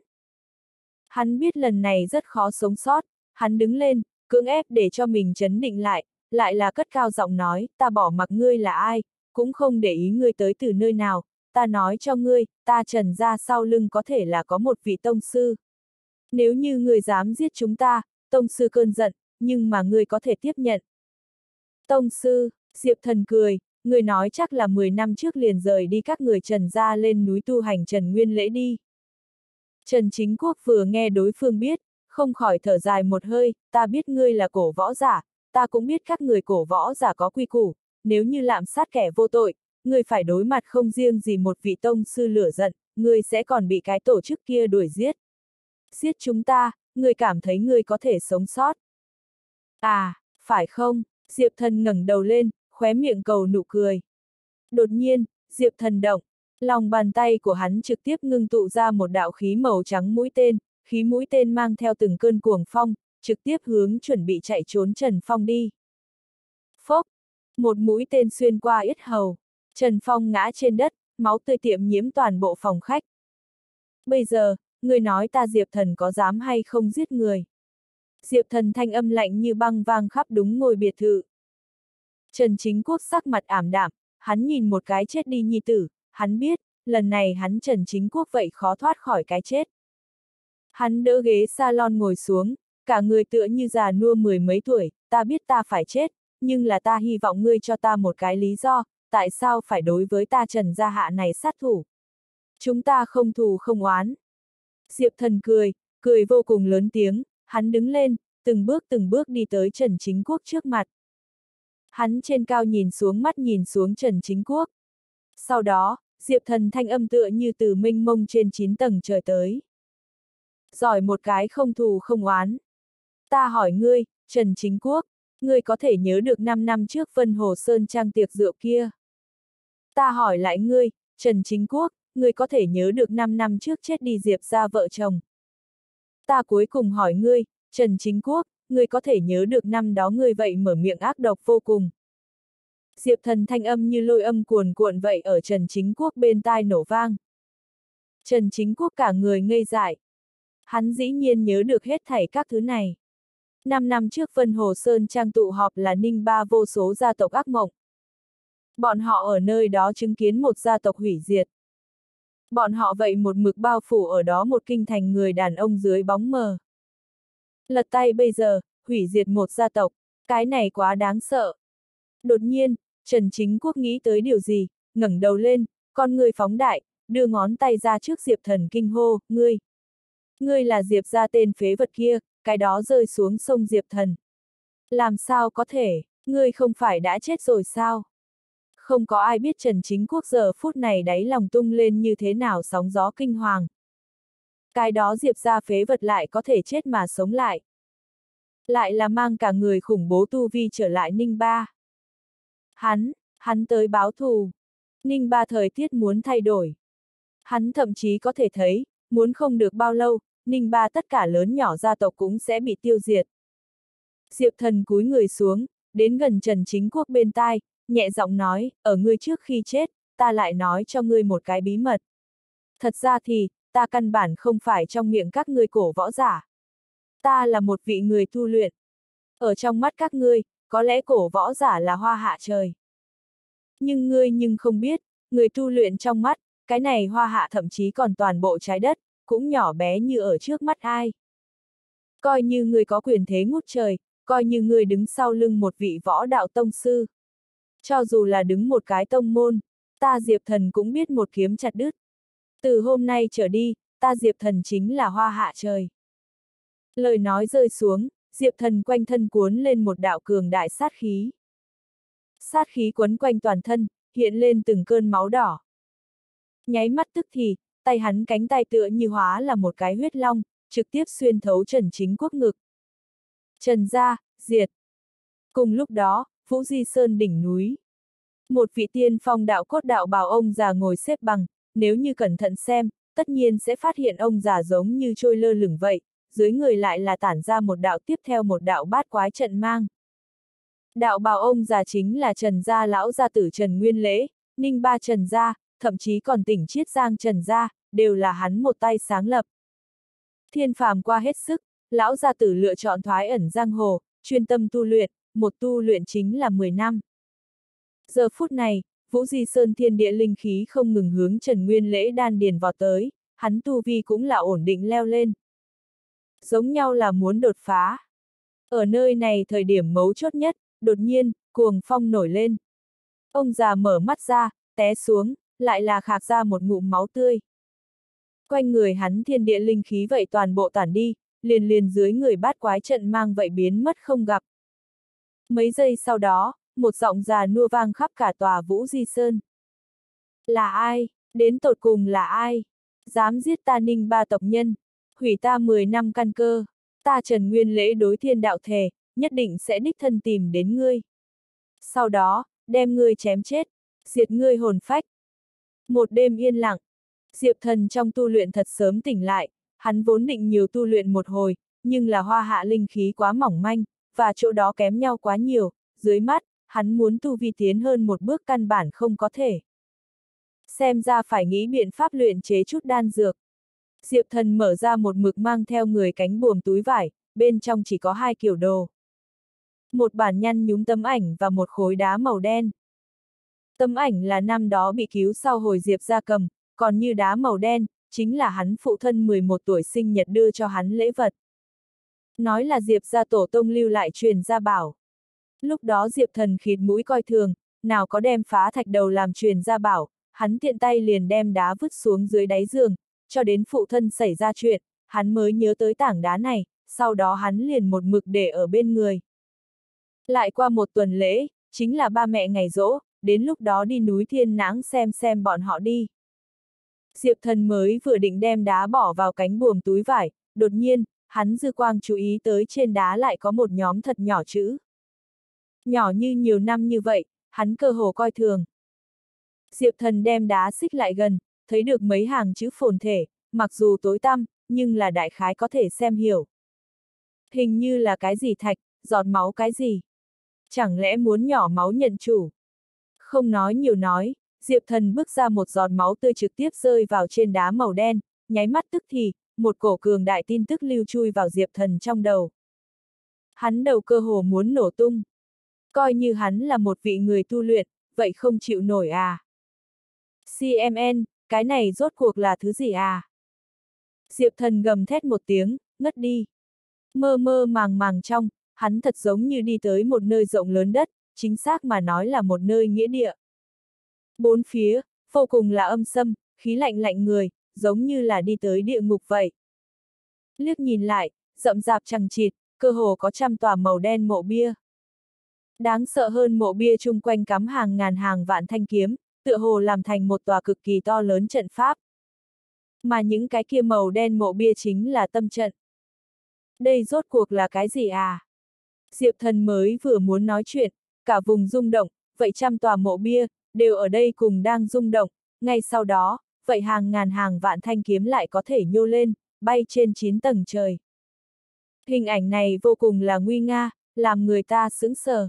Speaker 1: Hắn biết lần này rất khó sống sót, hắn đứng lên, cưỡng ép để cho mình trấn định lại, lại là cất cao giọng nói, ta bỏ mặc ngươi là ai, cũng không để ý ngươi tới từ nơi nào, ta nói cho ngươi, ta Trần gia sau lưng có thể là có một vị tông sư. Nếu như ngươi dám giết chúng ta, tông sư cơn giận, nhưng mà ngươi có thể tiếp nhận. Tông sư, Diệp Thần cười, ngươi nói chắc là mười năm trước liền rời đi các người Trần gia lên núi tu hành Trần Nguyên Lễ đi. Trần Chính Quốc vừa nghe đối phương biết, không khỏi thở dài một hơi, ta biết ngươi là cổ võ giả, ta cũng biết các người cổ võ giả có quy củ, nếu như lạm sát kẻ vô tội, ngươi phải đối mặt không riêng gì một vị tông sư lửa giận, ngươi sẽ còn bị cái tổ chức kia đuổi giết. Giết chúng ta, ngươi cảm thấy ngươi có thể sống sót. À, phải không? Diệp Thần ngẩng đầu lên, khóe miệng cầu nụ cười. Đột nhiên, Diệp Thần động, lòng bàn tay của hắn trực tiếp ngưng tụ ra một đạo khí màu trắng mũi tên, khí mũi tên mang theo từng cơn cuồng phong, trực tiếp hướng chuẩn bị chạy trốn Trần Phong đi. Phốc! Một mũi tên xuyên qua yết hầu, Trần Phong ngã trên đất, máu tươi tiệm nhiễm toàn bộ phòng khách. Bây giờ, người nói ta Diệp Thần có dám hay không giết người? Diệp Thần thanh âm lạnh như băng vang khắp đúng ngôi biệt thự. Trần Chính Quốc sắc mặt ảm đạm, hắn nhìn một cái chết đi nhi tử, hắn biết, lần này hắn Trần Chính Quốc vậy khó thoát khỏi cái chết. Hắn đỡ ghế salon ngồi xuống, cả người tựa như già nua mười mấy tuổi, ta biết ta phải chết, nhưng là ta hy vọng ngươi cho ta một cái lý do, tại sao phải đối với ta Trần gia hạ này sát thủ. Chúng ta không thù không oán. Diệp Thần cười, cười vô cùng lớn tiếng, hắn đứng lên, từng bước từng bước đi tới Trần Chính Quốc trước mặt. Hắn trên cao nhìn xuống mắt nhìn xuống Trần Chính Quốc. Sau đó, Diệp Thần thanh âm tựa như từ mênh mông trên chín tầng trời tới. Giỏi một cái không thù không oán. Ta hỏi ngươi, Trần Chính Quốc, ngươi có thể nhớ được năm năm trước Vân Hồ Sơn Trang tiệc rượu kia? Ta hỏi lại ngươi, Trần Chính Quốc, ngươi có thể nhớ được năm năm trước chết đi Diệp gia vợ chồng? Ta cuối cùng hỏi ngươi, Trần Chính Quốc, ngươi có thể nhớ được năm đó ngươi vậy mở miệng ác độc vô cùng? Diệp Thần thanh âm như lôi âm cuồn cuộn vậy ở Trần Chính Quốc bên tai nổ vang. Trần Chính Quốc cả người ngây dại. Hắn dĩ nhiên nhớ được hết thảy các thứ này. Năm năm trước Vân Hồ Sơn Trang tụ họp là Ninh Ba vô số gia tộc ác mộng. Bọn họ ở nơi đó chứng kiến một gia tộc hủy diệt. Bọn họ vậy một mực bao phủ ở đó một kinh thành người đàn ông dưới bóng mờ. Lật tay bây giờ, hủy diệt một gia tộc, cái này quá đáng sợ. Đột nhiên, Trần Chính Quốc nghĩ tới điều gì, ngẩng đầu lên, con người phóng đại, đưa ngón tay ra trước Diệp Thần kinh hô, ngươi. Ngươi là Diệp gia tên phế vật kia, cái đó rơi xuống sông Diệp Thần. Làm sao có thể, ngươi không phải đã chết rồi sao? Không có ai biết Trần Chính Quốc giờ phút này đáy lòng tung lên như thế nào sóng gió kinh hoàng. Cái đó Diệp gia phế vật lại có thể chết mà sống lại. Lại là mang cả người khủng bố tu vi trở lại Ninh Ba. Hắn, hắn tới báo thù. Ninh Ba thời tiết muốn thay đổi. Hắn thậm chí có thể thấy, muốn không được bao lâu, Ninh Ba tất cả lớn nhỏ gia tộc cũng sẽ bị tiêu diệt. Diệp Thần cúi người xuống, đến gần Trần Chính Quốc bên tai, nhẹ giọng nói, ở ngươi trước khi chết, ta lại nói cho ngươi một cái bí mật. Thật ra thì, ta căn bản không phải trong miệng các ngươi cổ võ giả. Ta là một vị người tu luyện. Ở trong mắt các ngươi, có lẽ cổ võ giả là hoa hạ trời. Nhưng ngươi nhưng không biết, người tu luyện trong mắt, cái này hoa hạ thậm chí còn toàn bộ trái đất, cũng nhỏ bé như ở trước mắt ai. Coi như ngươi có quyền thế ngút trời, coi như ngươi đứng sau lưng một vị võ đạo tông sư. Cho dù là đứng một cái tông môn, ta Diệp Thần cũng biết một kiếm chặt đứt. Từ hôm nay trở đi, ta Diệp Thần chính là hoa hạ trời. Lời nói rơi xuống, Diệp Thần quanh thân cuốn lên một đạo cường đại sát khí. Sát khí quấn quanh toàn thân, hiện lên từng cơn máu đỏ. Nháy mắt tức thì, tay hắn cánh tay tựa như hóa là một cái huyết long, trực tiếp xuyên thấu Trần Chính Quốc ngực. Trần gia, diệt. Cùng lúc đó, Vũ Di Sơn đỉnh núi. Một vị tiên phong đạo cốt đạo bào ông già ngồi xếp bằng, nếu như cẩn thận xem, tất nhiên sẽ phát hiện ông già giống như trôi lơ lửng vậy, dưới người lại là tản ra một đạo tiếp theo một đạo bát quái trận mang. Đạo bào ông già chính là Trần gia lão gia tử Trần Nguyên Lễ, Ninh Ba Trần gia, thậm chí còn tỉnh Chiết Giang Trần gia, đều là hắn một tay sáng lập. Thiên phàm qua hết sức, lão gia tử lựa chọn thoái ẩn giang hồ, chuyên tâm tu luyện, một tu luyện chính là mười năm. Giờ phút này, Vũ Di Sơn thiên địa linh khí không ngừng hướng Trần Nguyên Lễ đan điền vào tới, hắn tu vi cũng là ổn định leo lên. Giống nhau là muốn đột phá. Ở nơi này thời điểm mấu chốt nhất, đột nhiên, cuồng phong nổi lên. Ông già mở mắt ra, té xuống, lại là khạc ra một ngụm máu tươi. Quanh người hắn thiên địa linh khí vậy toàn bộ tản đi, liền liền dưới người bát quái trận mang vậy biến mất không gặp. Mấy giây sau đó, một giọng già nua vang khắp cả tòa Vũ Di Sơn. Là ai? Đến tột cùng là ai? Dám giết ta Ninh Ba tộc nhân, hủy ta mười năm căn cơ, ta Trần Nguyên Lễ đối thiên đạo thề, nhất định sẽ đích thân tìm đến ngươi. Sau đó, đem ngươi chém chết, diệt ngươi hồn phách. Một đêm yên lặng, Diệp Thần trong tu luyện thật sớm tỉnh lại, hắn vốn định nhiều tu luyện một hồi, nhưng là hoa hạ linh khí quá mỏng manh, và chỗ đó kém nhau quá nhiều, dưới mắt, hắn muốn tu vi tiến hơn một bước căn bản không có thể. Xem ra phải nghĩ biện pháp luyện chế chút đan dược. Diệp Thần mở ra một mực mang theo người cánh buồm túi vải, bên trong chỉ có hai kiểu đồ. Một bản nhăn nhúm tấm ảnh và một khối đá màu đen. Tấm ảnh là năm đó bị cứu sau hồi Diệp gia cầm, còn như đá màu đen, chính là hắn phụ thân mười một tuổi sinh nhật đưa cho hắn lễ vật. Nói là Diệp gia tổ tông lưu lại truyền gia bảo. Lúc đó Diệp Thần khịt mũi coi thường, nào có đem phá thạch đầu làm truyền gia bảo, hắn tiện tay liền đem đá vứt xuống dưới đáy giường, cho đến phụ thân xảy ra chuyện, hắn mới nhớ tới tảng đá này, sau đó hắn liền một mực để ở bên người. Lại qua một tuần lễ, chính là ba mẹ ngày giỗ, đến lúc đó đi núi Thiên Nãng xem xem bọn họ đi. Diệp Thần mới vừa định đem đá bỏ vào cánh buồm túi vải, đột nhiên, hắn dư quang chú ý tới trên đá lại có một nhóm thật nhỏ chữ. Nhỏ như nhiều năm như vậy, hắn cơ hồ coi thường. Diệp Thần đem đá xích lại gần, thấy được mấy hàng chữ phồn thể, mặc dù tối tăm, nhưng là đại khái có thể xem hiểu. Hình như là cái gì thạch, giọt máu cái gì. Chẳng lẽ muốn nhỏ máu nhận chủ? Không nói nhiều nói, Diệp Thần bước ra một giọt máu tươi trực tiếp rơi vào trên đá màu đen, nháy mắt tức thì, một cổ cường đại tin tức lưu chui vào Diệp Thần trong đầu. Hắn đầu cơ hồ muốn nổ tung. Coi như hắn là một vị người tu luyện, vậy không chịu nổi à? xê em en, cái này rốt cuộc là thứ gì à? Diệp Thần gầm thét một tiếng, ngất đi. Mơ mơ màng màng trong, hắn thật giống như đi tới một nơi rộng lớn đất, chính xác mà nói là một nơi nghĩa địa. Bốn phía, vô cùng là âm sâm, khí lạnh lạnh người, giống như là đi tới địa ngục vậy. Liếc nhìn lại, rậm rạp chằng chịt, cơ hồ có trăm tòa màu đen mộ bia. Đáng sợ hơn mộ bia chung quanh cắm hàng ngàn hàng vạn thanh kiếm, tựa hồ làm thành một tòa cực kỳ to lớn trận pháp. Mà những cái kia màu đen mộ bia chính là tâm trận. Đây rốt cuộc là cái gì à? Diệp Thần mới vừa muốn nói chuyện, cả vùng rung động, vậy trăm tòa mộ bia, đều ở đây cùng đang rung động, ngay sau đó, vậy hàng ngàn hàng vạn thanh kiếm lại có thể nhô lên, bay trên chín tầng trời. Hình ảnh này vô cùng là nguy nga, làm người ta sững sờ.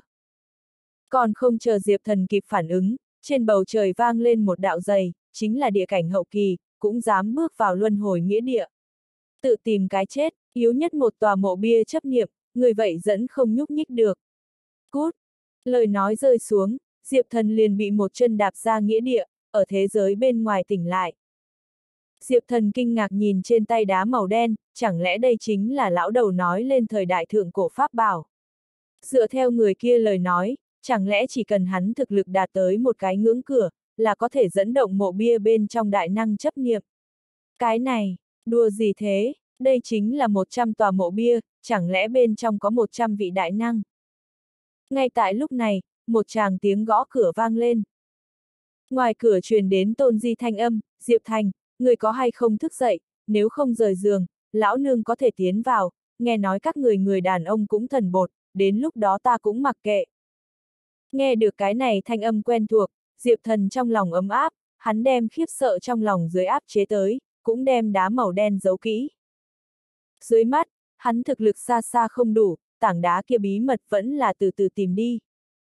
Speaker 1: Còn không chờ Diệp Thần kịp phản ứng, trên bầu trời vang lên một đạo dày, chính là địa cảnh hậu kỳ, cũng dám bước vào luân hồi nghĩa địa. Tự tìm cái chết, yếu nhất một tòa mộ bia chấp niệm, người vậy dẫn không nhúc nhích được. Cút! Lời nói rơi xuống, Diệp Thần liền bị một chân đạp ra nghĩa địa, ở thế giới bên ngoài tỉnh lại. Diệp Thần kinh ngạc nhìn trên tay đá màu đen, chẳng lẽ đây chính là lão đầu nói lên thời đại thượng cổ pháp bảo. Dựa theo người kia lời nói, chẳng lẽ chỉ cần hắn thực lực đạt tới một cái ngưỡng cửa, là có thể dẫn động mộ bia bên trong đại năng chấp niệm. Cái này, đùa gì thế, đây chính là một trăm tòa mộ bia, chẳng lẽ bên trong có một trăm vị đại năng. Ngay tại lúc này, một tràng tiếng gõ cửa vang lên. Ngoài cửa truyền đến Tôn Di thanh âm, Diệp Thành, người có hay không thức dậy, nếu không rời giường, lão nương có thể tiến vào, nghe nói các người người đàn ông cũng thần bột, đến lúc đó ta cũng mặc kệ. Nghe được cái này thanh âm quen thuộc, Diệp Thần trong lòng ấm áp, hắn đem khiếp sợ trong lòng dưới áp chế tới, cũng đem đá màu đen giấu kỹ. Dưới mắt, hắn thực lực xa xa không đủ, tảng đá kia bí mật vẫn là từ từ tìm đi.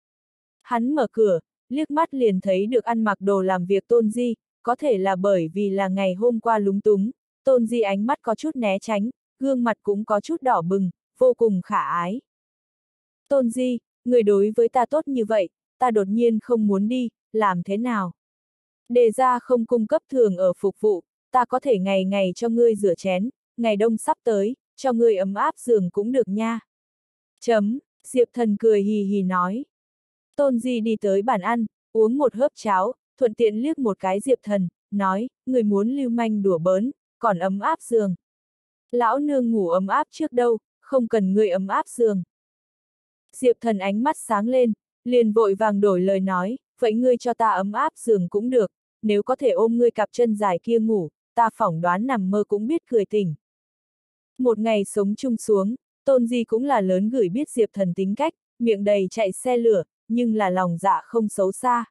Speaker 1: Hắn mở cửa, liếc mắt liền thấy được ăn mặc đồ làm việc Tôn Di, có thể là bởi vì là ngày hôm qua lúng túng, Tôn Di ánh mắt có chút né tránh, gương mặt cũng có chút đỏ bừng, vô cùng khả ái. Tôn Di, người đối với ta tốt như vậy, ta đột nhiên không muốn đi, làm thế nào? Đề ra không cung cấp thường ở phục vụ, ta có thể ngày ngày cho ngươi rửa chén, ngày đông sắp tới, cho ngươi ấm áp giường cũng được nha. Chấm, Diệp Thần cười hì hì nói. Tôn Di đi tới bàn ăn, uống một hớp cháo, thuận tiện liếc một cái Diệp Thần, nói, người muốn lưu manh đùa bỡn, còn ấm áp giường. Lão nương ngủ ấm áp trước đâu, không cần ngươi ấm áp giường. Diệp Thần ánh mắt sáng lên, liền vội vàng đổi lời nói, vậy ngươi cho ta ấm áp giường cũng được, nếu có thể ôm ngươi cặp chân dài kia ngủ, ta phỏng đoán nằm mơ cũng biết cười tỉnh. Một ngày sống chung xuống, Tôn Di cũng là lớn gửi biết Diệp Thần tính cách, miệng đầy chạy xe lửa, nhưng là lòng dạ không xấu xa.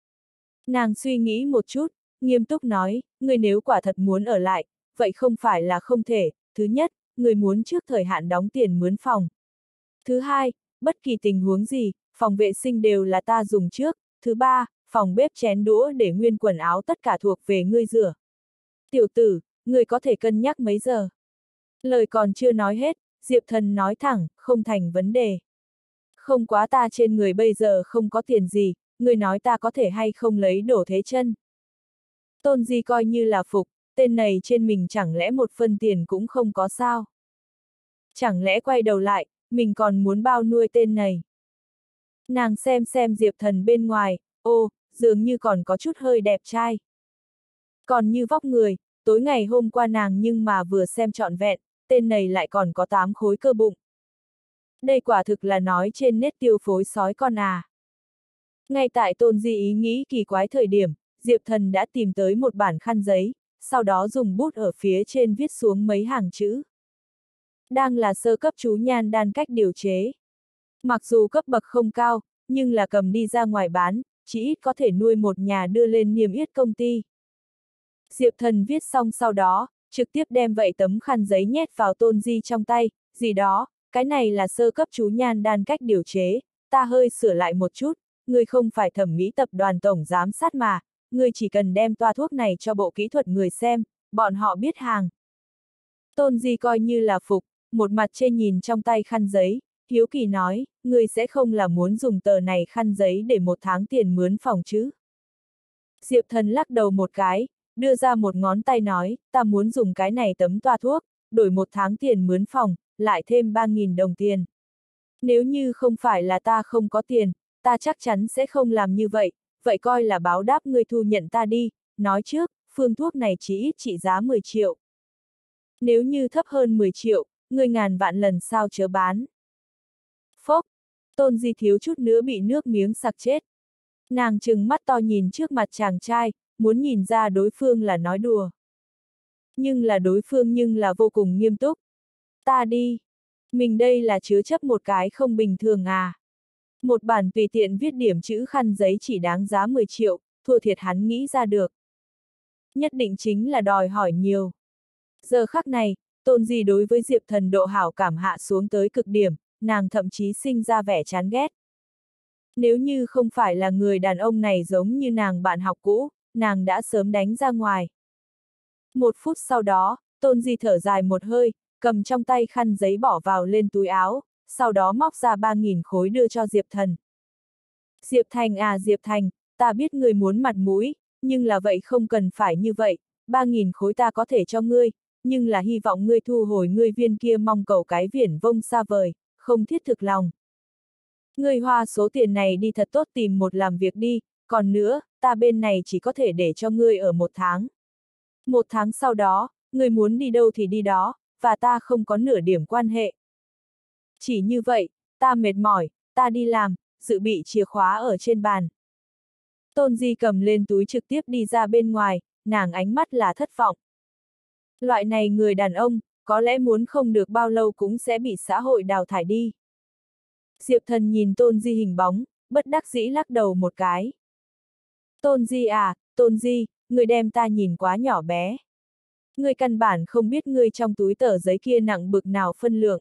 Speaker 1: Nàng suy nghĩ một chút, nghiêm túc nói, ngươi nếu quả thật muốn ở lại, vậy không phải là không thể, thứ nhất, ngươi muốn trước thời hạn đóng tiền mướn phòng. Thứ hai, bất kỳ tình huống gì, phòng vệ sinh đều là ta dùng trước, thứ ba, phòng bếp chén đũa để nguyên quần áo tất cả thuộc về ngươi rửa. Tiểu tử, ngươi có thể cân nhắc mấy giờ? Lời còn chưa nói hết, Diệp Thần nói thẳng, không thành vấn đề. Không quá ta trên người bây giờ không có tiền gì, ngươi nói ta có thể hay không lấy đổ thế chân. Tôn Di coi như là phục, tên này trên mình chẳng lẽ một phân tiền cũng không có sao? Chẳng lẽ quay đầu lại, mình còn muốn bao nuôi tên này? Nàng xem xem Diệp Thần bên ngoài, ô, dường như còn có chút hơi đẹp trai. Còn như vóc người, tối ngày hôm qua nàng nhưng mà vừa xem trọn vẹn, tên này lại còn có tám khối cơ bụng. Đây quả thực là nói trên nét tiêu phối sói con à. Ngay tại Tôn Di ý nghĩ kỳ quái thời điểm, Diệp Thần đã tìm tới một bản khăn giấy, sau đó dùng bút ở phía trên viết xuống mấy hàng chữ. Đang là sơ cấp chú nhan đan cách điều chế. Mặc dù cấp bậc không cao, nhưng là cầm đi ra ngoài bán, chỉ ít có thể nuôi một nhà đưa lên niêm yết công ty. Diệp Thần viết xong sau đó, trực tiếp đem vậy tấm khăn giấy nhét vào Tôn Di trong tay, gì đó, cái này là sơ cấp chú nhan đan cách điều chế, ta hơi sửa lại một chút, ngươi không phải thẩm mỹ tập đoàn tổng giám sát mà, ngươi chỉ cần đem toa thuốc này cho bộ kỹ thuật người xem, bọn họ biết hàng. Tôn Di coi như là phục, một mặt chê nhìn trong tay khăn giấy, hiếu kỳ nói, ngươi sẽ không là muốn dùng tờ này khăn giấy để một tháng tiền mướn phòng chứ? Diệp Thần lắc đầu một cái, đưa ra một ngón tay nói, ta muốn dùng cái này tấm toa thuốc, đổi một tháng tiền mướn phòng, lại thêm ba nghìn đồng tiền. Nếu như không phải là ta không có tiền, ta chắc chắn sẽ không làm như vậy, vậy coi là báo đáp ngươi thu nhận ta đi, nói trước, phương thuốc này chỉ ít trị giá mười triệu. Nếu như thấp hơn mười triệu, ngươi ngàn vạn lần sao chớ bán. Phốc, Tôn Di thiếu chút nữa bị nước miếng sặc chết. Nàng trừng mắt to nhìn trước mặt chàng trai, muốn nhìn ra đối phương là nói đùa. Nhưng là đối phương nhưng là vô cùng nghiêm túc. Ta đi. Mình đây là chứa chấp một cái không bình thường à. Một bản tùy tiện viết điểm chữ khăn giấy chỉ đáng giá mười triệu, thua thiệt hắn nghĩ ra được. Nhất định chính là đòi hỏi nhiều. Giờ khắc này, Tôn Di đối với Diệp Thần độ hảo cảm hạ xuống tới cực điểm, nàng thậm chí sinh ra vẻ chán ghét. Nếu như không phải là người đàn ông này giống như nàng bạn học cũ, nàng đã sớm đánh ra ngoài. Một phút sau đó, Tôn Di thở dài một hơi, cầm trong tay khăn giấy bỏ vào lên túi áo, sau đó móc ra ba nghìn khối đưa cho Diệp Thần. Diệp Thành à Diệp Thành, ta biết người muốn mặt mũi, nhưng là vậy không cần phải như vậy, ba nghìn khối ta có thể cho ngươi, nhưng là hy vọng ngươi thu hồi ngươi viên kia mong cầu cái viển vông xa vời, không thiết thực lòng. Ngươi hoa số tiền này đi thật tốt tìm một làm việc đi, còn nữa, ta bên này chỉ có thể để cho ngươi ở một tháng. Một tháng sau đó, ngươi muốn đi đâu thì đi đó, và ta không có nửa điểm quan hệ. Chỉ như vậy, ta mệt mỏi, ta đi làm, dự bị chìa khóa ở trên bàn. Tôn Di cầm lên túi trực tiếp đi ra bên ngoài, nàng ánh mắt là thất vọng. Loại này người đàn ông, có lẽ muốn không được bao lâu cũng sẽ bị xã hội đào thải đi. Diệp Thần nhìn Tôn Di hình bóng, bất đắc dĩ lắc đầu một cái. Tôn Di à, Tôn Di, người đem ta nhìn quá nhỏ bé. Người căn bản không biết người trong túi tờ giấy kia nặng bực nào phân lượng.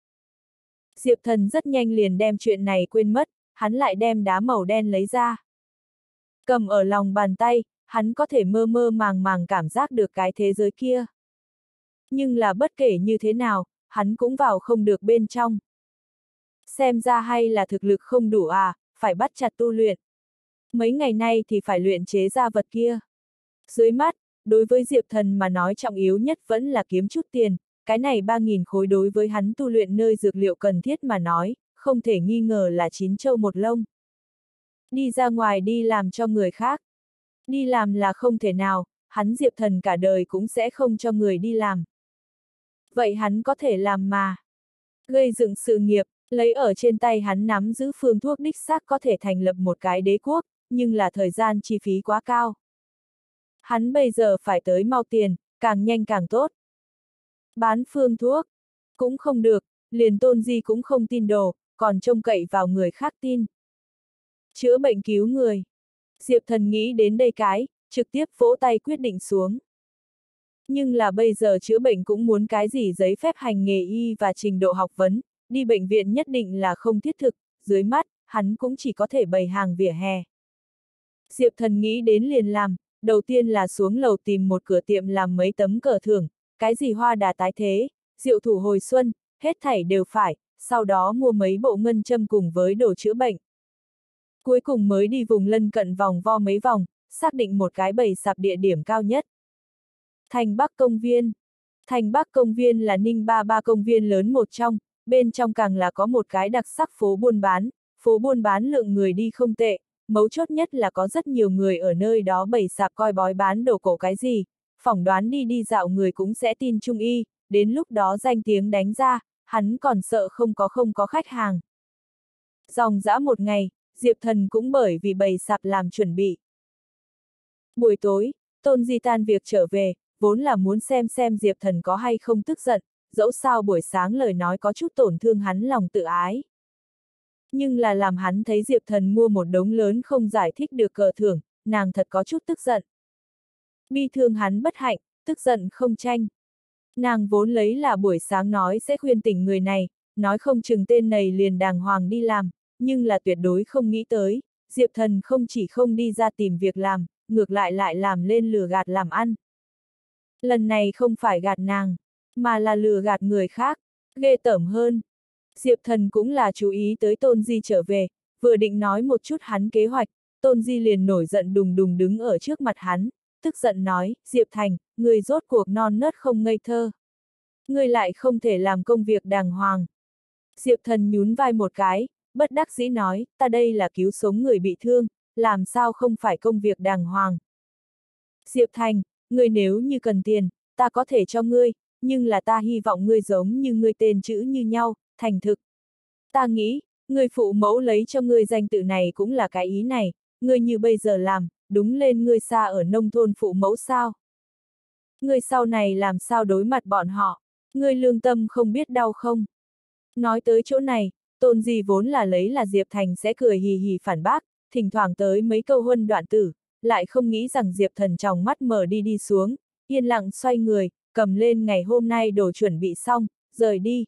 Speaker 1: Diệp Thần rất nhanh liền đem chuyện này quên mất, hắn lại đem đá màu đen lấy ra. Cầm ở lòng bàn tay, hắn có thể mơ mơ màng màng cảm giác được cái thế giới kia. Nhưng là bất kể như thế nào, hắn cũng vào không được bên trong. Xem ra hay là thực lực không đủ à, phải bắt chặt tu luyện. Mấy ngày nay thì phải luyện chế ra vật kia. Dưới mắt, đối với Diệp Thần mà nói trọng yếu nhất vẫn là kiếm chút tiền, cái này ba nghìn khối đối với hắn tu luyện nơi dược liệu cần thiết mà nói, không thể nghi ngờ là chín châu một lông. Đi ra ngoài đi làm cho người khác. Đi làm là không thể nào, hắn Diệp Thần cả đời cũng sẽ không cho người đi làm. Vậy hắn có thể làm mà. Gây dựng sự nghiệp, lấy ở trên tay hắn nắm giữ phương thuốc đích xác có thể thành lập một cái đế quốc, nhưng là thời gian chi phí quá cao. Hắn bây giờ phải tới mau tiền, càng nhanh càng tốt. Bán phương thuốc, cũng không được, liền Tôn Di cũng không tin đồ, còn trông cậy vào người khác tin. Chữa bệnh cứu người. Diệp Thần nghĩ đến đây cái, trực tiếp vỗ tay quyết định xuống. Nhưng là bây giờ chữa bệnh cũng muốn cái gì giấy phép hành nghề y và trình độ học vấn, đi bệnh viện nhất định là không thiết thực, dưới mắt, hắn cũng chỉ có thể bày hàng vỉa hè. Diệp Thần nghĩ đến liền làm, đầu tiên là xuống lầu tìm một cửa tiệm làm mấy tấm cờ thưởng, cái gì hoa đà tái thế, diệu thủ hồi xuân, hết thảy đều phải, sau đó mua mấy bộ ngân châm cùng với đồ chữa bệnh. Cuối cùng mới đi vùng lân cận vòng vo mấy vòng, xác định một cái bày sạp địa điểm cao nhất. Thành Bắc công viên. Thành Bắc công viên là Ninh Ba Ba công viên lớn một trong, bên trong càng là có một cái đặc sắc phố buôn bán, phố buôn bán lượng người đi không tệ, mấu chốt nhất là có rất nhiều người ở nơi đó bày sạp coi bói bán đồ cổ cái gì, phỏng đoán đi đi dạo người cũng sẽ tin Trung Y, đến lúc đó danh tiếng đánh ra, hắn còn sợ không có không có khách hàng. Dòng dã một ngày, Diệp Thần cũng bởi vì bày sạp làm chuẩn bị. Buổi tối, Tôn Di tan việc trở về, vốn là muốn xem xem Diệp Thần có hay không tức giận, dẫu sao buổi sáng lời nói có chút tổn thương hắn lòng tự ái. Nhưng là làm hắn thấy Diệp Thần mua một đống lớn không giải thích được cờ thưởng, nàng thật có chút tức giận. Bi thương hắn bất hạnh, tức giận không tranh. Nàng vốn lấy là buổi sáng nói sẽ khuyên tỉnh người này, nói không chừng tên này liền đàng hoàng đi làm, nhưng là tuyệt đối không nghĩ tới, Diệp Thần không chỉ không đi ra tìm việc làm, ngược lại lại làm lên lừa gạt làm ăn. Lần này không phải gạt nàng, mà là lừa gạt người khác, ghê tởm hơn. Diệp Thần cũng là chú ý tới Tôn Di trở về, vừa định nói một chút hắn kế hoạch, Tôn Di liền nổi giận đùng đùng đứng ở trước mặt hắn, tức giận nói, Diệp Thành, người rốt cuộc non nớt không ngây thơ. Người lại không thể làm công việc đàng hoàng. Diệp Thần nhún vai một cái, bất đắc dĩ nói, ta đây là cứu sống người bị thương, làm sao không phải công việc đàng hoàng. Diệp Thành, người nếu như cần tiền, ta có thể cho ngươi, nhưng là ta hy vọng ngươi giống như ngươi tên chữ như nhau, thành thực. Ta nghĩ, người phụ mẫu lấy cho ngươi danh tự này cũng là cái ý này, ngươi như bây giờ làm, đúng lên ngươi xa ở nông thôn phụ mẫu sao. Ngươi sau này làm sao đối mặt bọn họ, ngươi lương tâm không biết đau không. Nói tới chỗ này, Tôn Di vốn là lấy là Diệp Thành sẽ cười hì hì phản bác, thỉnh thoảng tới mấy câu huân đoạn tử, lại không nghĩ rằng Diệp Thần trong mắt mở đi đi xuống, yên lặng xoay người, cầm lên ngày hôm nay đồ chuẩn bị xong, rời đi.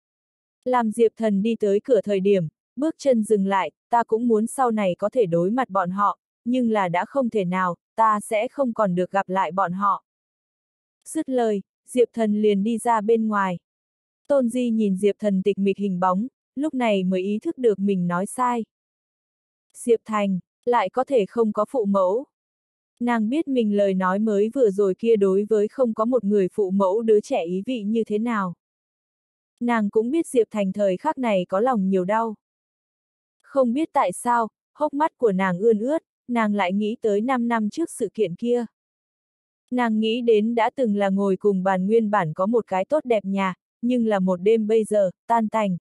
Speaker 1: Làm Diệp Thần đi tới cửa thời điểm, bước chân dừng lại, ta cũng muốn sau này có thể đối mặt bọn họ, nhưng là đã không thể nào, ta sẽ không còn được gặp lại bọn họ. Dứt lời, Diệp Thần liền đi ra bên ngoài. Tôn Di nhìn Diệp Thần tịch mịch hình bóng, lúc này mới ý thức được mình nói sai. Diệp Thành, lại có thể không có phụ mẫu. Nàng biết mình lời nói mới vừa rồi kia đối với không có một người phụ mẫu đứa trẻ ý vị như thế nào. Nàng cũng biết Diệp Thành thời khắc này có lòng nhiều đau. Không biết tại sao, hốc mắt của nàng ươn ướt, nàng lại nghĩ tới năm năm trước sự kiện kia. Nàng nghĩ đến đã từng là ngồi cùng bàn nguyên bản có một cái tốt đẹp nhà, nhưng là một đêm bây giờ, tan tành.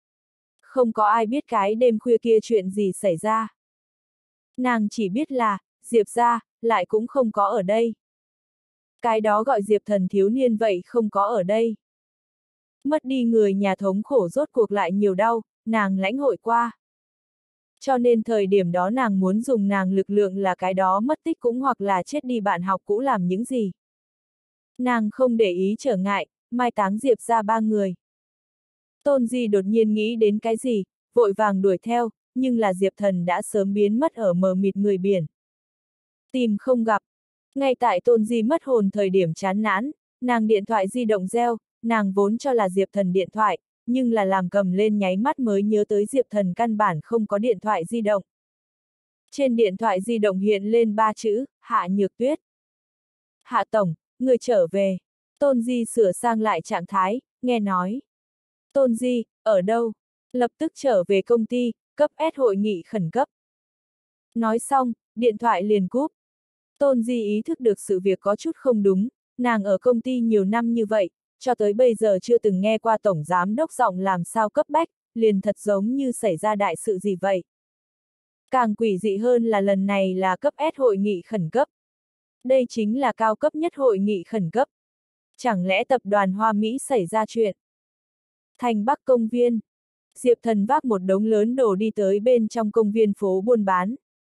Speaker 1: Không có ai biết cái đêm khuya kia chuyện gì xảy ra. Nàng chỉ biết là, Diệp ra, lại cũng không có ở đây. Cái đó gọi Diệp Thần thiếu niên vậy không có ở đây. Mất đi người nhà thống khổ rốt cuộc lại nhiều đau, nàng lãnh hội qua. Cho nên thời điểm đó nàng muốn dùng nàng lực lượng là cái đó mất tích cũng hoặc là chết đi bạn học cũ làm những gì. Nàng không để ý trở ngại, mai táng Diệp ra ba người. Tôn Di đột nhiên nghĩ đến cái gì, vội vàng đuổi theo, nhưng là Diệp Thần đã sớm biến mất ở mờ mịt người biển. Tìm không gặp. Ngay tại Tôn Di mất hồn thời điểm chán nản, nàng điện thoại di động reo, nàng vốn cho là Diệp Thần điện thoại, nhưng là làm cầm lên nháy mắt mới nhớ tới Diệp Thần căn bản không có điện thoại di động. Trên điện thoại di động hiện lên ba chữ, Hạ Nhược Tuyết. Hạ Tổng, người trở về. Tôn Di sửa sang lại trạng thái, nghe nói. Tôn Di, ở đâu? Lập tức trở về công ty, cấp S hội nghị khẩn cấp. Nói xong, điện thoại liền cúp. Tôn Di ý thức được sự việc có chút không đúng, nàng ở công ty nhiều năm như vậy, cho tới bây giờ chưa từng nghe qua tổng giám đốc giọng làm sao cấp bách, liền thật giống như xảy ra đại sự gì vậy. Càng quỷ dị hơn là lần này là cấp S hội nghị khẩn cấp. Đây chính là cao cấp nhất hội nghị khẩn cấp. Chẳng lẽ tập đoàn Hoa Mỹ xảy ra chuyện? Thành Bắc công viên. Diệp Thần vác một đống lớn đồ đi tới bên trong công viên phố buôn bán.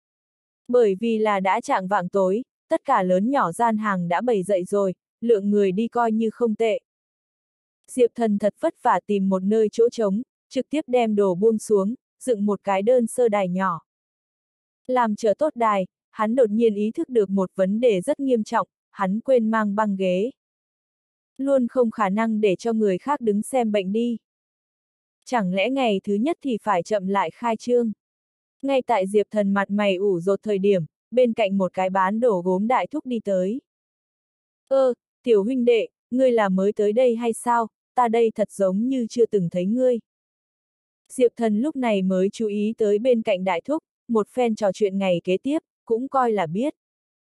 Speaker 1: Bởi vì là đã chạng vạng tối, tất cả lớn nhỏ gian hàng đã bày dậy rồi, lượng người đi coi như không tệ. Diệp Thần thật vất vả tìm một nơi chỗ trống, trực tiếp đem đồ buông xuống, dựng một cái đơn sơ đài nhỏ. Làm chờ tốt đài, hắn đột nhiên ý thức được một vấn đề rất nghiêm trọng, hắn quên mang băng ghế. Luôn không khả năng để cho người khác đứng xem bệnh đi. Chẳng lẽ ngày thứ nhất thì phải chậm lại khai trương? Ngay tại Diệp Thần mặt mày ủ rột thời điểm, bên cạnh một cái bán đồ gốm đại thúc đi tới. Ơ, Tiểu huynh đệ, ngươi là mới tới đây hay sao, ta đây thật giống như chưa từng thấy ngươi. Diệp Thần lúc này mới chú ý tới bên cạnh đại thúc, một phen trò chuyện ngày kế tiếp, cũng coi là biết.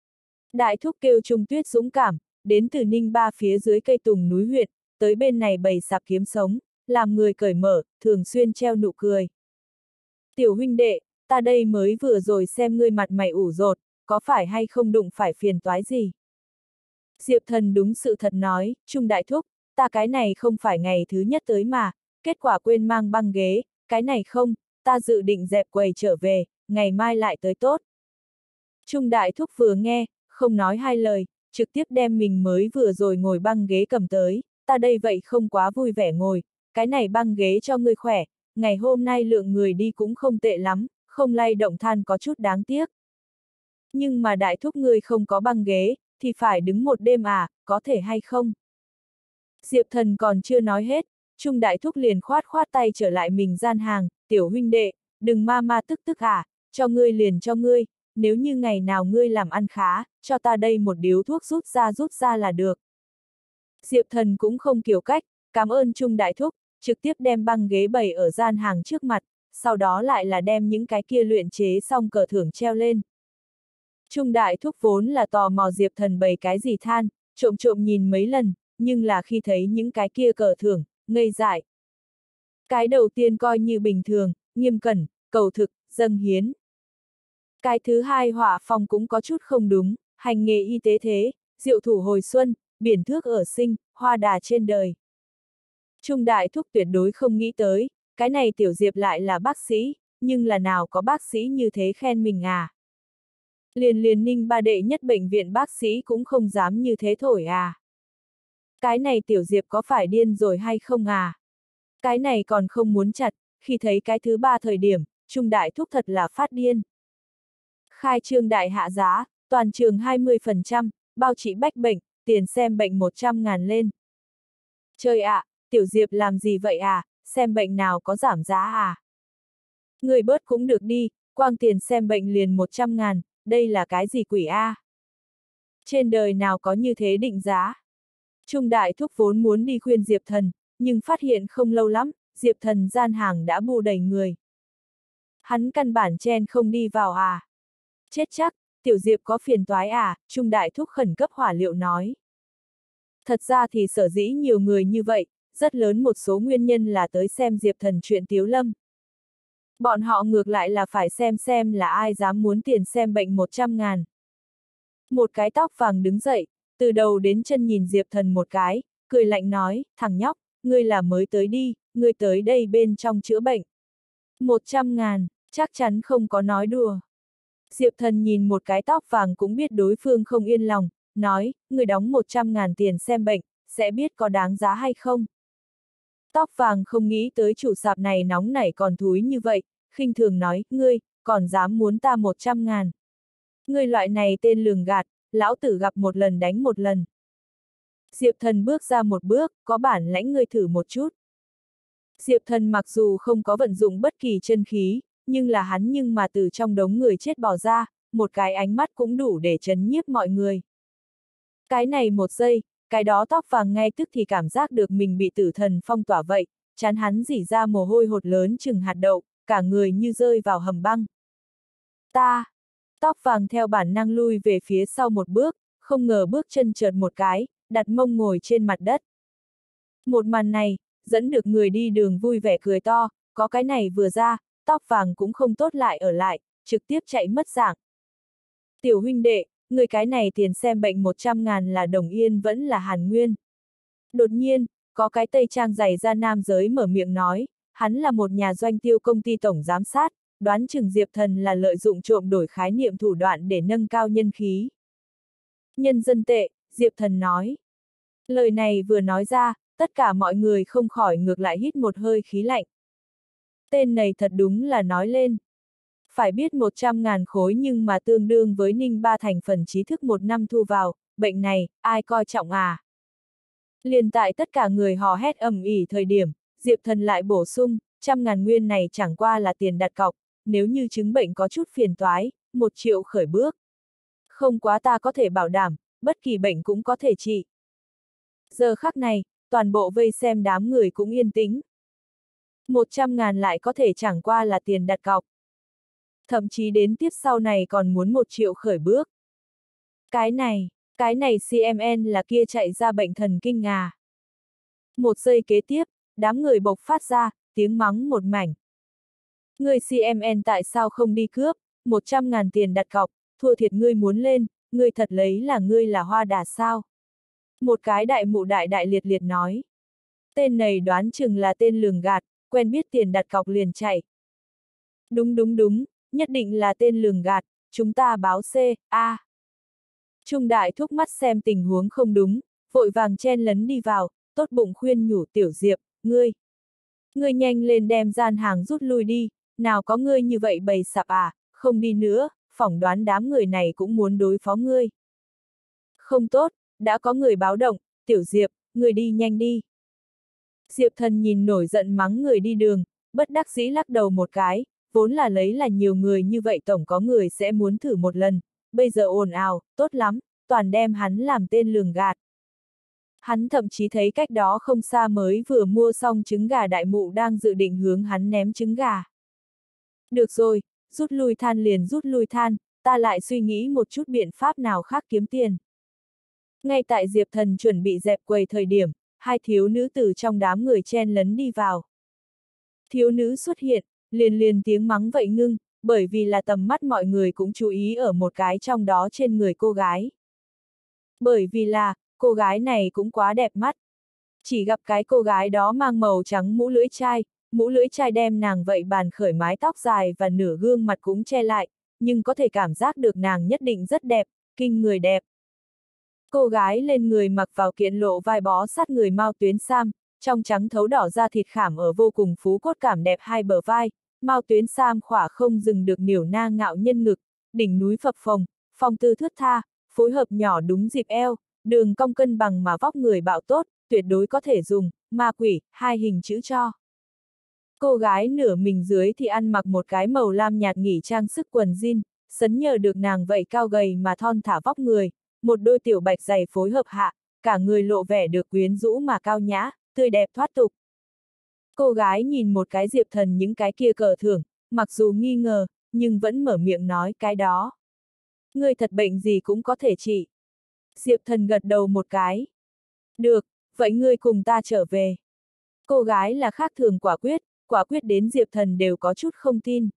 Speaker 1: Đại thúc kêu Trung Tuyết dũng cảm, đến từ Ninh Ba phía dưới cây tùng núi huyện, tới bên này bày sạp kiếm sống, làm người cởi mở, thường xuyên treo nụ cười. Tiểu huynh đệ, ta đây mới vừa rồi xem ngươi mặt mày ủ rột, có phải hay không đụng phải phiền toái gì? Diệp Thần đúng sự thật nói, Trung đại thúc, ta cái này không phải ngày thứ nhất tới mà, kết quả quên mang băng ghế, cái này không, ta dự định dẹp quầy trở về, ngày mai lại tới tốt. Trung đại thúc vừa nghe, không nói hai lời, trực tiếp đem mình mới vừa rồi ngồi băng ghế cầm tới, ta đây vậy không quá vui vẻ ngồi, cái này băng ghế cho ngươi khỏe, ngày hôm nay lượng người đi cũng không tệ lắm, không lay động than có chút đáng tiếc. Nhưng mà đại thúc ngươi không có băng ghế, thì phải đứng một đêm à, có thể hay không? Diệp Thần còn chưa nói hết, Trung đại thúc liền khoát khoát tay trở lại mình gian hàng, tiểu huynh đệ, đừng ma ma tức tức à, cho ngươi liền cho ngươi, nếu như ngày nào ngươi làm ăn khá, cho ta đây một điếu thuốc rút ra rút ra là được. Diệp Thần cũng không kiểu cách, cảm ơn Trung đại thúc, trực tiếp đem băng ghế bày ở gian hàng trước mặt, sau đó lại là đem những cái kia luyện chế xong cờ thưởng treo lên. Trung đại thúc vốn là tò mò Diệp Thần bày cái gì than, trộm trộm nhìn mấy lần, nhưng là khi thấy những cái kia cờ thưởng, ngây dại. Cái đầu tiên coi như bình thường, nghiêm cẩn, cầu thực, dâng hiến. Cái thứ hai họa phong cũng có chút không đúng, hành nghề y tế thế, diệu thủ hồi xuân, biển thước ở sinh, hoa đà trên đời. Trung đại thúc tuyệt đối không nghĩ tới, cái này tiểu Diệp lại là bác sĩ, nhưng là nào có bác sĩ như thế khen mình à. Liền liền Ninh Ba đệ nhất bệnh viện bác sĩ cũng không dám như thế thổi à. Cái này tiểu Diệp có phải điên rồi hay không à? Cái này còn không muốn chặt, khi thấy cái thứ ba thời điểm, Trung đại thúc thật là phát điên. Khai trương đại hạ giá, toàn trường hai mươi phần trăm, bao trị bách bệnh, tiền xem bệnh một trăm ngàn lên. Trời ạ, à, tiểu Diệp làm gì vậy à, xem bệnh nào có giảm giá à? Người bớt cũng được đi, quang tiền xem bệnh liền một trăm ngàn, đây là cái gì quỷ a? À? Trên đời nào có như thế định giá? Trung đại thúc vốn muốn đi khuyên Diệp Thần, nhưng phát hiện không lâu lắm, Diệp Thần gian hàng đã bu đầy người. Hắn căn bản chen không đi vào à? Chết chắc, tiểu Diệp có phiền toái à, Trung đại thúc khẩn cấp hỏa liệu nói. Thật ra thì sở dĩ nhiều người như vậy, rất lớn một số nguyên nhân là tới xem Diệp Thần chuyện Tiếu Lâm. Bọn họ ngược lại là phải xem xem là ai dám muốn tiền xem bệnh một trăm ngàn. Một cái tóc vàng đứng dậy, từ đầu đến chân nhìn Diệp Thần một cái, cười lạnh nói, thằng nhóc, ngươi là mới tới đi, ngươi tới đây bên trong chữa bệnh. Một trăm ngàn, chắc chắn không có nói đùa. Diệp Thần nhìn một cái tóc vàng cũng biết đối phương không yên lòng, nói, ngươi đóng một trăm ngàn tiền xem bệnh, sẽ biết có đáng giá hay không. Tóc vàng không nghĩ tới chủ sạp này nóng nảy còn thúi như vậy, khinh thường nói, ngươi, còn dám muốn ta một trăm ngàn. Ngươi loại này tên lường gạt, lão tử gặp một lần đánh một lần. Diệp Thần bước ra một bước, có bản lãnh ngươi thử một chút. Diệp Thần mặc dù không có vận dụng bất kỳ chân khí, nhưng là hắn nhưng mà từ trong đống người chết bỏ ra, một cái ánh mắt cũng đủ để chấn nhiếp mọi người. Cái này một giây, cái đó tóc vàng ngay tức thì cảm giác được mình bị tử thần phong tỏa vậy, chán hắn rỉ ra mồ hôi hột lớn chừng hạt đậu, cả người như rơi vào hầm băng. Ta! Tóc vàng theo bản năng lui về phía sau một bước, không ngờ bước chân trượt một cái, đặt mông ngồi trên mặt đất. Một màn này, dẫn được người đi đường vui vẻ cười to, có cái này vừa ra, tóc vàng cũng không tốt lại ở lại, trực tiếp chạy mất dạng. Tiểu huynh đệ, người cái này tiền xem bệnh một trăm ngàn là đồng yên vẫn là hàn nguyên. Đột nhiên, có cái tây trang giày da nam giới mở miệng nói, hắn là một nhà doanh tiêu công ty tổng giám sát, đoán chừng Diệp Thần là lợi dụng trộm đổi khái niệm thủ đoạn để nâng cao nhân khí. Nhân dân tệ, Diệp Thần nói. Lời này vừa nói ra, tất cả mọi người không khỏi ngược lại hít một hơi khí lạnh. Tên này thật đúng là nói lên. Phải biết một trăm ngàn khối nhưng mà tương đương với Ninh Ba thành phần trí thức một năm thu vào, bệnh này, ai coi trọng à? Liền tại tất cả người hò hét ầm ĩ thời điểm, Diệp Thần lại bổ sung, trăm ngàn nguyên này chẳng qua là tiền đặt cọc, nếu như chứng bệnh có chút phiền toái, một triệu khởi bước. Không quá ta có thể bảo đảm, bất kỳ bệnh cũng có thể trị. Giờ khắc này, toàn bộ vây xem đám người cũng yên tĩnh. Một trăm ngàn lại có thể chẳng qua là tiền đặt cọc. Thậm chí đến tiếp sau này còn muốn một triệu khởi bước. Cái này, cái này xê em en là kia chạy ra bệnh thần kinh à. Một giây kế tiếp, đám người bộc phát ra, tiếng mắng một mảnh. Người xê em en tại sao không đi cướp, một trăm ngàn tiền đặt cọc, thua thiệt ngươi muốn lên, ngươi thật lấy là ngươi là hoa đà sao? Một cái đại mụ đại đại liệt liệt nói. Tên này đoán chừng là tên lường gạt, quen biết tiền đặt cọc liền chạy. Đúng đúng đúng, nhất định là tên lường gạt, chúng ta báo C, A. Trung đại thúc mắt xem tình huống không đúng, vội vàng chen lấn đi vào, tốt bụng khuyên nhủ Tiểu Diệp, ngươi. Ngươi nhanh lên đem gian hàng rút lui đi, nào có ngươi như vậy bầy sạp à, không đi nữa, phỏng đoán đám người này cũng muốn đối phó ngươi. Không tốt, đã có người báo động, Tiểu Diệp, ngươi đi nhanh đi. Diệp Thần nhìn nổi giận mắng người đi đường, bất đắc dĩ lắc đầu một cái, vốn là lấy là nhiều người như vậy tổng có người sẽ muốn thử một lần, bây giờ ồn ào, tốt lắm, toàn đem hắn làm tên lường gạt. Hắn thậm chí thấy cách đó không xa mới vừa mua xong trứng gà đại mụ đang dự định hướng hắn ném trứng gà. Được rồi, rút lui than liền rút lui than, ta lại suy nghĩ một chút biện pháp nào khác kiếm tiền. Ngay tại Diệp Thần chuẩn bị dẹp quầy thời điểm, hai thiếu nữ từ trong đám người chen lấn đi vào. Thiếu nữ xuất hiện, liền liền tiếng mắng vậy ngưng, bởi vì là tầm mắt mọi người cũng chú ý ở một cái trong đó trên người cô gái. Bởi vì là, cô gái này cũng quá đẹp mắt. Chỉ gặp cái cô gái đó mang màu trắng mũ lưỡi chai, mũ lưỡi chai đem nàng vậy bàn khởi mái tóc dài và nửa gương mặt cũng che lại, nhưng có thể cảm giác được nàng nhất định rất đẹp, kinh người đẹp. Cô gái lên người mặc vào kiện lộ vai bó sát người mao tuyến sam, trong trắng thấu đỏ da thịt khảm ở vô cùng phú cốt cảm đẹp hai bờ vai, mao tuyến sam khỏa không dừng được niểu na ngạo nhân ngực, đỉnh núi phập phồng, phong tư thướt tha, phối hợp nhỏ đúng dịp eo, đường cong cân bằng mà vóc người bạo tốt, tuyệt đối có thể dùng, ma quỷ, hai hình chữ cho. Cô gái nửa mình dưới thì ăn mặc một cái màu lam nhạt nghỉ trang sức quần jean, sấn nhờ được nàng vậy cao gầy mà thon thả vóc người, một đôi tiểu bạch giày phối hợp hạ, cả người lộ vẻ được quyến rũ mà cao nhã, tươi đẹp thoát tục. Cô gái nhìn một cái Diệp Thần những cái kia cờ thưởng, mặc dù nghi ngờ, nhưng vẫn mở miệng nói cái đó. Ngươi thật bệnh gì cũng có thể trị. Diệp Thần gật đầu một cái. Được, vậy ngươi cùng ta trở về. Cô gái là khác thường quả quyết, quả quyết đến Diệp Thần đều có chút không tin.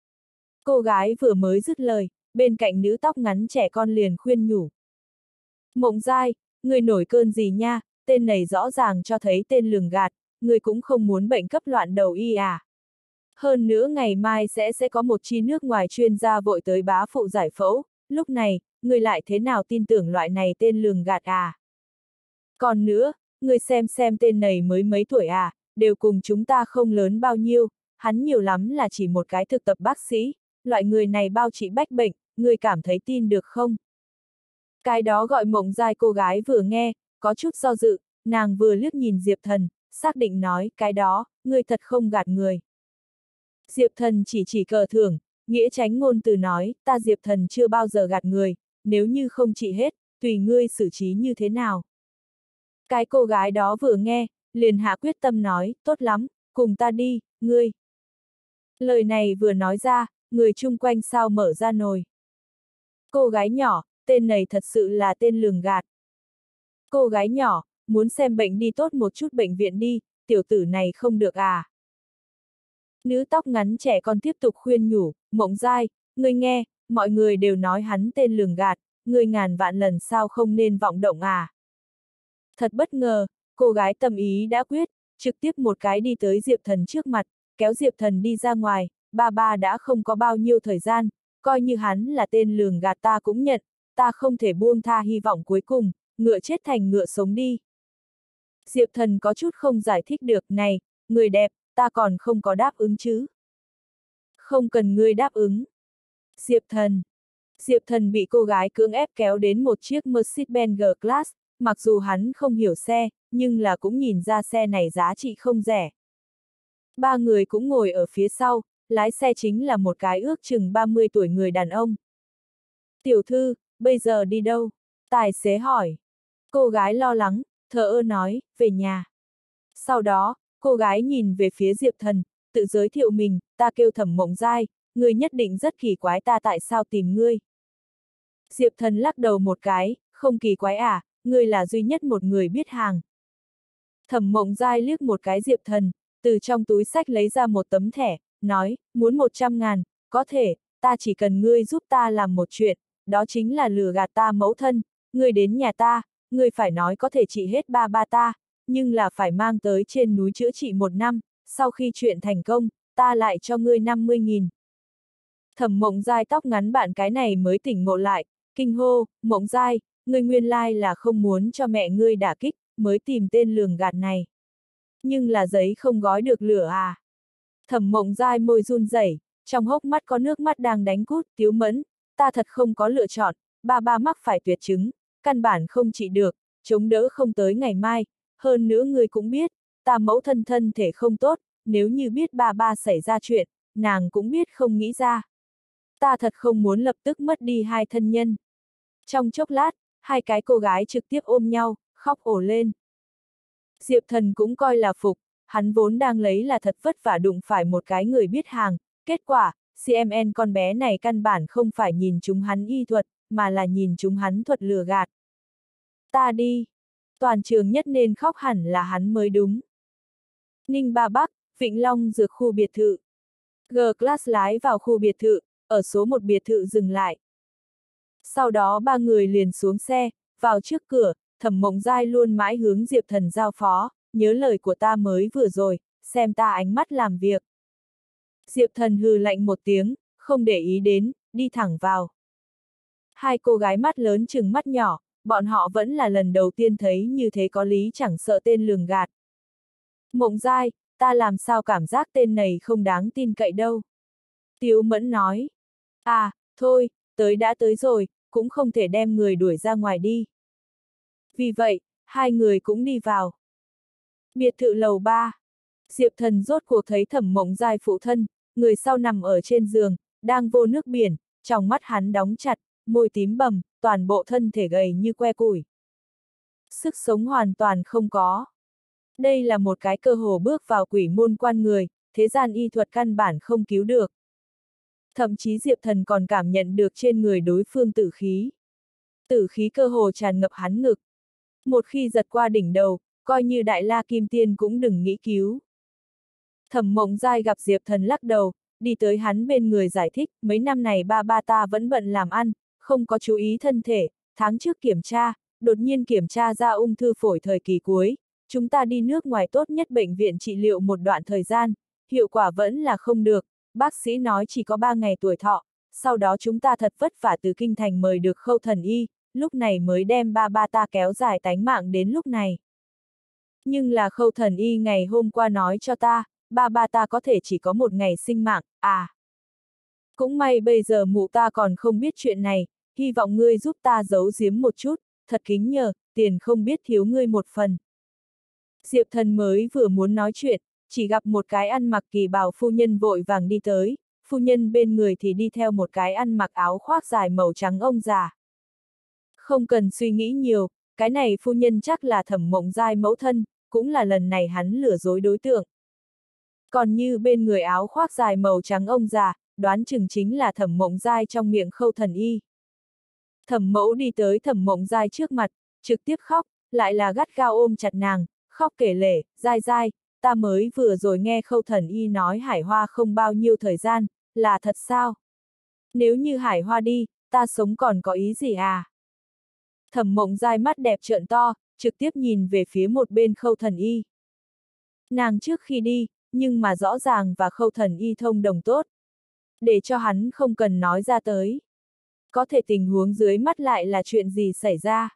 Speaker 1: Cô gái vừa mới dứt lời, bên cạnh nữ tóc ngắn trẻ con liền khuyên nhủ. Mộng Giai, người nổi cơn gì nha, tên này rõ ràng cho thấy tên lường gạt, người cũng không muốn bệnh cấp loạn đầu y à. Hơn nữa ngày mai sẽ sẽ có một chi nước ngoài chuyên gia vội tới bá phụ giải phẫu, lúc này, người lại thế nào tin tưởng loại này tên lường gạt à. Còn nữa, người xem xem tên này mới mấy tuổi à, đều cùng chúng ta không lớn bao nhiêu, hắn nhiều lắm là chỉ một cái thực tập bác sĩ, loại người này bao trị bách bệnh, người cảm thấy tin được không? Cái đó gọi Mộng Giai cô gái vừa nghe, có chút do dự, nàng vừa liếc nhìn Diệp Thần, xác định nói, cái đó, ngươi thật không gạt người. Diệp Thần chỉ chỉ cờ thưởng, nghĩa tránh ngôn từ nói, ta Diệp Thần chưa bao giờ gạt người, nếu như không trị hết, tùy ngươi xử trí như thế nào. Cái cô gái đó vừa nghe, liền hạ quyết tâm nói, tốt lắm, cùng ta đi, ngươi. Lời này vừa nói ra, người chung quanh sao mở ra nồi. Cô gái nhỏ, tên này thật sự là tên lường gạt. Cô gái nhỏ, muốn xem bệnh đi tốt một chút bệnh viện đi, tiểu tử này không được à. Nữ tóc ngắn trẻ con tiếp tục khuyên nhủ, Mộng Giai, ngươi nghe, mọi người đều nói hắn tên lường gạt, ngươi ngàn vạn lần sao không nên vọng động à. Thật bất ngờ, cô gái tâm ý đã quyết, trực tiếp một cái đi tới Diệp Thần trước mặt, kéo Diệp Thần đi ra ngoài, ba ba đã không có bao nhiêu thời gian, coi như hắn là tên lường gạt ta cũng nhận, ta không thể buông tha hy vọng cuối cùng, ngựa chết thành ngựa sống đi. Diệp Thần có chút không giải thích được, này, người đẹp, ta còn không có đáp ứng chứ. Không cần ngươi đáp ứng. Diệp Thần. Diệp Thần bị cô gái cưỡng ép kéo đến một chiếc Mercedes-Benz G-Class, mặc dù hắn không hiểu xe, nhưng là cũng nhìn ra xe này giá trị không rẻ. Ba người cũng ngồi ở phía sau, lái xe chính là một cái ước chừng ba mươi tuổi người đàn ông. Tiểu thư, bây giờ đi đâu? Tài xế hỏi. Cô gái lo lắng, thờ ơ nói, về nhà. Sau đó, cô gái nhìn về phía Diệp Thần, tự giới thiệu mình, ta kêu Thẩm Mộng Giai, ngươi nhất định rất kỳ quái ta tại sao tìm ngươi. Diệp Thần lắc đầu một cái, không kỳ quái à, ngươi là duy nhất một người biết hàng. Thẩm Mộng Giai liếc một cái Diệp Thần, từ trong túi xách lấy ra một tấm thẻ, nói, muốn một trăm ngàn, có thể, ta chỉ cần ngươi giúp ta làm một chuyện, đó chính là lừa gạt ta mẫu thân, ngươi đến nhà ta, ngươi phải nói có thể trị hết ba ba ta, nhưng là phải mang tới trên núi chữa trị một năm, sau khi chuyện thành công, ta lại cho ngươi năm mươi nghìn. Thẩm Mộng Giai tóc ngắn bạn cái này mới tỉnh ngộ lại, kinh hô, Mộng Giai, ngươi nguyên lai là không muốn cho mẹ ngươi đả kích, mới tìm tên lường gạt này. Nhưng là giấy không gói được lửa à? Thẩm Mộng Giai môi run rẩy, trong hốc mắt có nước mắt đang đánh cút, Tiếu Mẫn, ta thật không có lựa chọn, ba ba mắc phải tuyệt chứng, căn bản không trị được, chống đỡ không tới ngày mai, hơn nữa ngươi cũng biết, ta mẫu thân thân thể không tốt, nếu như biết ba ba xảy ra chuyện, nàng cũng biết không nghĩ ra. Ta thật không muốn lập tức mất đi hai thân nhân. Trong chốc lát, hai cái cô gái trực tiếp ôm nhau, khóc ồ lên. Diệp Thần cũng coi là phục, hắn vốn đang lấy là thật vất vả đụng phải một cái người biết hàng, kết quả, xê em en con bé này căn bản không phải nhìn chúng hắn y thuật, mà là nhìn chúng hắn thuật lừa gạt. Ta đi. Toàn trường nhất nên khóc hẳn là hắn mới đúng. Ninh Ba Bắc, Vĩnh Long Dược khu biệt thự. G-Class lái vào khu biệt thự, ở số một biệt thự dừng lại. Sau đó ba người liền xuống xe, vào trước cửa, Thẩm Mộng Giai luôn mãi hướng Diệp Thần giao phó, nhớ lời của ta mới vừa rồi, xem ta ánh mắt làm việc. Diệp Thần hừ lạnh một tiếng, không để ý đến, đi thẳng vào. Hai cô gái mắt lớn chừng mắt nhỏ, bọn họ vẫn là lần đầu tiên thấy như thế có lý chẳng sợ tên lường gạt. Mộng Giai, ta làm sao cảm giác tên này không đáng tin cậy đâu. Tiếu Mẫn nói. À, thôi, tới đã tới rồi, cũng không thể đem người đuổi ra ngoài đi. Vì vậy, hai người cũng đi vào. Biệt thự lầu ba. Diệp Thần rốt cuộc thấy Thẩm Mộng Giai phụ thân, người sau nằm ở trên giường, đang vô nước biển, trong mắt hắn đóng chặt, môi tím bầm, toàn bộ thân thể gầy như que củi. Sức sống hoàn toàn không có. Đây là một cái cơ hồ bước vào quỷ môn quan người, thế gian y thuật căn bản không cứu được. Thậm chí Diệp Thần còn cảm nhận được trên người đối phương tử khí. Tử khí cơ hồ tràn ngập hắn ngực. Một khi giật qua đỉnh đầu, coi như Đại La Kim Tiên cũng đừng nghĩ cứu. Thẩm Mộng Giai gặp Diệp Thần lắc đầu, đi tới hắn bên người giải thích, mấy năm này ba ba ta vẫn bận làm ăn, không có chú ý thân thể, tháng trước kiểm tra, đột nhiên kiểm tra ra ung thư phổi thời kỳ cuối, chúng ta đi nước ngoài tốt nhất bệnh viện trị liệu một đoạn thời gian, hiệu quả vẫn là không được, bác sĩ nói chỉ có ba ngày tuổi thọ, sau đó chúng ta thật vất vả từ kinh thành mời được Khâu Thần Y, lúc này mới đem ba ba ta kéo dài tánh mạng đến lúc này. Nhưng là Khâu Thần Y ngày hôm qua nói cho ta, ba ba ta có thể chỉ có một ngày sinh mạng, à. Cũng may bây giờ mụ ta còn không biết chuyện này, hy vọng ngươi giúp ta giấu giếm một chút, thật kính nhờ, tiền không biết thiếu ngươi một phần. Diệp Thần mới vừa muốn nói chuyện, chỉ gặp một cái ăn mặc kỳ bào phu nhân vội vàng đi tới, phu nhân bên người thì đi theo một cái ăn mặc áo khoác dài màu trắng ông già. Không cần suy nghĩ nhiều, cái này phu nhân chắc là Thẩm Mộng Giai mẫu thân, cũng là lần này hắn lừa dối đối tượng. Còn như bên người áo khoác dài màu trắng ông già, đoán chừng chính là Thẩm Mộng Giai trong miệng Khâu Thần Y. Thẩm Mẫu đi tới Thẩm Mộng Giai trước mặt, trực tiếp khóc, lại là gắt gao ôm chặt nàng, khóc kể lể, Giai Giai, ta mới vừa rồi nghe Khâu Thần Y nói Hải Hoa không bao nhiêu thời gian, là thật sao? Nếu như Hải Hoa đi, ta sống còn có ý gì à? Thẩm Mộng Giai mắt đẹp trợn to, trực tiếp nhìn về phía một bên Khâu Thần Y. Nàng trước khi đi, nhưng mà rõ ràng và Khâu Thần Y thông đồng tốt. Để cho hắn không cần nói ra tới. Có thể tình huống dưới mắt lại là chuyện gì xảy ra?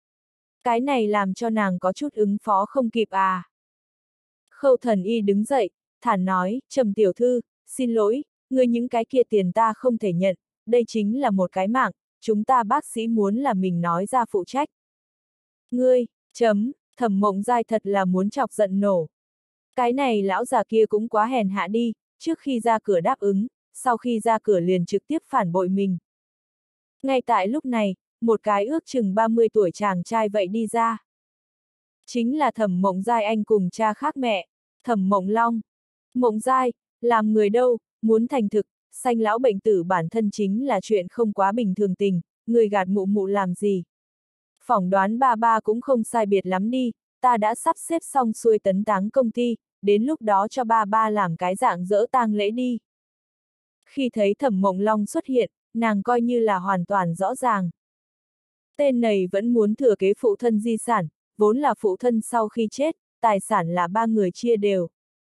Speaker 1: Cái này làm cho nàng có chút ứng phó không kịp à? Khâu Thần Y đứng dậy, thản nói, Trầm tiểu thư, xin lỗi, ngươi những cái kia tiền ta không thể nhận, đây chính là một cái mạng, chúng ta bác sĩ muốn là mình nói ra phụ trách. Ngươi, chấm, Thẩm Mộng Giai thật là muốn chọc giận nổ. Cái này lão già kia cũng quá hèn hạ đi, trước khi ra cửa đáp ứng, sau khi ra cửa liền trực tiếp phản bội mình. Ngay tại lúc này, một cái ước chừng ba mươi tuổi chàng trai vậy đi ra. Chính là Thẩm Mộng Giai anh cùng cha khác mẹ, Thẩm Mộng Long. Mộng Giai, làm người đâu, muốn thành thực, sanh lão bệnh tử bản thân chính là chuyện không quá bình thường tình, người gạt mụ mụ làm gì. Phỏng đoán ba ba cũng không sai biệt lắm đi, ta đã sắp xếp xong xuôi tấn táng công ty, đến lúc đó cho ba ba làm cái dạng dỡ tang lễ đi. Khi thấy Thẩm Mộng Long xuất hiện, nàng coi như là hoàn toàn rõ ràng. Tên này vẫn muốn thừa kế phụ thân di sản, vốn là phụ thân sau khi chết, tài sản là ba người chia đều.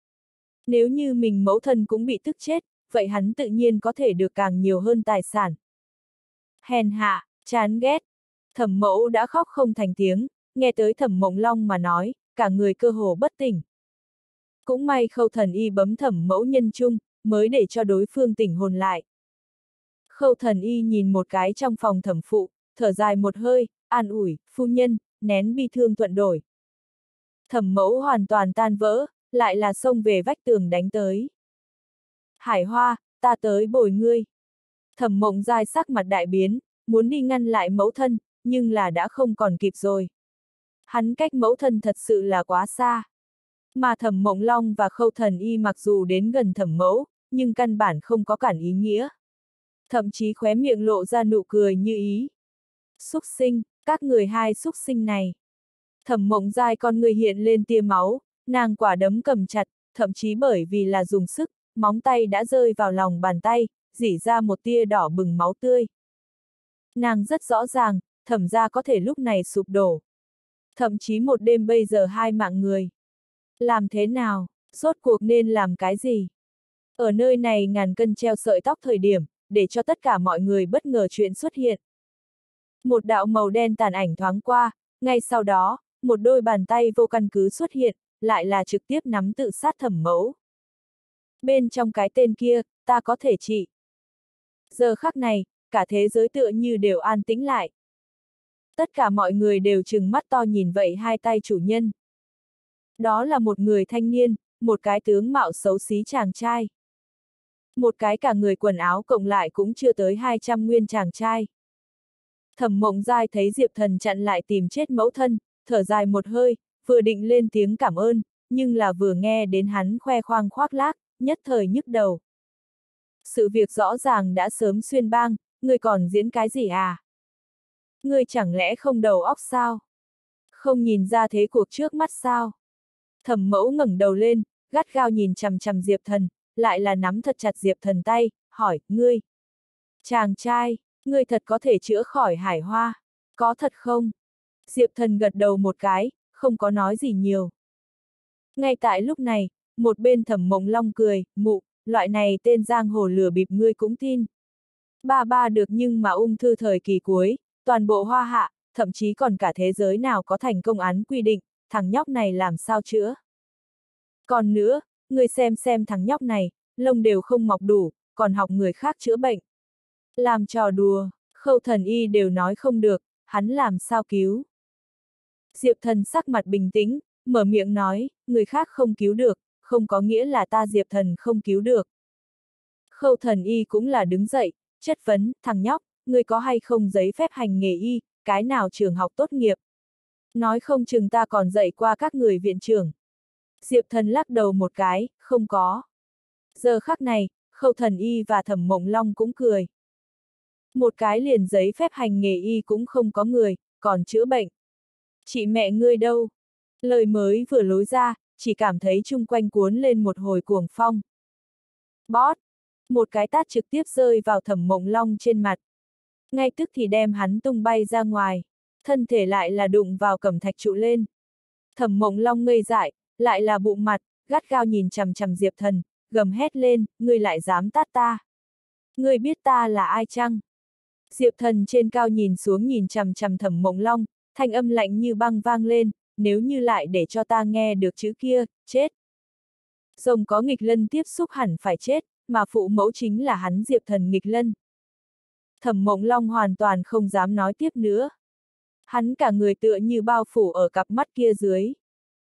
Speaker 1: Nếu như mình mẫu thân cũng bị tức chết, vậy hắn tự nhiên có thể được càng nhiều hơn tài sản. Hèn hạ, chán ghét. Thẩm mẫu đã khóc không thành tiếng, nghe tới Thẩm Mộng Long mà nói, cả người cơ hồ bất tỉnh. Cũng may Khâu Thần Y bấm Thẩm mẫu nhân chung, mới để cho đối phương tỉnh hồn lại. Khâu Thần Y nhìn một cái trong phòng thẩm phụ, thở dài một hơi, an ủi, phu nhân, nén bi thương thuận đổi. Thẩm mẫu hoàn toàn tan vỡ, lại là xông về vách tường đánh tới. Hải Hoa, ta tới bồi ngươi. Thẩm Mộng Giai sắc mặt đại biến, muốn đi ngăn lại mẫu thân, nhưng là đã không còn kịp rồi. Hắn cách mẫu thân thật sự là quá xa. Mà Thẩm Mộng Long và Khâu Thần Y mặc dù đến gần thẩm mẫu, nhưng căn bản không có cản ý nghĩa. Thậm chí khóe miệng lộ ra nụ cười như ý. Xúc sinh, các người hai xúc sinh này. Thẩm Mộng Giai con người hiện lên tia máu, nàng quả đấm cầm chặt, thậm chí bởi vì là dùng sức, móng tay đã rơi vào lòng bàn tay, rỉ ra một tia đỏ bừng máu tươi. Nàng rất rõ ràng, thẩm gia có thể lúc này sụp đổ. Thậm chí một đêm bây giờ hai mạng người. Làm thế nào, rốt cuộc nên làm cái gì? Ở nơi này ngàn cân treo sợi tóc thời điểm, để cho tất cả mọi người bất ngờ chuyện xuất hiện. Một đạo màu đen tàn ảnh thoáng qua, ngay sau đó, một đôi bàn tay vô căn cứ xuất hiện, lại là trực tiếp nắm tự sát thẩm mẫu. Bên trong cái tên kia, ta có thể trị. Giờ khắc này, cả thế giới tựa như đều an tĩnh lại. Tất cả mọi người đều trừng mắt to nhìn vậy hai tay chủ nhân. Đó là một người thanh niên, một cái tướng mạo xấu xí chàng trai. Một cái cả người quần áo cộng lại cũng chưa tới hai trăm nguyên chàng trai. Thẩm Mộng Giai thấy Diệp Thần chặn lại tìm chết mẫu thân, thở dài một hơi, vừa định lên tiếng cảm ơn, nhưng là vừa nghe đến hắn khoe khoang khoác lác, nhất thời nhức đầu. Sự việc rõ ràng đã sớm xuyên bang, ngươi còn diễn cái gì à? Ngươi chẳng lẽ không đầu óc sao? Không nhìn ra thế cuộc trước mắt sao? Thẩm mẫu ngẩng đầu lên, gắt gao nhìn chằm chằm Diệp Thần, lại là nắm thật chặt Diệp Thần tay, hỏi, ngươi. Chàng trai, ngươi thật có thể chữa khỏi Hải Hoa, có thật không? Diệp Thần gật đầu một cái, không có nói gì nhiều. Ngay tại lúc này, một bên Thẩm Mộng Long cười, mụ, loại này tên giang hồ lừa bịp ngươi cũng tin. Ba ba được nhưng mà ung thư thời kỳ cuối, toàn bộ Hoa Hạ, thậm chí còn cả thế giới nào có thành công án quy định, thằng nhóc này làm sao chữa? Còn nữa, ngươi xem xem thằng nhóc này, lông đều không mọc đủ, còn học người khác chữa bệnh. Làm trò đùa, Khâu Thần Y đều nói không được, hắn làm sao cứu? Diệp Thần sắc mặt bình tĩnh, mở miệng nói, người khác không cứu được, không có nghĩa là ta Diệp Thần không cứu được. Khâu Thần Y cũng là đứng dậy, chất vấn, thằng nhóc, ngươi có hay không giấy phép hành nghề y, cái nào trường học tốt nghiệp? Nói không chừng ta còn dạy qua các người viện trưởng. Diệp Thần lắc đầu một cái, không có. Giờ khắc này, Khâu Thần Y và Thẩm Mộng Long cũng cười. Một cái liền giấy phép hành nghề y cũng không có người, còn chữa bệnh. Chị mẹ ngươi đâu? Lời mới vừa lối ra, chỉ cảm thấy chung quanh cuốn lên một hồi cuồng phong. Bót! Một cái tát trực tiếp rơi vào Thẩm Mộng Long trên mặt. Ngay tức thì đem hắn tung bay ra ngoài, thân thể lại là đụng vào cẩm thạch trụ lên. Thẩm Mộng Long ngây dại, lại là bụng mặt, gắt gao nhìn chằm chằm Diệp Thần, gầm hét lên, ngươi lại dám tát ta. Ngươi biết ta là ai chăng? Diệp Thần trên cao nhìn xuống nhìn chằm chằm Thẩm Mộng Long, thanh âm lạnh như băng vang lên, nếu như lại để cho ta nghe được chữ kia, chết. Rồng có nghịch lân tiếp xúc hẳn phải chết, mà phụ mẫu chính là hắn Diệp Thần nghịch lân. Thẩm Mộng Long hoàn toàn không dám nói tiếp nữa. Hắn cả người tựa như bao phủ ở cặp mắt kia dưới.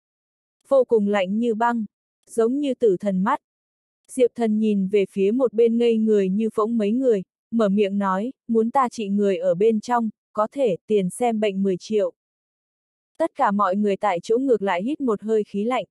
Speaker 1: Vô cùng lạnh như băng, giống như tử thần mắt. Diệp Thần nhìn về phía một bên ngây người như phỗng mấy người, mở miệng nói, muốn ta trị người ở bên trong, có thể, tiền xem bệnh mười triệu. Tất cả mọi người tại chỗ ngược lại hít một hơi khí lạnh.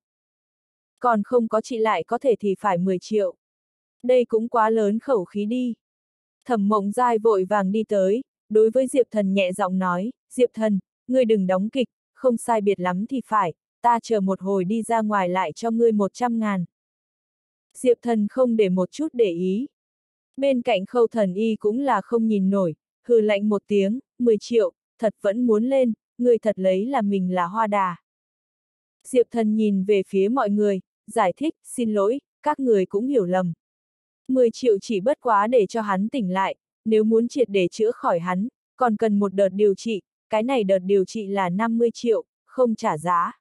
Speaker 1: Còn không có trị lại có thể thì phải mười triệu. Đây cũng quá lớn khẩu khí đi. Thẩm Mộng Giai vội vàng đi tới, đối với Diệp Thần nhẹ giọng nói, Diệp Thần, ngươi đừng đóng kịch, không sai biệt lắm thì phải, ta chờ một hồi đi ra ngoài lại cho ngươi một trăm ngàn. Diệp Thần không để một chút để ý. Bên cạnh Khâu Thần Y cũng là không nhìn nổi, hừ lạnh một tiếng, mười triệu, thật vẫn muốn lên, ngươi thật lấy là mình là hoa đà. Diệp Thần nhìn về phía mọi người, giải thích, xin lỗi, các người cũng hiểu lầm. mười triệu chỉ bất quá để cho hắn tỉnh lại, nếu muốn triệt để chữa khỏi hắn, còn cần một đợt điều trị, cái này đợt điều trị là năm mươi triệu, không trả giá.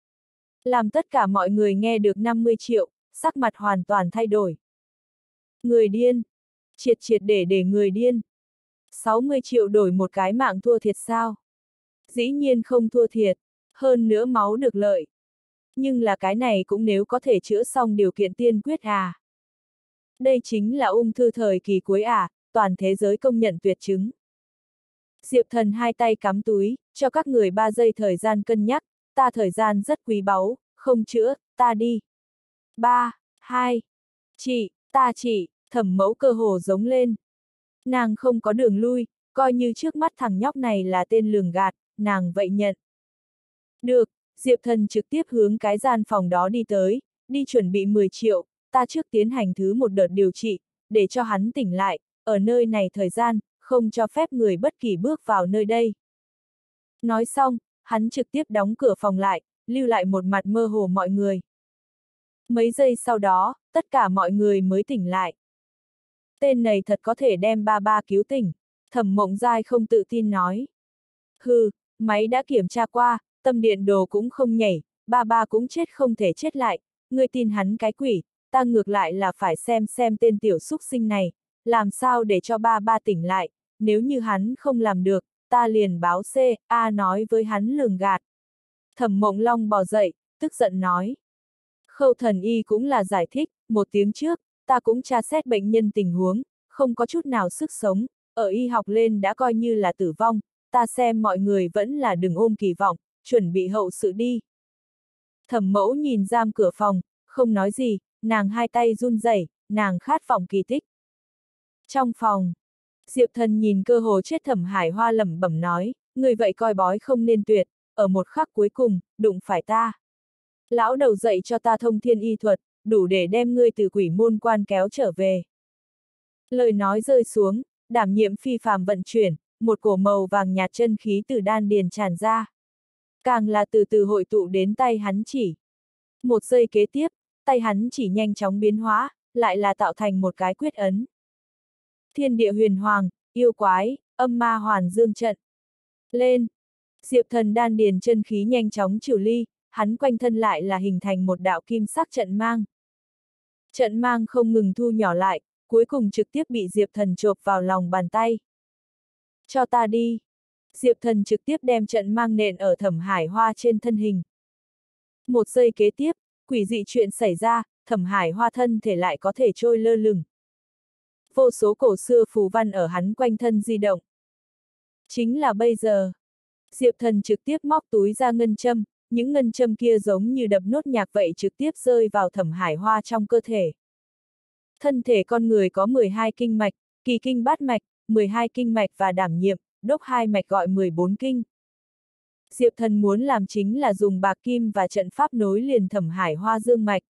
Speaker 1: Làm tất cả mọi người nghe được năm mươi triệu, sắc mặt hoàn toàn thay đổi. Người điên. Triệt triệt để để người điên. sáu mươi triệu đổi một cái mạng thua thiệt sao? Dĩ nhiên không thua thiệt, hơn nữa máu được lợi. Nhưng là cái này cũng nếu có thể chữa xong điều kiện tiên quyết à. Đây chính là ung thư thời kỳ cuối à, toàn thế giới công nhận tuyệt chứng. Diệp Thần hai tay cắm túi, cho các người ba giây thời gian cân nhắc, ta thời gian rất quý báu, không chữa, ta đi. ba, hai, chị, ta chị, Thẩm Mẫu cơ hồ giống lên. Nàng không có đường lui, coi như trước mắt thằng nhóc này là tên lường gạt, nàng vậy nhận. Được, Diệp Thần trực tiếp hướng cái gian phòng đó đi tới, đi chuẩn bị mười triệu, ta trước tiến hành thứ một đợt điều trị, để cho hắn tỉnh lại, ở nơi này thời gian, không cho phép người bất kỳ bước vào nơi đây. Nói xong, hắn trực tiếp đóng cửa phòng lại, lưu lại một mặt mơ hồ mọi người. Mấy giây sau đó, tất cả mọi người mới tỉnh lại. Tên này thật có thể đem ba ba cứu tỉnh, Thẩm Mộng Giai không tự tin nói. Hừ, máy đã kiểm tra qua, tâm điện đồ cũng không nhảy, ba ba cũng chết không thể chết lại, ngươi tin hắn cái quỷ, ta ngược lại là phải xem xem tên tiểu xúc sinh này, làm sao để cho ba ba tỉnh lại, nếu như hắn không làm được, ta liền báo C, A nói với hắn lường gạt. Thẩm Mộng Long bò dậy, tức giận nói. Khâu Thần Y cũng là giải thích, một tiếng trước, ta cũng tra xét bệnh nhân tình huống, không có chút nào sức sống, ở y học lên đã coi như là tử vong, ta xem mọi người vẫn là đừng ôm kỳ vọng, chuẩn bị hậu sự đi. Thẩm Mẫu nhìn giam cửa phòng, không nói gì, nàng hai tay run rẩy, nàng khát vọng kỳ tích. Trong phòng, Diệp Thần nhìn cơ hồ chết Thẩm Hải Hoa lẩm bẩm nói, người vậy coi bói không nên tuyệt, ở một khắc cuối cùng, đụng phải ta. Lão đầu dạy cho ta thông thiên y thuật, đủ để đem ngươi từ quỷ môn quan kéo trở về. Lời nói rơi xuống, đảm nhiệm phi phàm vận chuyển, một cổ màu vàng nhạt chân khí từ đan điền tràn ra. Càng là từ từ hội tụ đến tay hắn chỉ. Một giây kế tiếp, tay hắn chỉ nhanh chóng biến hóa, lại là tạo thành một cái quyết ấn. Thiên địa huyền hoàng, yêu quái, âm ma hoàn dương trận. Lên! Diệp Thần đan điền chân khí nhanh chóng trừ ly, hắn quanh thân lại là hình thành một đạo kim sắc trận mang. Trận mang không ngừng thu nhỏ lại, cuối cùng trực tiếp bị Diệp Thần chộp vào lòng bàn tay. Cho ta đi! Diệp Thần trực tiếp đem trận mang nện ở Thẩm Hải Hoa trên thân hình. Một giây kế tiếp, quỷ dị chuyện xảy ra, Thẩm Hải Hoa thân thể lại có thể trôi lơ lửng. Vô số cổ xưa phù văn ở hắn quanh thân di động. Chính là bây giờ. Diệp Thần trực tiếp móc túi ra ngân châm, những ngân châm kia giống như đập nốt nhạc vậy trực tiếp rơi vào Thẩm Hải Hoa trong cơ thể. Thân thể con người có mười hai kinh mạch, kỳ kinh bát mạch, mười hai kinh mạch và đảm nhiệm, đốc hai mạch gọi mười bốn kinh. Diệp Thần muốn làm chính là dùng bạc kim và trận pháp nối liền Thẩm Hải Hoa dương mạch.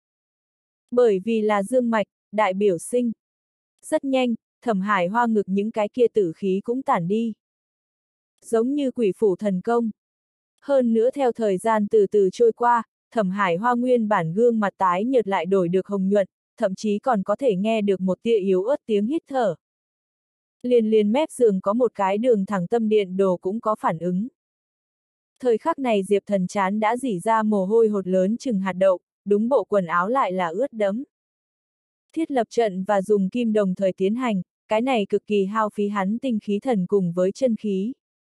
Speaker 1: Bởi vì là dương mạch, đại biểu sinh. Rất nhanh, Thẩm Hải Hoa ngực những cái kia tử khí cũng tản đi. Giống như quỷ phủ thần công. Hơn nữa theo thời gian từ từ trôi qua, Thẩm Hải Hoa nguyên bản gương mặt tái nhợt lại đổi được hồng nhuận, thậm chí còn có thể nghe được một tia yếu ớt tiếng hít thở. Liền liền mép giường có một cái đường thẳng tâm điện đồ cũng có phản ứng. Thời khắc này Diệp Thần chán đã rỉ ra mồ hôi hột lớn chừng hạt đậu, đúng bộ quần áo lại là ướt đẫm. Thiết lập trận và dùng kim đồng thời tiến hành, cái này cực kỳ hao phí hắn tinh khí thần cùng với chân khí.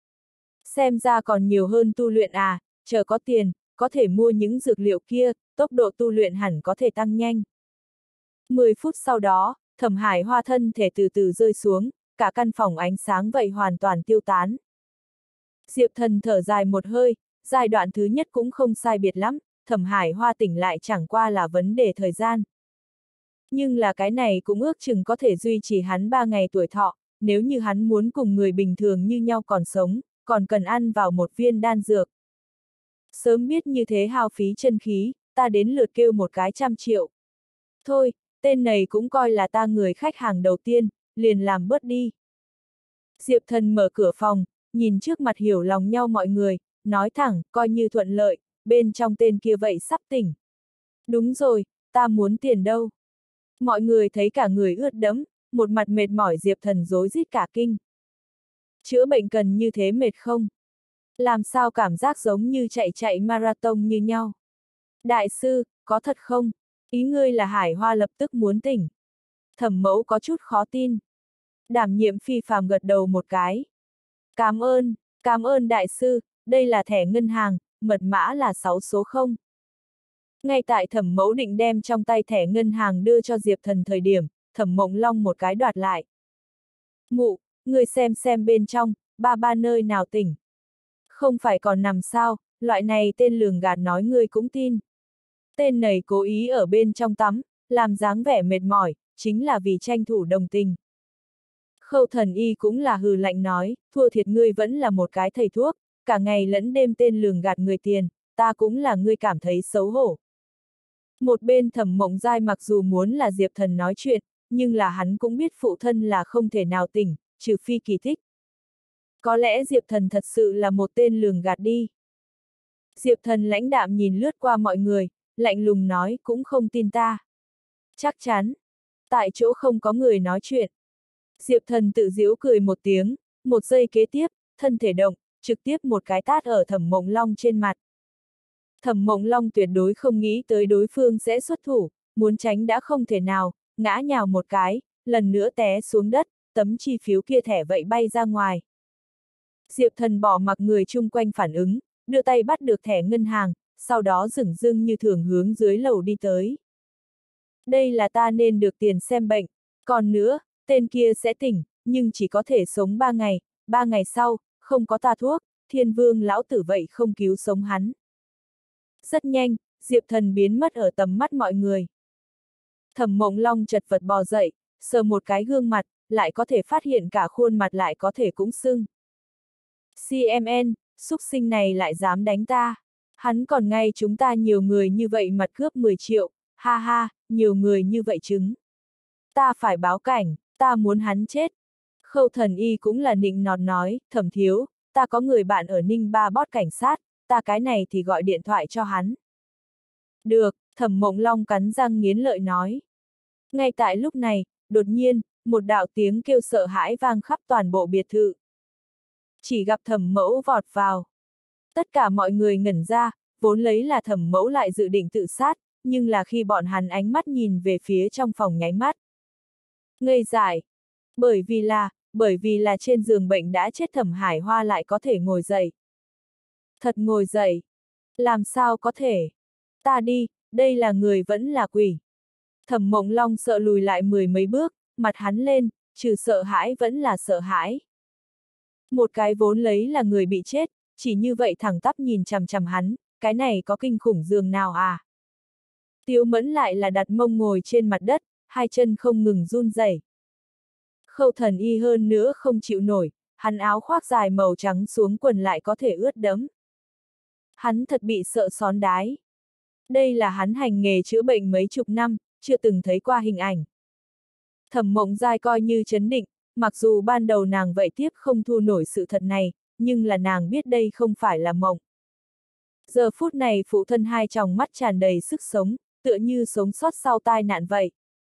Speaker 1: Xem ra còn nhiều hơn tu luyện à, chờ có tiền, có thể mua những dược liệu kia, tốc độ tu luyện hẳn có thể tăng nhanh. mười phút sau đó, Thẩm Hải Hoa thân thể từ từ rơi xuống, cả căn phòng ánh sáng vậy hoàn toàn tiêu tán. Diệp Thần thở dài một hơi, giai đoạn thứ nhất cũng không sai biệt lắm, Thẩm Hải Hoa tỉnh lại chẳng qua là vấn đề thời gian. Nhưng là cái này cũng ước chừng có thể duy trì hắn ba ngày tuổi thọ, nếu như hắn muốn cùng người bình thường như nhau còn sống, còn cần ăn vào một viên đan dược. Sớm biết như thế hao phí chân khí, ta đến lượt kêu một cái trăm triệu. Thôi, tên này cũng coi là ta người khách hàng đầu tiên, liền làm bớt đi. Diệp Thần mở cửa phòng, nhìn trước mặt hiểu lòng nhau mọi người, nói thẳng, coi như thuận lợi, bên trong tên kia vậy sắp tỉnh. Đúng rồi, ta muốn tiền đâu. Mọi người thấy cả người ướt đẫm, một mặt mệt mỏi Diệp Thần rối rít cả kinh. Chữa bệnh cần như thế mệt không? Làm sao cảm giác giống như chạy chạy marathon như nhau? Đại sư, có thật không? Ý ngươi là Hải Hoa lập tức muốn tỉnh. Thẩm Mẫu có chút khó tin. Đảm nhiệm phi phàm gật đầu một cái. Cảm ơn, cảm ơn đại sư, đây là thẻ ngân hàng, mật mã là sáu số không. Ngay tại Thẩm Mẫu định đem trong tay thẻ ngân hàng đưa cho Diệp Thần thời điểm, Thẩm Mộng Long một cái đoạt lại. Mụ, người xem xem bên trong, ba ba nơi nào tỉnh. Không phải còn nằm sao, loại này tên lường gạt nói ngươi cũng tin. Tên này cố ý ở bên trong tắm, làm dáng vẻ mệt mỏi, chính là vì tranh thủ đồng tình. Khâu Thần Y cũng là hừ lạnh nói, thua thiệt ngươi vẫn là một cái thầy thuốc, cả ngày lẫn đêm tên lường gạt người tiền, ta cũng là ngươi cảm thấy xấu hổ. Một bên Thẩm Mộng Giai mặc dù muốn là Diệp Thần nói chuyện, nhưng là hắn cũng biết phụ thân là không thể nào tỉnh, trừ phi kỳ tích. Có lẽ Diệp Thần thật sự là một tên lường gạt đi. Diệp Thần lãnh đạm nhìn lướt qua mọi người, lạnh lùng nói cũng không tin ta. Chắc chắn. Tại chỗ không có người nói chuyện. Diệp Thần tự giễu cười một tiếng, một giây kế tiếp, thân thể động, trực tiếp một cái tát ở Thẩm Mộng Long trên mặt. Thẩm Mộng Long tuyệt đối không nghĩ tới đối phương sẽ xuất thủ, muốn tránh đã không thể nào, ngã nhào một cái, lần nữa té xuống đất, tấm chi phiếu kia thẻ vậy bay ra ngoài. Diệp Thần bỏ mặc người chung quanh phản ứng, đưa tay bắt được thẻ ngân hàng, sau đó dửng dưng như thường hướng dưới lầu đi tới. Đây là ta nên được tiền xem bệnh, còn nữa, tên kia sẽ tỉnh, nhưng chỉ có thể sống ba ngày, ba ngày sau, không có ta thuốc, Thiên Vương lão tử vậy không cứu sống hắn. Rất nhanh, Diệp Thần biến mất ở tầm mắt mọi người. Thẩm Mộng Long chật vật bò dậy, sờ một cái gương mặt, lại có thể phát hiện cả khuôn mặt lại có thể cũng sưng. xê em en, xúc sinh này lại dám đánh ta. Hắn còn ngay chúng ta nhiều người như vậy mặt cướp mười triệu, ha ha, nhiều người như vậy chứng. Ta phải báo cảnh, ta muốn hắn chết. Khâu Thần Y cũng là nịnh nọt nói, Thẩm thiếu, ta có người bạn ở Ninh Ba Bót cảnh sát, ta cái này thì gọi điện thoại cho hắn. Được, Thẩm Mộng Long cắn răng nghiến lợi nói. Ngay tại lúc này, đột nhiên, một đạo tiếng kêu sợ hãi vang khắp toàn bộ biệt thự. Chỉ gặp Thẩm Mẫu vọt vào. Tất cả mọi người ngẩn ra, vốn lấy là Thẩm Mẫu lại dự định tự sát, nhưng là khi bọn hắn ánh mắt nhìn về phía trong phòng nháy mắt. Ngây dại. Bởi vì là, bởi vì là trên giường bệnh đã chết Thẩm Hải Hoa lại có thể ngồi dậy. Thật ngồi dậy. Làm sao có thể? Ta đi, đây là người vẫn là quỷ. Thẩm Mộng Long sợ lùi lại mười mấy bước, mặt hắn lên, trừ sợ hãi vẫn là sợ hãi. Một cái vốn lấy là người bị chết, chỉ như vậy thẳng tắp nhìn chằm chằm hắn, cái này có kinh khủng dường nào à? Tiếu Mẫn lại là đặt mông ngồi trên mặt đất, hai chân không ngừng run rẩy. Khâu Thần Y hơn nữa không chịu nổi, hắn áo khoác dài màu trắng xuống quần lại có thể ướt đẫm. Hắn thật bị sợ xón đái. Đây là hắn hành nghề chữa bệnh mấy chục năm, chưa từng thấy qua hình ảnh. Thẩm Mộng Giai coi như chấn định, mặc dù ban đầu nàng vậy tiếp không thu nổi sự thật này, nhưng là nàng biết đây không phải là mộng. Giờ phút này phụ thân hai tròng mắt tràn đầy sức sống, tựa như sống sót sau tai nạn vậy.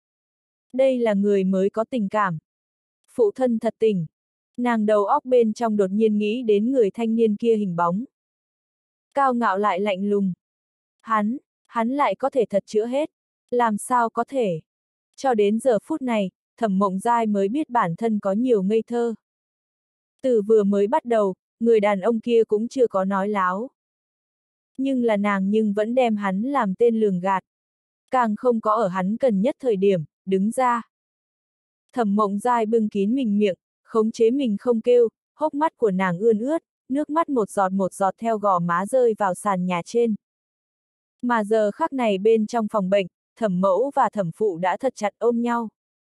Speaker 1: Đây là người mới có tình cảm. Phụ thân thật tình. Nàng đầu óc bên trong đột nhiên nghĩ đến người thanh niên kia hình bóng. Cao ngạo lại lạnh lùng. Hắn, hắn lại có thể thật chữa hết. Làm sao có thể? Cho đến giờ phút này, Thẩm Mộng Giai mới biết bản thân có nhiều ngây thơ. Từ vừa mới bắt đầu, người đàn ông kia cũng chưa có nói láo. Nhưng là nàng nhưng vẫn đem hắn làm tên lường gạt. Càng không có ở hắn cần nhất thời điểm, đứng ra. Thẩm Mộng Giai bưng kín mình miệng, khống chế mình không kêu, hốc mắt của nàng ươn ướt, nước mắt một giọt một giọt theo gò má rơi vào sàn nhà trên. Mà giờ khắc này bên trong phòng bệnh, Thẩm mẫu và thẩm phụ đã thật chặt ôm nhau.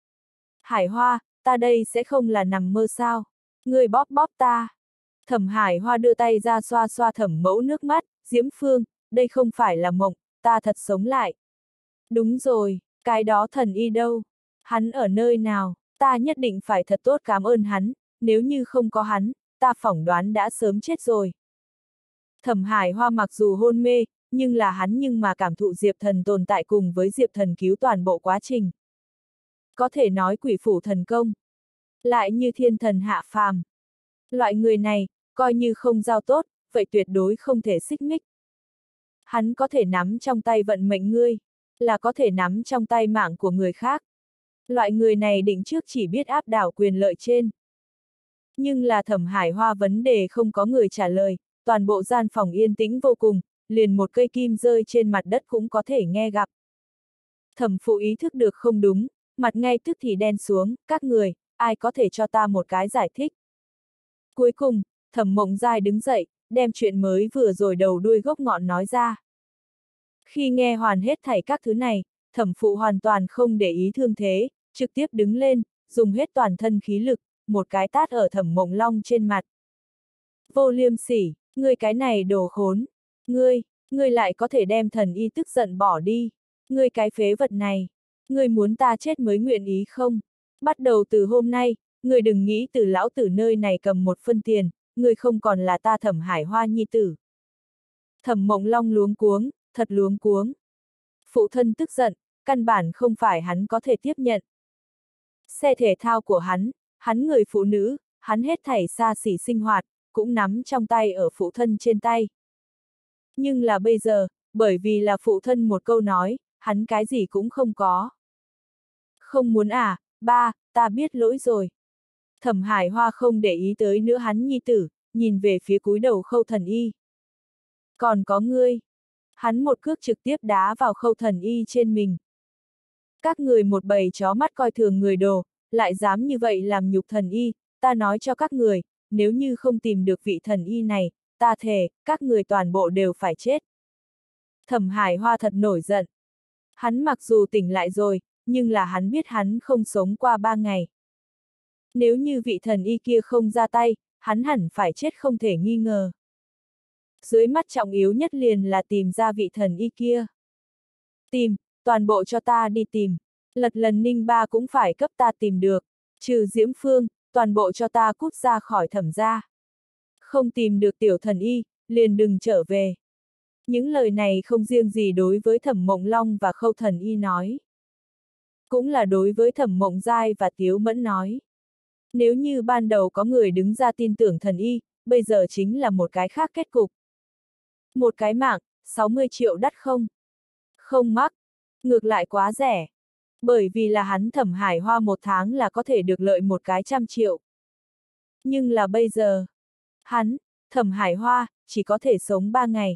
Speaker 1: Hải Hoa, ta đây sẽ không là nằm mơ sao? Người bóp bóp ta. Thẩm Hải Hoa đưa tay ra xoa xoa thẩm mẫu nước mắt, Diễm Phương, đây không phải là mộng, ta thật sống lại. Đúng rồi, cái đó thần y đâu? Hắn ở nơi nào? Ta nhất định phải thật tốt cảm ơn hắn, nếu như không có hắn, ta phỏng đoán đã sớm chết rồi. Thẩm Hải Hoa mặc dù hôn mê, nhưng là hắn nhưng mà cảm thụ Diệp Thần tồn tại cùng với Diệp Thần cứu toàn bộ quá trình. Có thể nói quỷ phủ thần công. Lại như thiên thần hạ phàm. Loại người này, coi như không giao tốt, vậy tuyệt đối không thể xích mích. Hắn có thể nắm trong tay vận mệnh ngươi, là có thể nắm trong tay mạng của người khác. Loại người này định trước chỉ biết áp đảo quyền lợi trên. Nhưng là Thẩm Hải Hoa vấn đề không có người trả lời, toàn bộ gian phòng yên tĩnh vô cùng, liền một cây kim rơi trên mặt đất cũng có thể nghe gặp. Thẩm phụ ý thức được không đúng, mặt ngay tức thì đen xuống, các người, ai có thể cho ta một cái giải thích. Cuối cùng, Thẩm Mộng Giai đứng dậy, đem chuyện mới vừa rồi đầu đuôi gốc ngọn nói ra. Khi nghe hoàn hết thảy các thứ này, thẩm phụ hoàn toàn không để ý thương thế, trực tiếp đứng lên, dùng hết toàn thân khí lực, một cái tát ở Thẩm Mộng Long trên mặt. Vô liêm sỉ, ngươi cái này đồ khốn. Ngươi, ngươi lại có thể đem thần y tức giận bỏ đi. Ngươi cái phế vật này. Ngươi muốn ta chết mới nguyện ý không? Bắt đầu từ hôm nay, ngươi đừng nghĩ từ lão tử nơi này cầm một phân tiền, ngươi không còn là ta Thẩm Hải Hoa nhi tử. Thẩm Mộng Long luống cuống, thật luống cuống. Phụ thân tức giận, căn bản không phải hắn có thể tiếp nhận. Xe thể thao của hắn, hắn người phụ nữ, hắn hết thảy xa xỉ sinh hoạt, cũng nắm trong tay ở phụ thân trên tay. Nhưng là bây giờ, bởi vì là phụ thân một câu nói, hắn cái gì cũng không có. Không muốn à, ba, ta biết lỗi rồi. Thẩm Hải Hoa không để ý tới nữa hắn nhi tử, nhìn về phía cúi đầu Khâu Thần Y. Còn có ngươi. Hắn một cước trực tiếp đá vào Khâu Thần Y trên mình. Các người một bầy chó mắt coi thường người đồ, lại dám như vậy làm nhục thần y, ta nói cho các người, nếu như không tìm được vị thần y này, ta thề, các người toàn bộ đều phải chết. Thẩm Hải Hoa thật nổi giận. Hắn mặc dù tỉnh lại rồi, nhưng là hắn biết hắn không sống qua ba ngày. Nếu như vị thần y kia không ra tay, hắn hẳn phải chết không thể nghi ngờ. Dưới mắt trọng yếu nhất liền là tìm ra vị thần y kia. Tìm, toàn bộ cho ta đi tìm. Lật lần ninh ba cũng phải cấp ta tìm được. Trừ Diễm Phương, toàn bộ cho ta cút ra khỏi Thẩm gia. Không tìm được tiểu thần y, liền đừng trở về. Những lời này không riêng gì đối với Thẩm Mộng Long và Khâu Thần Y nói. Cũng là đối với Thẩm Mộng Giai và Tiếu Mẫn nói. Nếu như ban đầu có người đứng ra tin tưởng thần y, bây giờ chính là một cái khác kết cục. Một cái mạng, sáu mươi triệu đắt không? Không mắc, ngược lại quá rẻ. Bởi vì là hắn Thẩm Hải Hoa một tháng là có thể được lợi một cái trăm triệu. Nhưng là bây giờ, hắn, Thẩm Hải Hoa, chỉ có thể sống ba ngày.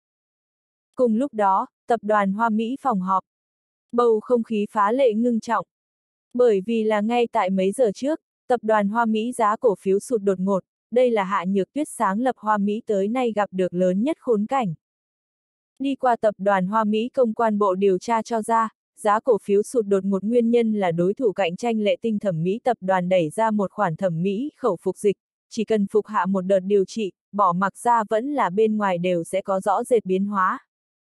Speaker 1: Cùng lúc đó, tập đoàn Hoa Mỹ phòng họp. Bầu không khí phá lệ ngưng trọng. Bởi vì là ngay tại mấy giờ trước, tập đoàn Hoa Mỹ giá cổ phiếu sụt đột ngột, đây là Hạ Nhược Tuyết sáng lập Hoa Mỹ tới nay gặp được lớn nhất khốn cảnh. Đi qua tập đoàn Hoa Mỹ công quan bộ điều tra cho ra, giá cổ phiếu sụt đột ngột nguyên nhân là đối thủ cạnh tranh Lệ Tinh thẩm mỹ tập đoàn đẩy ra một khoản thẩm mỹ khẩu phục dịch, chỉ cần phục hạ một đợt điều trị, bỏ mặc ra vẫn là bên ngoài đều sẽ có rõ rệt biến hóa.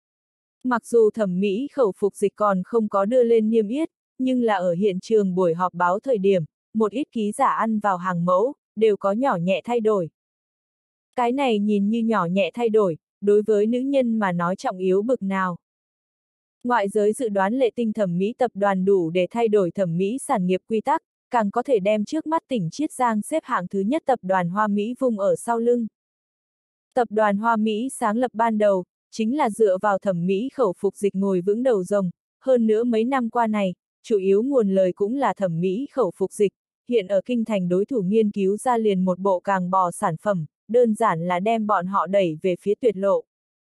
Speaker 1: Mặc dù thẩm mỹ khẩu phục dịch còn không có đưa lên niêm yết, nhưng là ở hiện trường buổi họp báo thời điểm, một ít ký giả ăn vào hàng mẫu, đều có nhỏ nhẹ thay đổi. Cái này nhìn như nhỏ nhẹ thay đổi, đối với nữ nhân mà nói trọng yếu bực nào. Ngoại giới dự đoán Lệ Tinh thẩm mỹ tập đoàn đủ để thay đổi thẩm mỹ sản nghiệp quy tắc, càng có thể đem trước mắt tỉnh Chiết Giang xếp hạng thứ nhất tập đoàn Hoa Mỹ vùng ở sau lưng. Tập đoàn Hoa Mỹ sáng lập ban đầu, chính là dựa vào thẩm mỹ khẩu phục dịch ngồi vững đầu rồng, hơn nữa mấy năm qua này, chủ yếu nguồn lời cũng là thẩm mỹ khẩu phục dịch, hiện ở kinh thành đối thủ nghiên cứu ra liền một bộ càng bò sản phẩm, đơn giản là đem bọn họ đẩy về phía tuyệt lộ.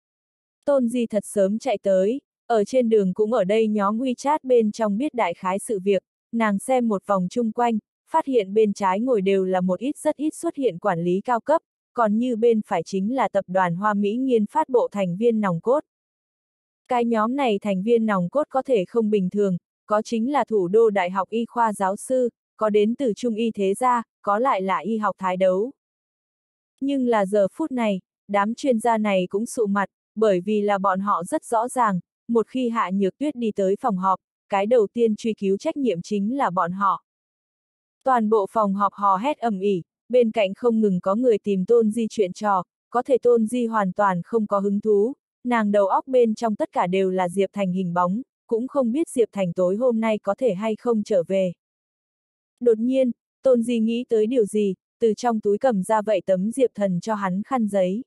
Speaker 1: Tôn Di thật sớm chạy tới, ở trên đường cũng ở đây nhóm WeChat bên trong biết đại khái sự việc, nàng xem một vòng chung quanh, phát hiện bên trái ngồi đều là một ít rất ít xuất hiện quản lý cao cấp, còn như bên phải chính là tập đoàn Hoa Mỹ nghiên phát bộ thành viên nòng cốt. Cái nhóm này thành viên nòng cốt có thể không bình thường, có chính là thủ đô đại học y khoa giáo sư, có đến từ Trung y thế gia, có lại là y học thái đấu. Nhưng là giờ phút này, đám chuyên gia này cũng sụ mặt, bởi vì là bọn họ rất rõ ràng, một khi Hạ Nhược Tuyết đi tới phòng họp, cái đầu tiên truy cứu trách nhiệm chính là bọn họ. Toàn bộ phòng họp hò hét ầm ĩ, bên cạnh không ngừng có người tìm Tôn Di chuyện trò, có thể Tôn Di hoàn toàn không có hứng thú, nàng đầu óc bên trong tất cả đều là Diệp Thành hình bóng, cũng không biết Diệp Thành tối hôm nay có thể hay không trở về. Đột nhiên, Tôn Di nghĩ tới điều gì, từ trong túi cầm ra vậy tấm Diệp Thần cho hắn khăn giấy.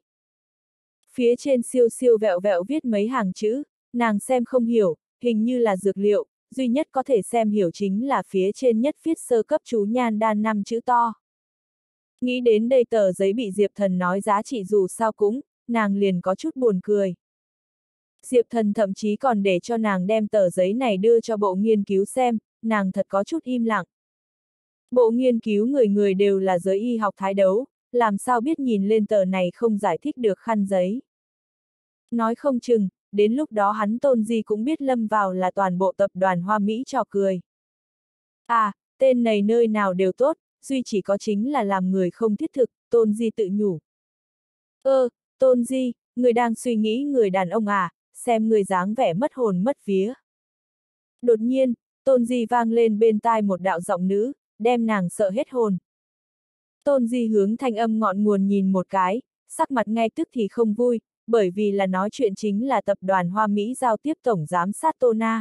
Speaker 1: Phía trên siêu siêu vẹo vẹo viết mấy hàng chữ, nàng xem không hiểu, hình như là dược liệu, duy nhất có thể xem hiểu chính là phía trên nhất viết sơ cấp chú nhan đan năm chữ to. Nghĩ đến đây tờ giấy bị Diệp Thần nói giá trị dù sao cũng, nàng liền có chút buồn cười. Diệp Thần thậm chí còn để cho nàng đem tờ giấy này đưa cho bộ nghiên cứu xem, nàng thật có chút im lặng. Bộ nghiên cứu người người đều là giới y học thái đấu, làm sao biết nhìn lên tờ này không giải thích được khăn giấy. Nói không chừng, đến lúc đó hắn Tôn Di cũng biết lâm vào là toàn bộ tập đoàn Hoa Mỹ trò cười. À, tên này nơi nào đều tốt, duy chỉ có chính là làm người không thiết thực, Tôn Di tự nhủ. Ơ, Tôn Di, người đang suy nghĩ người đàn ông à, xem người dáng vẻ mất hồn mất vía. Đột nhiên, Tôn Di vang lên bên tai một đạo giọng nữ, đem nàng sợ hết hồn. Tôn Di hướng thanh âm ngọn nguồn nhìn một cái, sắc mặt ngay tức thì không vui, bởi vì là nói chuyện chính là tập đoàn Hoa Mỹ giao tiếp tổng giám sát Tô Na.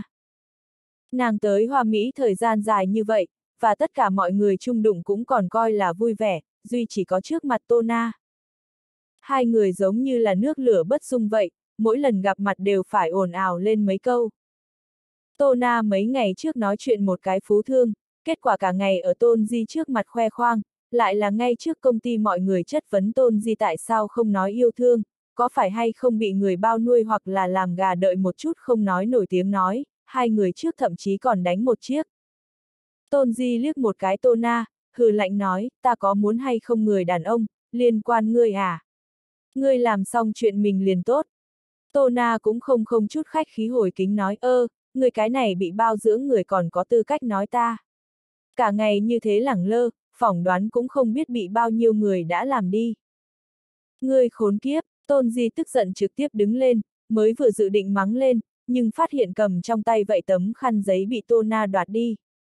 Speaker 1: Nàng tới Hoa Mỹ thời gian dài như vậy, và tất cả mọi người chung đụng cũng còn coi là vui vẻ, duy chỉ có trước mặt Tô Na. Hai người giống như là nước lửa bất dung vậy, mỗi lần gặp mặt đều phải ồn ào lên mấy câu. Tô Na mấy ngày trước nói chuyện một cái phú thương, kết quả cả ngày ở Tôn Di trước mặt khoe khoang, lại là ngay trước công ty mọi người chất vấn Tôn Di tại sao không nói yêu thương, có phải hay không bị người bao nuôi hoặc là làm gà đợi một chút không nói nổi tiếng nói, hai người trước thậm chí còn đánh một chiếc. Tôn Di liếc một cái Tô Na, hừ lạnh nói, ta có muốn hay không người đàn ông, liên quan ngươi à? Ngươi làm xong chuyện mình liền tốt. Tô Na cũng không không chút khách khí hồi kính nói, ơ, người cái này bị bao dưỡng người còn có tư cách nói ta. Cả ngày như thế lẳng lơ, phỏng đoán cũng không biết bị bao nhiêu người đã làm đi. Ngươi khốn kiếp, Tôn Di tức giận trực tiếp đứng lên, mới vừa dự định mắng lên, nhưng phát hiện cầm trong tay vậy tấm khăn giấy bị Tô Na đoạt đi.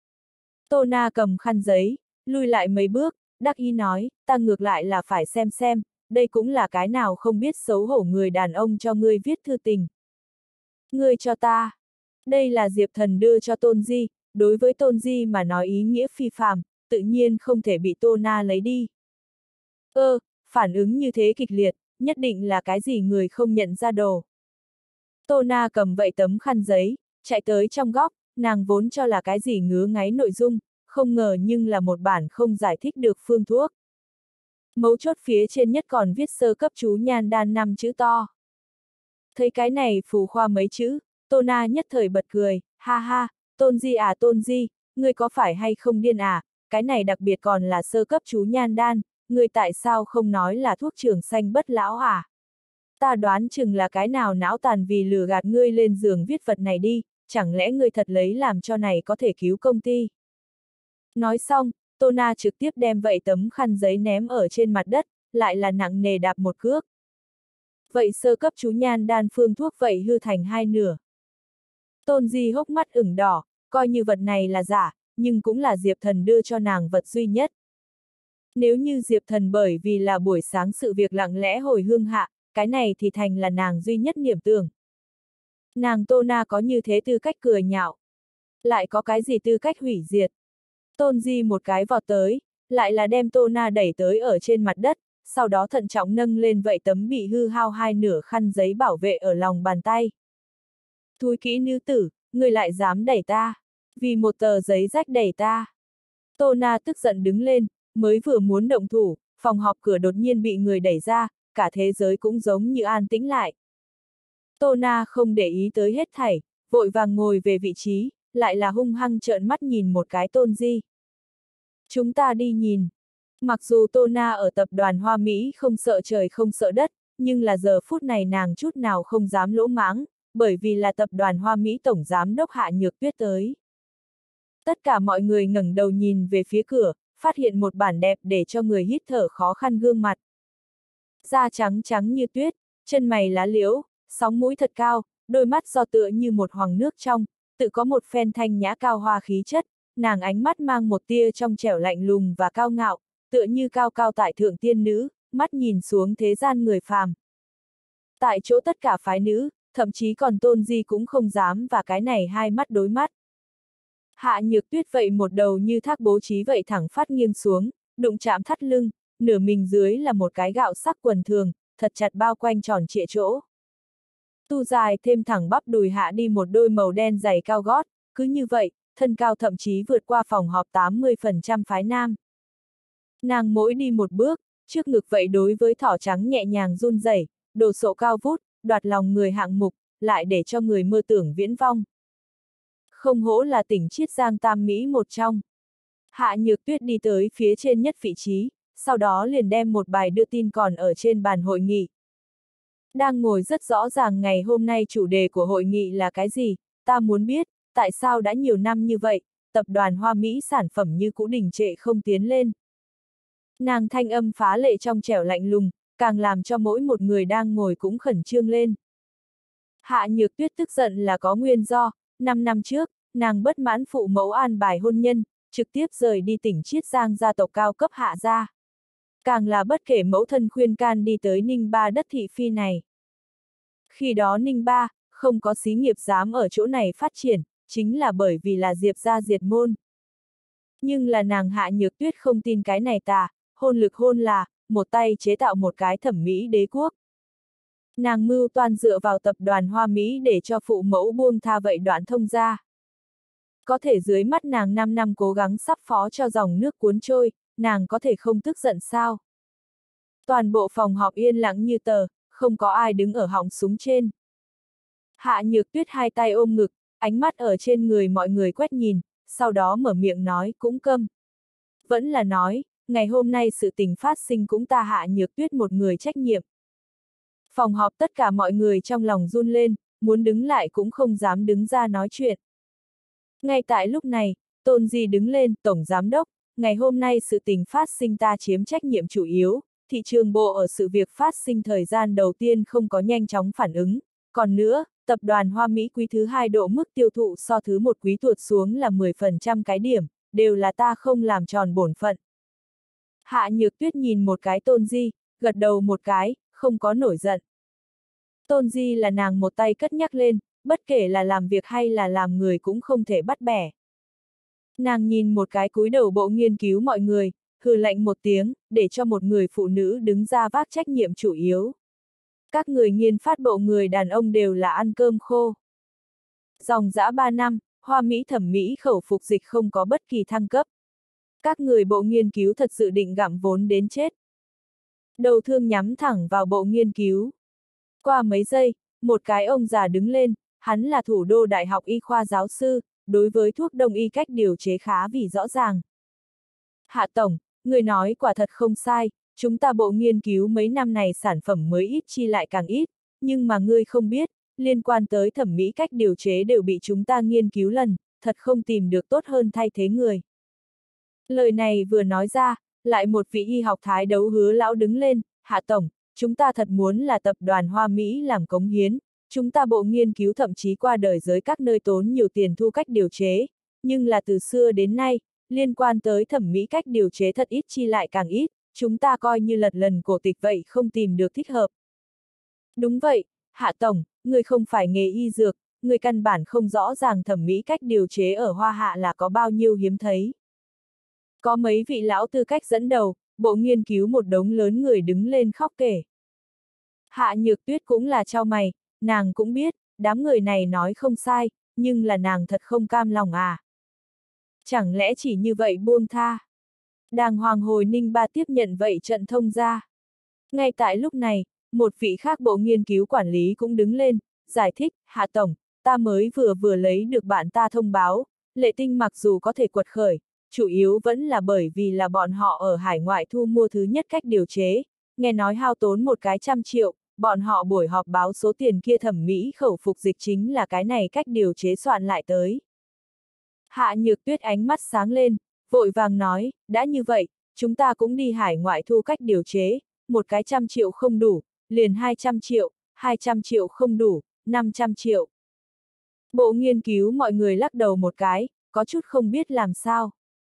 Speaker 1: Tô Na cầm khăn giấy, lui lại mấy bước, đắc ý nói, ta ngược lại là phải xem xem, đây cũng là cái nào không biết xấu hổ người đàn ông cho ngươi viết thư tình. Ngươi cho ta. Đây là Diệp Thần đưa cho Tôn Di, đối với Tôn Di mà nói ý nghĩa phi phàm, tự nhiên không thể bị Tô Na lấy đi. Ơ, phản ứng như thế kịch liệt, nhất định là cái gì người không nhận ra đồ. Tô Na cầm vậy tấm khăn giấy, chạy tới trong góc, nàng vốn cho là cái gì ngứa ngáy nội dung, không ngờ nhưng là một bản không giải thích được phương thuốc. Mấu chốt phía trên nhất còn viết sơ cấp chú nhan đan năm chữ to. Thấy cái này phù khoa mấy chữ, Tô Na nhất thời bật cười, ha ha, Tôn Di à Tôn Di, ngươi có phải hay không điên à, cái này đặc biệt còn là sơ cấp chú nhan đan, ngươi tại sao không nói là thuốc trường xanh bất lão à? Ta đoán chừng là cái nào não tàn vì lừa gạt ngươi lên giường viết vật này đi, chẳng lẽ ngươi thật lấy làm cho này có thể cứu công ty? Nói xong, Tô Na trực tiếp đem vậy tấm khăn giấy ném ở trên mặt đất, lại là nặng nề đạp một cước. Vậy sơ cấp chú nhan đan phương thuốc vậy hư thành hai nửa. Tôn Di hốc mắt ửng đỏ, coi như vật này là giả, nhưng cũng là Diệp Thần đưa cho nàng vật duy nhất. Nếu như Diệp Thần bởi vì là buổi sáng sự việc lặng lẽ hồi hương hạ, cái này thì thành là nàng duy nhất niệm tưởng. Nàng Tô Na có như thế tư cách cười nhạo. Lại có cái gì tư cách hủy diệt. Tôn Di một cái vọt tới, lại là đem Tô Na đẩy tới ở trên mặt đất, sau đó thận trọng nâng lên vậy tấm bị hư hao hai nửa khăn giấy bảo vệ ở lòng bàn tay. Thúi kỹ nữ tử, người lại dám đẩy ta, vì một tờ giấy rách đẩy ta. Tô Na tức giận đứng lên, mới vừa muốn động thủ, phòng họp cửa đột nhiên bị người đẩy ra, cả thế giới cũng giống như an tĩnh lại. Tô Na không để ý tới hết thảy, vội vàng ngồi về vị trí, lại là hung hăng trợn mắt nhìn một cái Tôn Di. Chúng ta đi nhìn. Mặc dù Tô Na ở tập đoàn Hoa Mỹ không sợ trời không sợ đất, nhưng là giờ phút này nàng chút nào không dám lỗ mãng, bởi vì là tập đoàn Hoa Mỹ tổng giám đốc Hạ Nhược Tuyết tới. Tất cả mọi người ngẩng đầu nhìn về phía cửa, phát hiện một bản đẹp để cho người hít thở khó khăn gương mặt. Da trắng trắng như tuyết, chân mày lá liễu, sóng mũi thật cao, đôi mắt do tựa như một hoàng nước trong, tự có một phen thanh nhã cao hoa khí chất, nàng ánh mắt mang một tia trong trẻo lạnh lùng và cao ngạo, tựa như cao cao tại thượng tiên nữ, mắt nhìn xuống thế gian người phàm. Tại chỗ tất cả phái nữ, thậm chí còn Tôn Di cũng không dám và cái này hai mắt đối mắt. Hạ Nhược Tuyết vậy một đầu như thác bố trí vậy thẳng phát nghiêng xuống, đụng chạm thắt lưng, nửa mình dưới là một cái gạo sắc quần thường, thật chặt bao quanh tròn trịa chỗ. Tu dài thêm thẳng bắp đùi hạ đi một đôi màu đen giày cao gót, cứ như vậy, thân cao thậm chí vượt qua phòng họp tám mươi phần trăm phái nam. Nàng mỗi đi một bước, trước ngực vậy đối với thỏ trắng nhẹ nhàng run rẩy, đồ sộ cao vút, đoạt lòng người hạng mục, lại để cho người mơ tưởng viễn vong. Không hổ là tỉnh Chiết Giang tam Mỹ một trong. Hạ Nhược Tuyết đi tới phía trên nhất vị trí, sau đó liền đem một bài đưa tin còn ở trên bàn hội nghị. Đang ngồi rất rõ ràng ngày hôm nay chủ đề của hội nghị là cái gì, ta muốn biết, tại sao đã nhiều năm như vậy, tập đoàn Hoa Mỹ sản phẩm như cũ đình trệ không tiến lên. Nàng thanh âm phá lệ trong trẻo lạnh lùng, càng làm cho mỗi một người đang ngồi cũng khẩn trương lên. Hạ Nhược Tuyết tức giận là có nguyên do, năm năm trước, nàng bất mãn phụ mẫu an bài hôn nhân, trực tiếp rời đi tỉnh Chiết Giang gia tộc cao cấp Hạ gia. Càng là bất kể mẫu thân khuyên can đi tới Ninh Ba đất thị phi này. Khi đó Ninh Ba, không có xí nghiệp dám ở chỗ này phát triển, chính là bởi vì là Diệp gia diệt môn. Nhưng là nàng Hạ Nhược Tuyết không tin cái này tà, hôn lực hôn là, một tay chế tạo một cái thẩm mỹ đế quốc. Nàng mưu toan dựa vào tập đoàn Hoa Mỹ để cho phụ mẫu buông tha vậy đoạn thông ra. Có thể dưới mắt nàng năm năm cố gắng sắp phó cho dòng nước cuốn trôi, nàng có thể không tức giận sao? Toàn bộ phòng họp yên lặng như tờ, không có ai đứng ở họng súng trên. Hạ Nhược Tuyết hai tay ôm ngực, ánh mắt ở trên người mọi người quét nhìn, sau đó mở miệng nói cũng câm. Vẫn là nói, ngày hôm nay sự tình phát sinh cũng ta Hạ Nhược Tuyết một người trách nhiệm. Phòng họp tất cả mọi người trong lòng run lên, muốn đứng lại cũng không dám đứng ra nói chuyện. Ngay tại lúc này, Tôn Di đứng lên, Tổng Giám đốc, ngày hôm nay sự tình phát sinh ta chiếm trách nhiệm chủ yếu, thị trường bộ ở sự việc phát sinh thời gian đầu tiên không có nhanh chóng phản ứng, còn nữa, tập đoàn Hoa Mỹ quý thứ hai độ mức tiêu thụ so thứ một quý tuột xuống là mười phần trăm cái điểm, đều là ta không làm tròn bổn phận. Hạ Nhược Tuyết nhìn một cái Tôn Di, gật đầu một cái, không có nổi giận. Tôn Di là nàng một tay cất nhắc lên, bất kể là làm việc hay là làm người cũng không thể bắt bẻ. Nàng nhìn một cái cúi đầu bộ nghiên cứu mọi người, hừ lạnh một tiếng, để cho một người phụ nữ đứng ra vác trách nhiệm chủ yếu. Các người nghiên phát bộ người đàn ông đều là ăn cơm khô. Dòng dã ba năm, Hoa Mỹ thẩm mỹ khẩu phục dịch không có bất kỳ thăng cấp. Các người bộ nghiên cứu thật sự định gặm vốn đến chết. Đầu thương nhắm thẳng vào bộ nghiên cứu. Qua mấy giây, một cái ông già đứng lên, hắn là thủ đô đại học y khoa giáo sư, đối với thuốc đông y cách điều chế khá vì rõ ràng. Hạ Tổng, người nói quả thật không sai, chúng ta bộ nghiên cứu mấy năm này sản phẩm mới ít chi lại càng ít, nhưng mà ngươi không biết, liên quan tới thẩm mỹ cách điều chế đều bị chúng ta nghiên cứu lần, thật không tìm được tốt hơn thay thế người. Lời này vừa nói ra, lại một vị y học thái đấu hứa lão đứng lên, Hạ Tổng, chúng ta thật muốn là tập đoàn Hoa Mỹ làm cống hiến, chúng ta bộ nghiên cứu thậm chí qua đời giới các nơi tốn nhiều tiền thu cách điều chế, nhưng là từ xưa đến nay, liên quan tới thẩm mỹ cách điều chế thật ít chi lại càng ít, chúng ta coi như lật lần cổ tịch vậy không tìm được thích hợp. Đúng vậy, Hạ Tổng, người không phải nghề y dược, người căn bản không rõ ràng thẩm mỹ cách điều chế ở Hoa Hạ là có bao nhiêu hiếm thấy. Có mấy vị lão tư cách dẫn đầu, bộ nghiên cứu một đống lớn người đứng lên khóc kể. Hạ Nhược Tuyết cũng là trao mày, nàng cũng biết, đám người này nói không sai, nhưng là nàng thật không cam lòng à. Chẳng lẽ chỉ như vậy buông tha? Đàng hoàng hồi Ninh Ba tiếp nhận vậy trận thông ra. Ngay tại lúc này, một vị khác bộ nghiên cứu quản lý cũng đứng lên, giải thích, Hạ Tổng, ta mới vừa vừa lấy được bạn ta thông báo, Lệ Tinh mặc dù có thể quật khởi, chủ yếu vẫn là bởi vì là bọn họ ở hải ngoại thu mua thứ nhất cách điều chế, nghe nói hao tốn một cái trăm triệu, bọn họ buổi họp báo số tiền kia thẩm mỹ khẩu phục dịch chính là cái này cách điều chế soạn lại tới. Hạ Nhược Tuyết ánh mắt sáng lên, vội vàng nói, đã như vậy, chúng ta cũng đi hải ngoại thu cách điều chế, một cái trăm triệu không đủ, liền hai trăm triệu, hai trăm triệu không đủ, năm trăm triệu. Bộ nghiên cứu mọi người lắc đầu một cái, có chút không biết làm sao.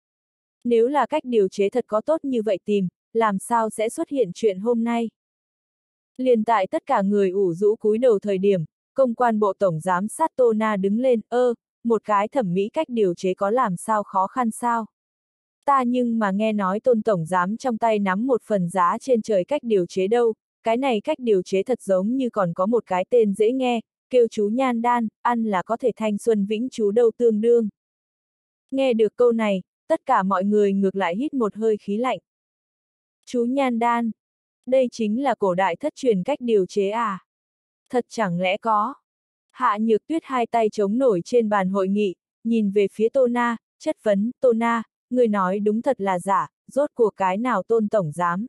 Speaker 1: Nếu là cách điều chế thật có tốt như vậy tìm, làm sao sẽ xuất hiện chuyện hôm nay? Liền tại tất cả người ủ rũ cúi đầu thời điểm, công quan bộ tổng giám sát Tô Na đứng lên, ơ, một cái thẩm mỹ cách điều chế có làm sao khó khăn sao? Ta nhưng mà nghe nói Tôn tổng giám trong tay nắm một phần giá trên trời cách điều chế đâu, cái này cách điều chế thật giống như còn có một cái tên dễ nghe, kêu chú nhan đan, ăn là có thể thanh xuân vĩnh chú đâu tương đương. Nghe được câu này, tất cả mọi người ngược lại hít một hơi khí lạnh. Chú nhan đan, đây chính là cổ đại thất truyền cách điều chế à? Thật chẳng lẽ có? Hạ Nhược Tuyết hai tay chống nổi trên bàn hội nghị, nhìn về phía Tô Na, chất vấn, Tô Na, người nói đúng thật là giả, rốt cuộc cái nào Tôn tổng giám.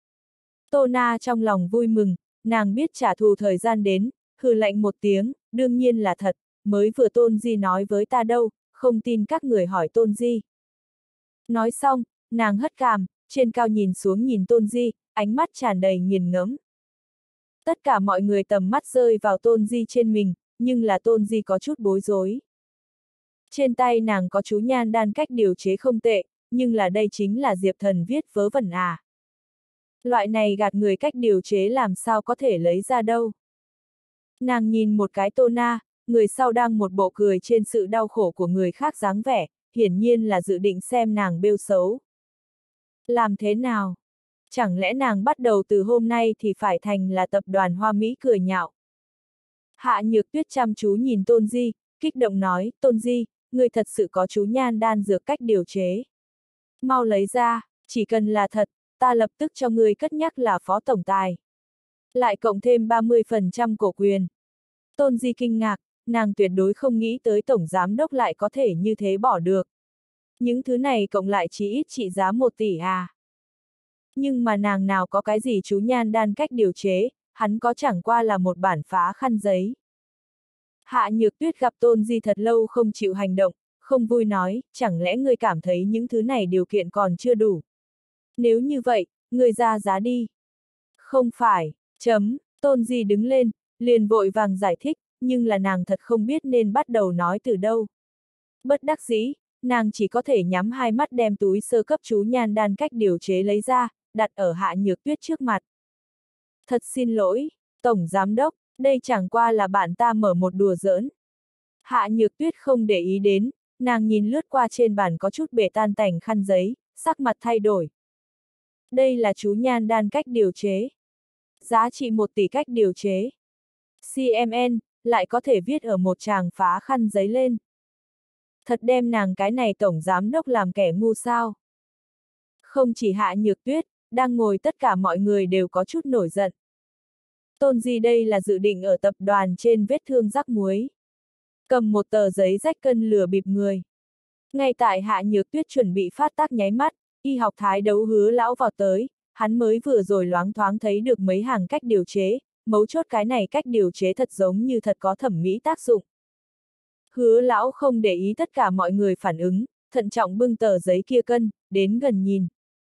Speaker 1: Tô Na trong lòng vui mừng, nàng biết trả thù thời gian đến, hừ lạnh một tiếng, đương nhiên là thật, mới vừa Tôn Di nói với ta đâu, không tin các người hỏi Tôn Di. Nói xong, nàng hất cằm, trên cao nhìn xuống nhìn Tôn Di, ánh mắt tràn đầy nghiền ngẫm. Tất cả mọi người tầm mắt rơi vào Tôn Di trên mình, nhưng là Tôn Di có chút bối rối. Trên tay nàng có chú nhan đan cách điều chế không tệ, nhưng là đây chính là Diệp Thần viết vớ vẩn à. Loại này gạt người cách điều chế làm sao có thể lấy ra đâu. Nàng nhìn một cái Tô Na, người sau đang một bộ cười trên sự đau khổ của người khác dáng vẻ, hiển nhiên là dự định xem nàng bêu xấu. Làm thế nào? Chẳng lẽ nàng bắt đầu từ hôm nay thì phải thành là tập đoàn Hoa Mỹ cười nhạo? Hạ Nhược Tuyết chăm chú nhìn Tôn Di, kích động nói, Tôn Di, người thật sự có chú nhan đan dược cách điều chế. Mau lấy ra, chỉ cần là thật, ta lập tức cho người cất nhắc là phó tổng tài. Lại cộng thêm ba mươi phần trăm cổ quyền. Tôn Di kinh ngạc, nàng tuyệt đối không nghĩ tới tổng giám đốc lại có thể như thế bỏ được. Những thứ này cộng lại chỉ ít trị giá một tỷ à. Nhưng mà nàng nào có cái gì chú nhan đan cách điều chế, hắn có chẳng qua là một bản phá khăn giấy. Hạ Nhược Tuyết gặp Tôn Di thật lâu không chịu hành động, không vui nói, chẳng lẽ ngươi cảm thấy những thứ này điều kiện còn chưa đủ. Nếu như vậy, ngươi ra giá đi. Không phải, chấm, Tôn Di đứng lên, liền vội vàng giải thích, nhưng là nàng thật không biết nên bắt đầu nói từ đâu. Bất đắc dĩ, nàng chỉ có thể nhắm hai mắt đem túi sơ cấp chú nhan đan cách điều chế lấy ra, đặt ở Hạ Nhược Tuyết trước mặt. Thật xin lỗi, Tổng Giám Đốc, đây chẳng qua là bạn ta mở một đùa giỡn. Hạ Nhược Tuyết không để ý đến, nàng nhìn lướt qua trên bàn có chút bể tan tành khăn giấy, sắc mặt thay đổi. Đây là chú nhan đan cách điều chế. Giá trị một tỷ cách điều chế. xê em en, lại có thể viết ở một tràng phá khăn giấy lên. Thật đem nàng cái này Tổng Giám Đốc làm kẻ ngu sao. Không chỉ Hạ Nhược Tuyết, đang ngồi tất cả mọi người đều có chút nổi giận. Tôn Di đây là dự định ở tập đoàn trên vết thương rắc muối. Cầm một tờ giấy rách cân lừa bịp người. Ngay tại Hạ Nhược Tuyết chuẩn bị phát tác nháy mắt, y học thái đấu Hứa lão vào tới, hắn mới vừa rồi loáng thoáng thấy được mấy hàng cách điều chế, mấu chốt cái này cách điều chế thật giống như thật có thẩm mỹ tác dụng. Hứa lão không để ý tất cả mọi người phản ứng, thận trọng bưng tờ giấy kia cân, đến gần nhìn.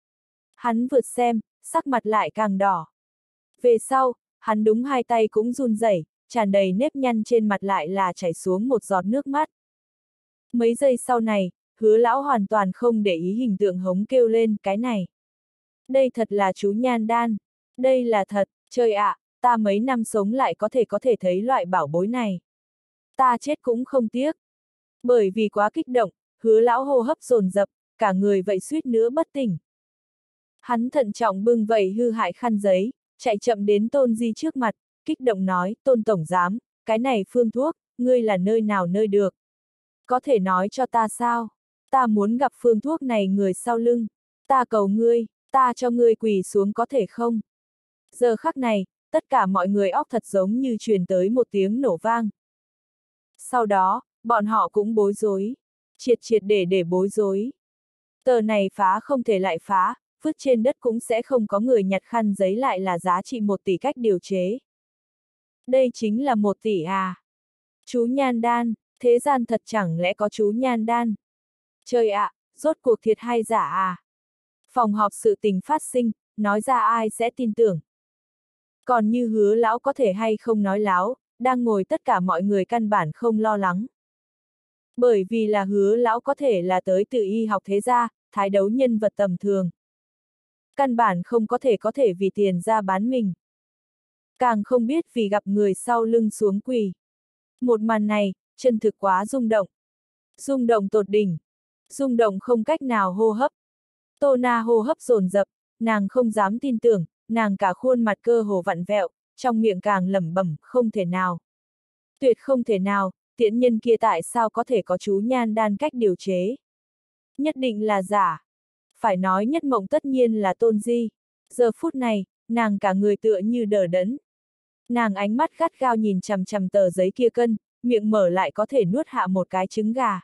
Speaker 1: Hắn vượt xem, sắc mặt lại càng đỏ. Về sau, hắn đúng hai tay cũng run rẩy, tràn đầy nếp nhăn trên mặt lại là chảy xuống một giọt nước mắt. Mấy giây sau này, Hứa lão hoàn toàn không để ý hình tượng hống kêu lên, cái này. Đây thật là chú nhan đan. Đây là thật, trời ạ, à, ta mấy năm sống lại có thể có thể thấy loại bảo bối này. Ta chết cũng không tiếc. Bởi vì quá kích động, Hứa lão hô hấp dồn dập, cả người vậy suýt nữa bất tỉnh. Hắn thận trọng bưng vậy hư hại khăn giấy, chạy chậm đến Tôn Di trước mặt, kích động nói, Tôn Tổng Giám, cái này phương thuốc, ngươi là nơi nào nơi được. Có thể nói cho ta sao? Ta muốn gặp phương thuốc này người sau lưng. Ta cầu ngươi, ta cho ngươi quỳ xuống có thể không? Giờ khắc này, tất cả mọi người óc thật giống như truyền tới một tiếng nổ vang. Sau đó, bọn họ cũng bối rối. Triệt triệt để để bối rối. Tờ này phá không thể lại phá, vứt trên đất cũng sẽ không có người nhặt khăn giấy lại là giá trị một tỷ cách điều chế. Đây chính là một tỷ à? Chú Nhan Đan, thế gian thật chẳng lẽ có chú Nhan Đan? Trời ạ, rốt cuộc thiệt hay giả à? Phòng họp sự tình phát sinh, nói ra ai sẽ tin tưởng. Còn như Hứa lão có thể hay không nói láo, đang ngồi tất cả mọi người căn bản không lo lắng. Bởi vì là Hứa lão có thể là tới từ y học thế gia, thái đấu nhân vật tầm thường. Căn bản không có thể có thể vì tiền ra bán mình. Càng không biết vì gặp người sau lưng xuống quỳ. Một màn này, chân thực quá rung động. Rung động tột đỉnh. Rung động không cách nào hô hấp. Tô Na hô hấp dồn dập, nàng không dám tin tưởng, nàng cả khuôn mặt cơ hồ vặn vẹo, trong miệng càng lẩm bẩm, không thể nào. Tuyệt không thể nào, tiễn nhân kia tại sao có thể có chú Nhan Đan cách điều chế. Nhất định là giả. Phải nói nhất mộng tất nhiên là Tôn Di. Giờ phút này, nàng cả người tựa như đờ đẫn. Nàng ánh mắt gắt gao nhìn chằm chằm tờ giấy kia cân, miệng mở lại có thể nuốt hạ một cái trứng gà.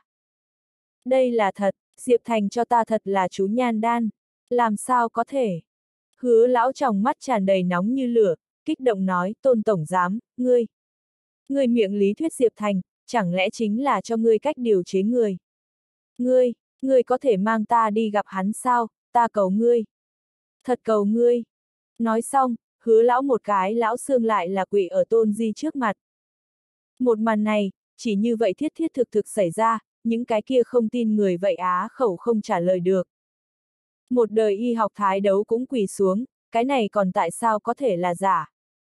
Speaker 1: Đây là thật, Diệp Thành cho ta thật là chú Nhan Đan. Làm sao có thể? Hứa lão trong mắt tràn đầy nóng như lửa, kích động nói, Tôn tổng giám, ngươi. Ngươi miệng lý thuyết Diệp Thành, chẳng lẽ chính là cho ngươi cách điều chế người. Ngươi, ngươi có thể mang ta đi gặp hắn sao, ta cầu ngươi. Thật cầu ngươi. Nói xong, Hứa lão một cái lão xương lại là quỵ ở Tôn Di trước mặt. Một màn này, chỉ như vậy thiết thiết thực thực xảy ra, những cái kia không tin người vậy á khẩu không trả lời được. Một đời y học thái đấu cũng quỳ xuống, cái này còn tại sao có thể là giả.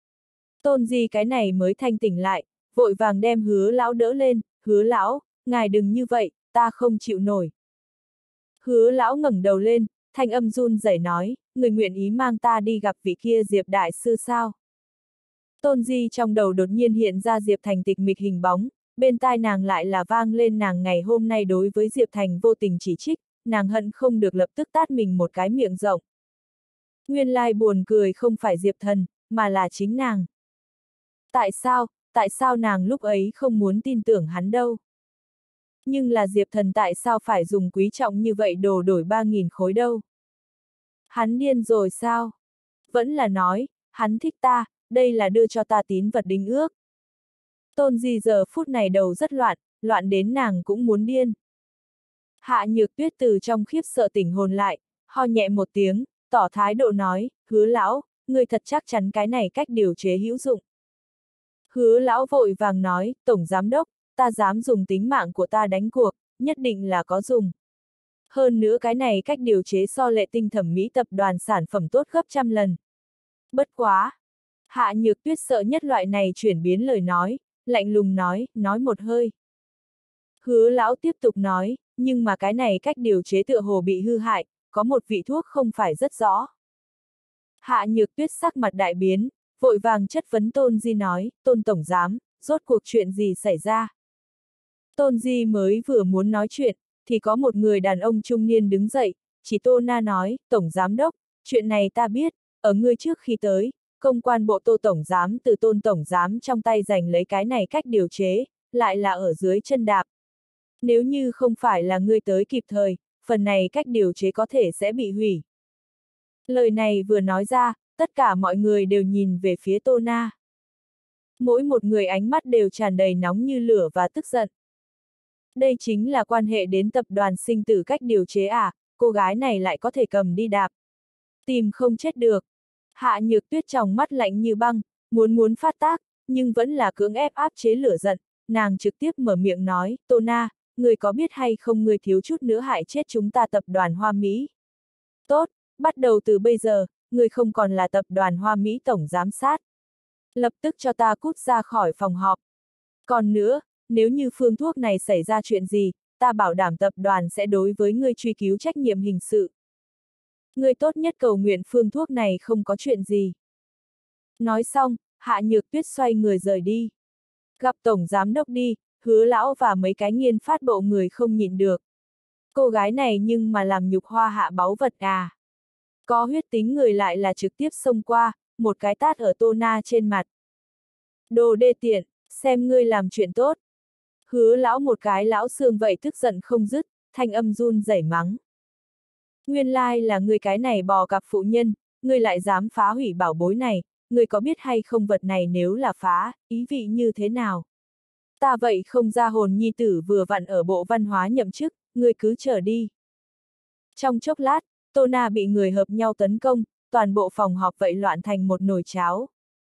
Speaker 1: Tôn Di cái này mới thanh tỉnh lại, vội vàng đem Hứa lão đỡ lên, Hứa lão, ngài đừng như vậy, ta không chịu nổi. Hứa lão ngẩng đầu lên, thanh âm run rẩy nói, người nguyện ý mang ta đi gặp vị kia Diệp đại sư sao? Tôn Di trong đầu đột nhiên hiện ra Diệp Thành tịch mịch hình bóng, bên tai nàng lại là vang lên nàng ngày hôm nay đối với Diệp Thành vô tình chỉ trích, nàng hận không được lập tức tát mình một cái miệng rộng. Nguyên lai buồn cười không phải Diệp Thần, mà là chính nàng. Tại sao, tại sao nàng lúc ấy không muốn tin tưởng hắn đâu? Nhưng là Diệp Thần tại sao phải dùng quý trọng như vậy đồ đổi ba nghìn khối đâu? Hắn điên rồi sao? Vẫn là nói, hắn thích ta, đây là đưa cho ta tín vật đính ước. Tôn Di giờ phút này đầu rất loạn, loạn đến nàng cũng muốn điên. Hạ Nhược Tuyết từ trong khiếp sợ tỉnh hồn lại, ho nhẹ một tiếng, tỏ thái độ nói, Hứa lão, ngươi thật chắc chắn cái này cách điều chế hữu dụng. Hứa lão vội vàng nói, Tổng Giám Đốc, ta dám dùng tính mạng của ta đánh cuộc, nhất định là có dùng. Hơn nữa cái này cách điều chế so Lệ Tinh thẩm mỹ tập đoàn sản phẩm tốt gấp trăm lần. Bất quá! Hạ Nhược Tuyết sợ nhất loại này chuyển biến lời nói, lạnh lùng nói, nói một hơi. Hứa lão tiếp tục nói, nhưng mà cái này cách điều chế tựa hồ bị hư hại, có một vị thuốc không phải rất rõ. Hạ Nhược Tuyết sắc mặt đại biến, vội vàng chất vấn Tôn Di nói, Tôn Tổng Giám, rốt cuộc chuyện gì xảy ra? Tôn Di mới vừa muốn nói chuyện, thì có một người đàn ông trung niên đứng dậy, chỉ Tô Na nói, Tổng Giám Đốc, chuyện này ta biết, ở ngươi trước khi tới, công quan bộ Tô Tổng Giám từ Tôn Tổng Giám trong tay giành lấy cái này cách điều chế, lại là ở dưới chân đạp. Nếu như không phải là ngươi tới kịp thời, phần này cách điều chế có thể sẽ bị hủy. Lời này vừa nói ra, tất cả mọi người đều nhìn về phía Tô Na. Mỗi một người ánh mắt đều tràn đầy nóng như lửa và tức giận. Đây chính là quan hệ đến tập đoàn sinh tử cách điều chế à, cô gái này lại có thể cầm đi đạp. Tìm không chết được. Hạ Nhược Tuyết trong mắt lạnh như băng, muốn muốn phát tác, nhưng vẫn là cưỡng ép áp chế lửa giận, nàng trực tiếp mở miệng nói, Tô Na, người có biết hay không người thiếu chút nữa hại chết chúng ta tập đoàn Hoa Mỹ. Tốt, bắt đầu từ bây giờ, người không còn là tập đoàn Hoa Mỹ tổng giám sát. Lập tức cho ta cút ra khỏi phòng họp. Còn nữa, nếu như phương thuốc này xảy ra chuyện gì, ta bảo đảm tập đoàn sẽ đối với ngươi truy cứu trách nhiệm hình sự. Ngươi tốt nhất cầu nguyện phương thuốc này không có chuyện gì. Nói xong, Hạ Nhược Tuyết xoay người rời đi. Gặp Tổng Giám Đốc đi, Hứa lão và mấy cái nghiên phát bộ người không nhịn được. Cô gái này nhưng mà làm nhục hoa hạ báu vật à. Có huyết tính người lại là trực tiếp xông qua, một cái tát ở Tô Na trên mặt. Đồ đê tiện, xem ngươi làm chuyện tốt. Hứa lão một cái lão xương vậy tức giận không dứt, thanh âm run rẩy mắng. Nguyên lai là ngươi cái này bò cặp phụ nhân, ngươi lại dám phá hủy bảo bối này, ngươi có biết hay không vật này nếu là phá, ý vị như thế nào? Ta vậy không ra hồn nhi tử vừa vặn ở bộ văn hóa nhậm chức, ngươi cứ chờ đi. Trong chốc lát, Tô Na bị người hợp nhau tấn công, toàn bộ phòng họp vậy loạn thành một nồi cháo.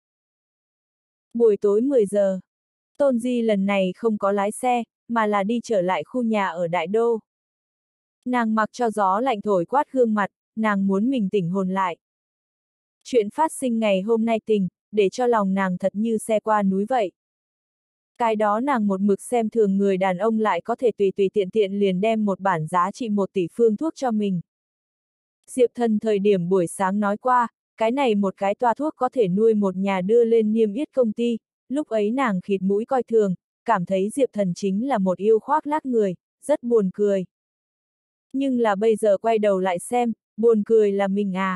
Speaker 1: Buổi tối mười giờ, Tôn Di lần này không có lái xe, mà là đi trở lại khu nhà ở Đại Đô. Nàng mặc cho gió lạnh thổi quát gương mặt, nàng muốn mình tỉnh hồn lại. Chuyện phát sinh ngày hôm nay tình, để cho lòng nàng thật như xe qua núi vậy. Cái đó nàng một mực xem thường người đàn ông lại có thể tùy tùy tiện tiện liền đem một bản giá trị một tỷ phương thuốc cho mình. Diệp Thần thời điểm buổi sáng nói qua, cái này một cái toa thuốc có thể nuôi một nhà đưa lên niêm yết công ty, lúc ấy nàng khịt mũi coi thường, cảm thấy Diệp Thần chính là một yêu khoác lác người, rất buồn cười. Nhưng là bây giờ quay đầu lại xem, buồn cười là mình à.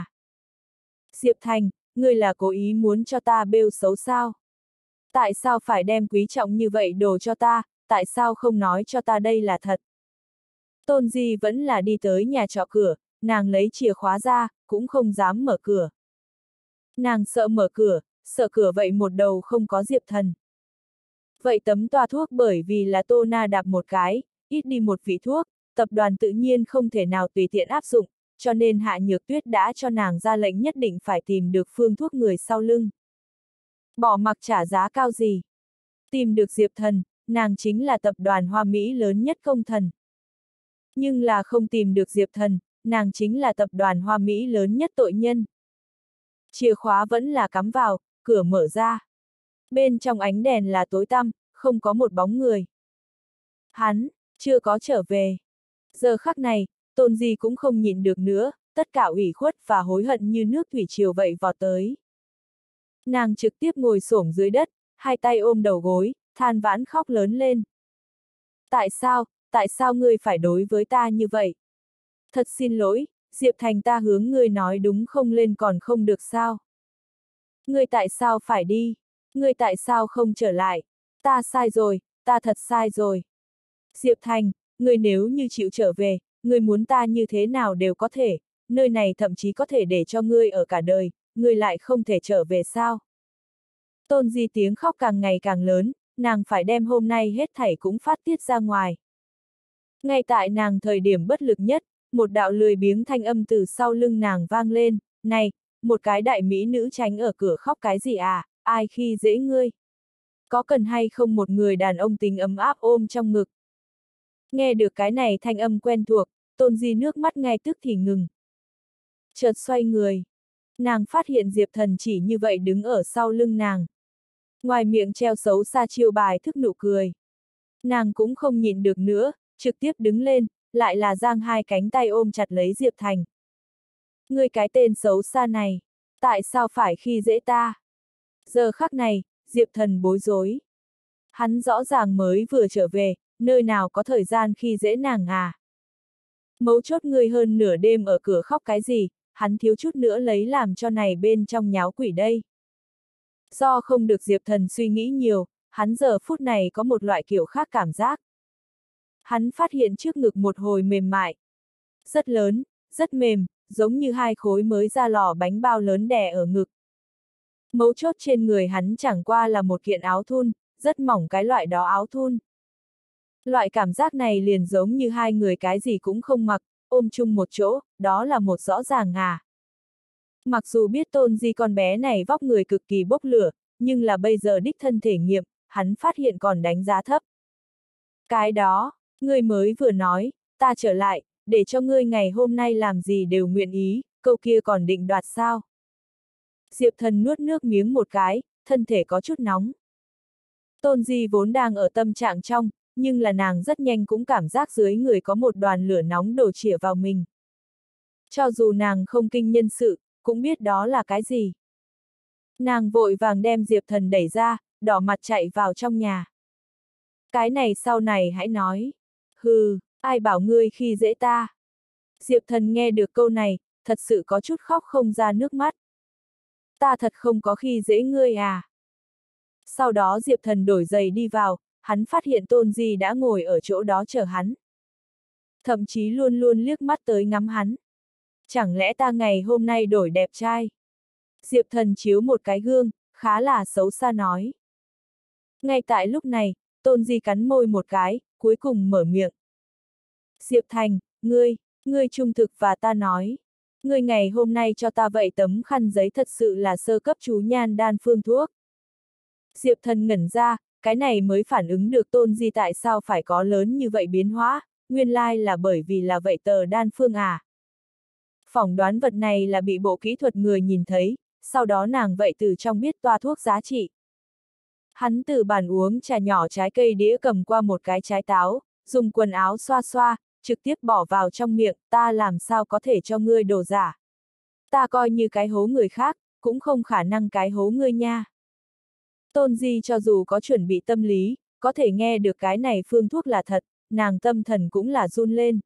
Speaker 1: Diệp Thành, ngươi là cố ý muốn cho ta bêu xấu sao? Tại sao phải đem quý trọng như vậy đồ cho ta, tại sao không nói cho ta đây là thật? Tôn Di vẫn là đi tới nhà trọ cửa, nàng lấy chìa khóa ra, cũng không dám mở cửa. Nàng sợ mở cửa, sợ cửa vậy một đầu không có Diệp Thần. Vậy tấm toa thuốc bởi vì là Tô Na đạp một cái, ít đi một vị thuốc, tập đoàn tự nhiên không thể nào tùy tiện áp dụng, cho nên Hạ Nhược Tuyết đã cho nàng ra lệnh nhất định phải tìm được phương thuốc người sau lưng. Bỏ mặc trả giá cao gì? Tìm được Diệp Thần, nàng chính là tập đoàn Hoa Mỹ lớn nhất công thần. Nhưng là không tìm được Diệp Thần, nàng chính là tập đoàn Hoa Mỹ lớn nhất tội nhân. Chìa khóa vẫn là cắm vào, cửa mở ra. Bên trong ánh đèn là tối tăm, không có một bóng người. Hắn, chưa có trở về. Giờ khắc này, Tôn Di cũng không nhịn được nữa, tất cả ủy khuất và hối hận như nước thủy triều vậy vọt tới. Nàng trực tiếp ngồi xổm dưới đất, hai tay ôm đầu gối, than vãn khóc lớn lên. Tại sao, tại sao ngươi phải đối với ta như vậy? Thật xin lỗi, Diệp Thành ta hướng ngươi nói đúng không lên còn không được sao? Ngươi tại sao phải đi? Ngươi tại sao không trở lại? Ta sai rồi, ta thật sai rồi. Diệp Thành, ngươi nếu như chịu trở về, ngươi muốn ta như thế nào đều có thể, nơi này thậm chí có thể để cho ngươi ở cả đời, ngươi lại không thể trở về sao? Tôn Di tiếng khóc càng ngày càng lớn, nàng phải đem hôm nay hết thảy cũng phát tiết ra ngoài. Ngay tại nàng thời điểm bất lực nhất, một đạo lười biếng thanh âm từ sau lưng nàng vang lên, này, một cái đại mỹ nữ tránh ở cửa khóc cái gì à, ai khi dễ ngươi? Có cần hay không một người đàn ông tính ấm áp ôm trong ngực? Nghe được cái này thanh âm quen thuộc, Tôn Di nước mắt ngay tức thì ngừng. Chợt xoay người. Nàng phát hiện Diệp Thần chỉ như vậy đứng ở sau lưng nàng. Ngoài miệng treo xấu xa chiêu bài thức nụ cười. Nàng cũng không nhịn được nữa, trực tiếp đứng lên, lại là giang hai cánh tay ôm chặt lấy Diệp Thành. Ngươi cái tên xấu xa này, tại sao phải khi dễ ta? Giờ khắc này, Diệp Thần bối rối. Hắn rõ ràng mới vừa trở về, nơi nào có thời gian khi dễ nàng à? Mấu chốt ngươi hơn nửa đêm ở cửa khóc cái gì, hắn thiếu chút nữa lấy làm cho này bên trong nháo quỷ đây. Do không được Diệp Thần suy nghĩ nhiều, hắn giờ phút này có một loại kiểu khác cảm giác. Hắn phát hiện trước ngực một hồi mềm mại. Rất lớn, rất mềm, giống như hai khối mới ra lò bánh bao lớn đè ở ngực. Mấu chốt trên người hắn chẳng qua là một kiện áo thun, rất mỏng cái loại đó áo thun. Loại cảm giác này liền giống như hai người cái gì cũng không mặc, ôm chung một chỗ, đó là một rõ ràng à. Mặc dù biết Tôn Di con bé này vóc người cực kỳ bốc lửa, nhưng là bây giờ đích thân thể nghiệm, hắn phát hiện còn đánh giá thấp. Cái đó, ngươi mới vừa nói, ta trở lại, để cho ngươi ngày hôm nay làm gì đều nguyện ý, câu kia còn định đoạt sao? Diệp Thần nuốt nước miếng một cái, thân thể có chút nóng. Tôn Di vốn đang ở tâm trạng trong, nhưng là nàng rất nhanh cũng cảm giác dưới người có một đoàn lửa nóng đổ chĩa vào mình. Cho dù nàng không kinh nhân sự, cũng biết đó là cái gì. Nàng vội vàng đem Diệp Thần đẩy ra, đỏ mặt chạy vào trong nhà. Cái này sau này hãy nói. Hừ, ai bảo ngươi khi dễ ta. Diệp Thần nghe được câu này, thật sự có chút khóc không ra nước mắt. Ta thật không có khi dễ ngươi à. Sau đó Diệp Thần đổi giày đi vào, hắn phát hiện Tôn Di đã ngồi ở chỗ đó chờ hắn. Thậm chí luôn luôn liếc mắt tới ngắm hắn. Chẳng lẽ ta ngày hôm nay đổi đẹp trai? Diệp Thần chiếu một cái gương, khá là xấu xa nói. Ngay tại lúc này, Tôn Di cắn môi một cái, cuối cùng mở miệng. Diệp Thành, ngươi, ngươi trung thực và ta nói. Ngươi ngày hôm nay cho ta vậy tấm khăn giấy thật sự là sơ cấp chú nhan đan phương thuốc. Diệp Thần ngẩn ra, cái này mới phản ứng được Tôn Di tại sao phải có lớn như vậy biến hóa, nguyên lai là bởi vì là vậy tờ đan phương à. Phỏng đoán vật này là bị bộ kỹ thuật người nhìn thấy, sau đó nàng vậy từ trong biết toa thuốc giá trị. Hắn từ bàn uống trà nhỏ trái cây đĩa cầm qua một cái trái táo, dùng quần áo xoa xoa, trực tiếp bỏ vào trong miệng, ta làm sao có thể cho ngươi đồ giả. Ta coi như cái hố người khác, cũng không khả năng cái hố ngươi nha. Tôn Di cho dù có chuẩn bị tâm lý, có thể nghe được cái này phương thuốc là thật, nàng tâm thần cũng là run lên.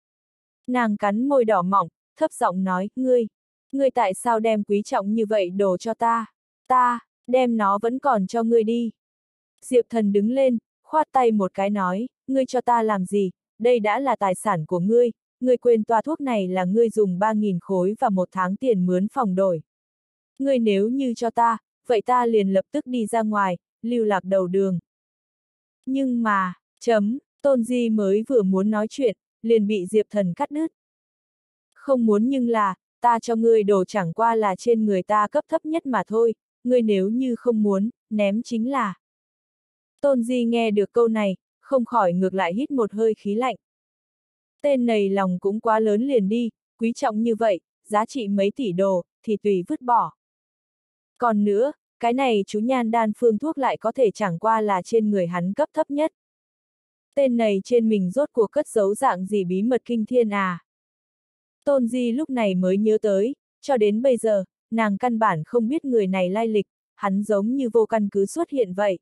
Speaker 1: Nàng cắn môi đỏ mỏng, thấp giọng nói, ngươi, ngươi tại sao đem quý trọng như vậy đồ cho ta, ta, đem nó vẫn còn cho ngươi đi. Diệp Thần đứng lên, khoát tay một cái nói, ngươi cho ta làm gì, đây đã là tài sản của ngươi, ngươi quên toa thuốc này là ngươi dùng ba nghìn khối và một tháng tiền mướn phòng đổi. Ngươi nếu như cho ta, vậy ta liền lập tức đi ra ngoài, lưu lạc đầu đường. Nhưng mà, chấm, Tôn Di mới vừa muốn nói chuyện, liền bị Diệp Thần cắt đứt. Không muốn nhưng là, ta cho ngươi đồ chẳng qua là trên người ta cấp thấp nhất mà thôi, ngươi nếu như không muốn, ném chính là. Tôn Di nghe được câu này, không khỏi ngược lại hít một hơi khí lạnh. Tên này lòng cũng quá lớn liền đi, quý trọng như vậy, giá trị mấy tỷ đồ, thì tùy vứt bỏ. Còn nữa, cái này chú nhan đan phương thuốc lại có thể chẳng qua là trên người hắn cấp thấp nhất. Tên này trên mình rốt cuộc cất giấu dạng gì bí mật kinh thiên à? Tôn Di lúc này mới nhớ tới, cho đến bây giờ, nàng căn bản không biết người này lai lịch, hắn giống như vô căn cứ xuất hiện vậy.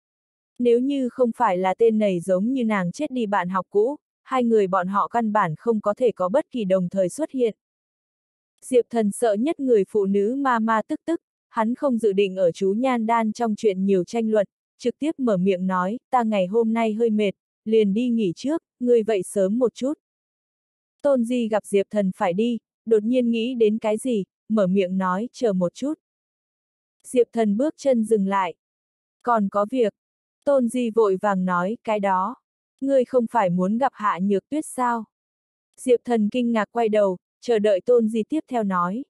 Speaker 1: Nếu như không phải là tên này giống như nàng chết đi bạn học cũ, hai người bọn họ căn bản không có thể có bất kỳ đồng thời xuất hiện. Diệp Thần sợ nhất người phụ nữ ma ma tức tức, hắn không dự định ở chú nhan đan trong chuyện nhiều tranh luận, trực tiếp mở miệng nói, ta ngày hôm nay hơi mệt, liền đi nghỉ trước, ngươi vậy sớm một chút. Tôn Di gặp Diệp Thần phải đi, đột nhiên nghĩ đến cái gì, mở miệng nói, chờ một chút. Diệp Thần bước chân dừng lại. Còn có việc. Tôn Di vội vàng nói, cái đó. Ngươi không phải muốn gặp Hạ Nhược Tuyết sao? Diệp Thần kinh ngạc quay đầu, chờ đợi Tôn Di tiếp theo nói.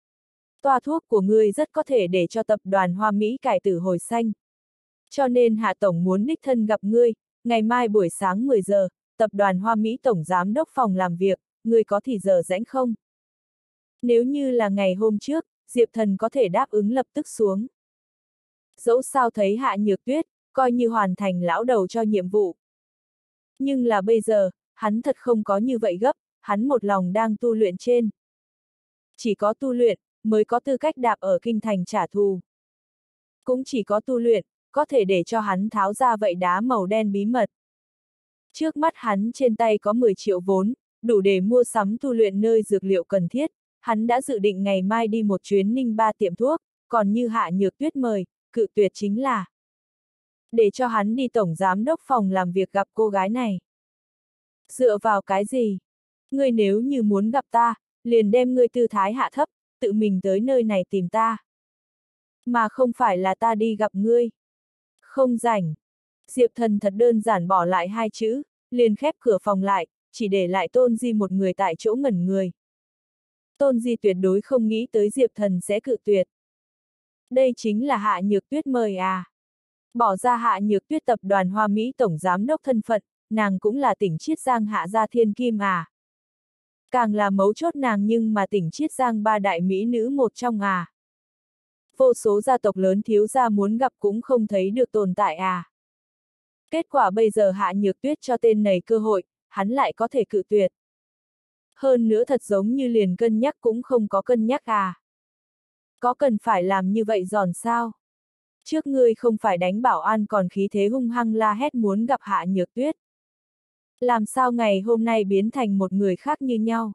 Speaker 1: Toa thuốc của ngươi rất có thể để cho tập đoàn Hoa Mỹ cải tử hồi xanh. Cho nên Hạ Tổng muốn đích thân gặp ngươi, ngày mai buổi sáng mười giờ, tập đoàn Hoa Mỹ Tổng Giám đốc phòng làm việc, ngươi có thì giờ rãnh không? Nếu như là ngày hôm trước, Diệp Thần có thể đáp ứng lập tức xuống. Dẫu sao thấy Hạ Nhược Tuyết, coi như hoàn thành lão đầu cho nhiệm vụ. Nhưng là bây giờ, hắn thật không có như vậy gấp, hắn một lòng đang tu luyện trên. Chỉ có tu luyện, mới có tư cách đạp ở kinh thành trả thù. Cũng chỉ có tu luyện, có thể để cho hắn tháo ra vậy đá màu đen bí mật. Trước mắt hắn trên tay có mười triệu vốn, đủ để mua sắm tu luyện nơi dược liệu cần thiết, hắn đã dự định ngày mai đi một chuyến Ninh Ba tiệm thuốc, còn như Hạ Nhược Tuyết mời, cự tuyệt chính là để cho hắn đi tổng giám đốc phòng làm việc gặp cô gái này. Dựa vào cái gì? Ngươi nếu như muốn gặp ta, liền đem ngươi tư thái hạ thấp, tự mình tới nơi này tìm ta. Mà không phải là ta đi gặp ngươi. Không rảnh. Diệp Thần thật đơn giản bỏ lại hai chữ, liền khép cửa phòng lại, chỉ để lại Tôn Di một người tại chỗ ngẩn người. Tôn Di tuyệt đối không nghĩ tới Diệp Thần sẽ cự tuyệt. Đây chính là Hạ Nhược Tuyết mời à. Bỏ ra Hạ Nhược Tuyết tập đoàn Hoa Mỹ Tổng Giám đốc thân phận, nàng cũng là tỉnh Chiết Giang Hạ gia thiên kim à. Càng là mấu chốt nàng nhưng mà tỉnh Chiết Giang ba đại mỹ nữ một trong à. Vô số gia tộc lớn thiếu gia muốn gặp cũng không thấy được tồn tại à. Kết quả bây giờ Hạ Nhược Tuyết cho tên này cơ hội, hắn lại có thể cự tuyệt. Hơn nữa thật giống như liền cân nhắc cũng không có cân nhắc à. Có cần phải làm như vậy giòn sao? Trước ngươi không phải đánh bảo an còn khí thế hung hăng la hét muốn gặp Hạ Nhược Tuyết. Làm sao ngày hôm nay biến thành một người khác như nhau?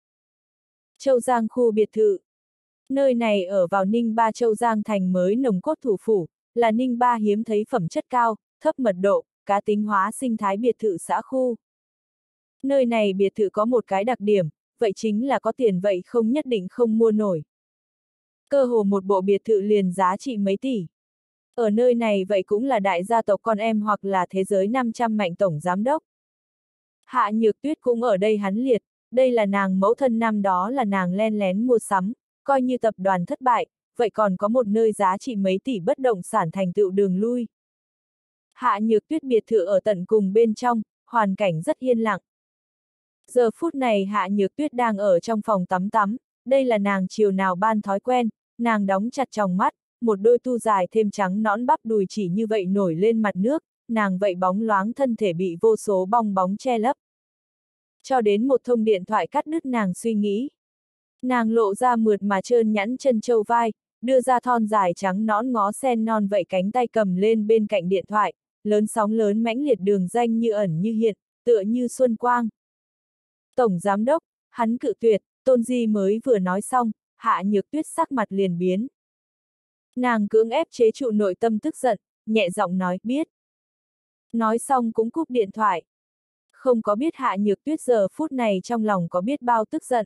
Speaker 1: Châu Giang khu biệt thự. Nơi này ở vào Ninh Ba Châu Giang thành mới nồng cốt thủ phủ, là Ninh Ba hiếm thấy phẩm chất cao, thấp mật độ, cá tính hóa sinh thái biệt thự xã khu. Nơi này biệt thự có một cái đặc điểm, vậy chính là có tiền vậy không nhất định không mua nổi. Cơ hồ một bộ biệt thự liền giá trị mấy tỷ. Ở nơi này vậy cũng là đại gia tộc con em hoặc là thế giới năm trăm mạnh tổng giám đốc. Hạ Nhược Tuyết cũng ở đây hắn liệt, đây là nàng mẫu thân năm đó là nàng len lén mua sắm, coi như tập đoàn thất bại, vậy còn có một nơi giá trị mấy tỷ bất động sản thành tựu đường lui. Hạ Nhược Tuyết biệt thự ở tận cùng bên trong, hoàn cảnh rất yên lặng. Giờ phút này Hạ Nhược Tuyết đang ở trong phòng tắm tắm, đây là nàng chiều nào ban thói quen, nàng đóng chặt tròng mắt, một đôi tu dài thêm trắng nõn bắp đùi chỉ như vậy nổi lên mặt nước, nàng vậy bóng loáng thân thể bị vô số bong bóng che lấp. Cho đến một thông điện thoại cắt đứt nàng suy nghĩ. Nàng lộ ra mượt mà trơn nhẵn chân châu vai, đưa ra thon dài trắng nõn ngó sen non vậy cánh tay cầm lên bên cạnh điện thoại, lớn sóng lớn mãnh liệt đường danh như ẩn như hiện, tựa như xuân quang. Tổng giám đốc, hắn cự tuyệt, Tôn Di mới vừa nói xong, Hạ Nhược Tuyết sắc mặt liền biến. Nàng cưỡng ép chế trụ nội tâm tức giận, nhẹ giọng nói, biết. Nói xong cũng cúp điện thoại. Không có biết Hạ Nhược Tuyết giờ phút này trong lòng có biết bao tức giận.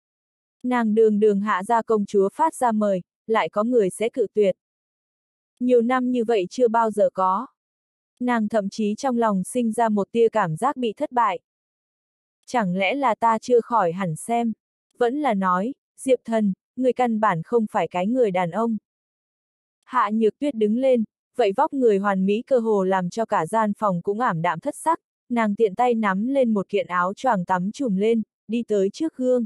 Speaker 1: Nàng đường đường hạ gia công chúa phát ra mời, lại có người sẽ cự tuyệt. Nhiều năm như vậy chưa bao giờ có. Nàng thậm chí trong lòng sinh ra một tia cảm giác bị thất bại. Chẳng lẽ là ta chưa khỏi hẳn xem? Vẫn là nói, Diệp Thần, người căn bản không phải cái người đàn ông. Hạ Nhược Tuyết đứng lên, vậy vóc người hoàn mỹ cơ hồ làm cho cả gian phòng cũng ảm đạm thất sắc, nàng tiện tay nắm lên một kiện áo choàng tắm trùm lên, đi tới trước gương.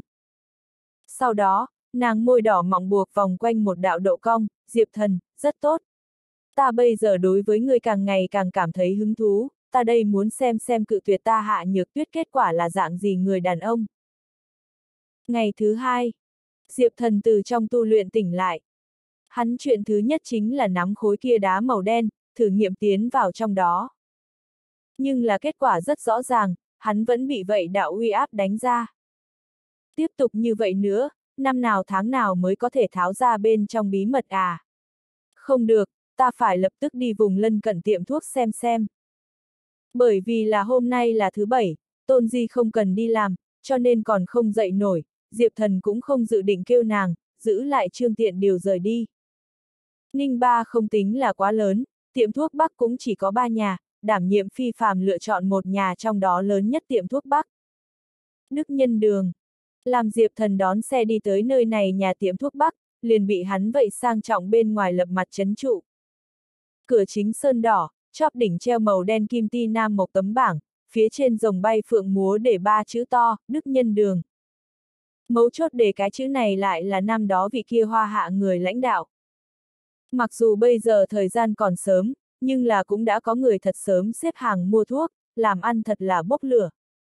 Speaker 1: Sau đó, nàng môi đỏ mọng buộc vòng quanh một đạo độ cong, Diệp Thần, rất tốt. Ta bây giờ đối với người càng ngày càng cảm thấy hứng thú, ta đây muốn xem xem cự tuyệt ta Hạ Nhược Tuyết kết quả là dạng gì người đàn ông. Ngày thứ hai, Diệp Thần từ trong tu luyện tỉnh lại. Hắn chuyện thứ nhất chính là nắm khối kia đá màu đen, thử nghiệm tiến vào trong đó. Nhưng là kết quả rất rõ ràng, hắn vẫn bị vậy đạo uy áp đánh ra. Tiếp tục như vậy nữa, năm nào tháng nào mới có thể tháo ra bên trong bí mật à? Không được, ta phải lập tức đi vùng lân cận tiệm thuốc xem xem. Bởi vì là hôm nay là thứ bảy, Tôn Di không cần đi làm, cho nên còn không dậy nổi, Diệp Thần cũng không dự định kêu nàng, giữ lại Trương Tiện Điều rời đi. Ninh Ba không tính là quá lớn, tiệm thuốc Bắc cũng chỉ có ba nhà, đảm nhiệm phi phàm lựa chọn một nhà trong đó lớn nhất tiệm thuốc Bắc. Đức Nhân Đường. Làm Diệp Thần đón xe đi tới nơi này nhà tiệm thuốc Bắc, liền bị hắn vậy sang trọng bên ngoài lập mặt trấn trụ. Cửa chính sơn đỏ, chóp đỉnh treo màu đen kim ti nam một tấm bảng, phía trên rồng bay phượng múa để ba chữ to, Đức Nhân Đường. Mấu chốt để cái chữ này lại là năm đó vị kia Hoa Hạ người lãnh đạo. Mặc dù bây giờ thời gian còn sớm, nhưng là cũng đã có người thật sớm xếp hàng mua thuốc, làm ăn thật là bốc lửa.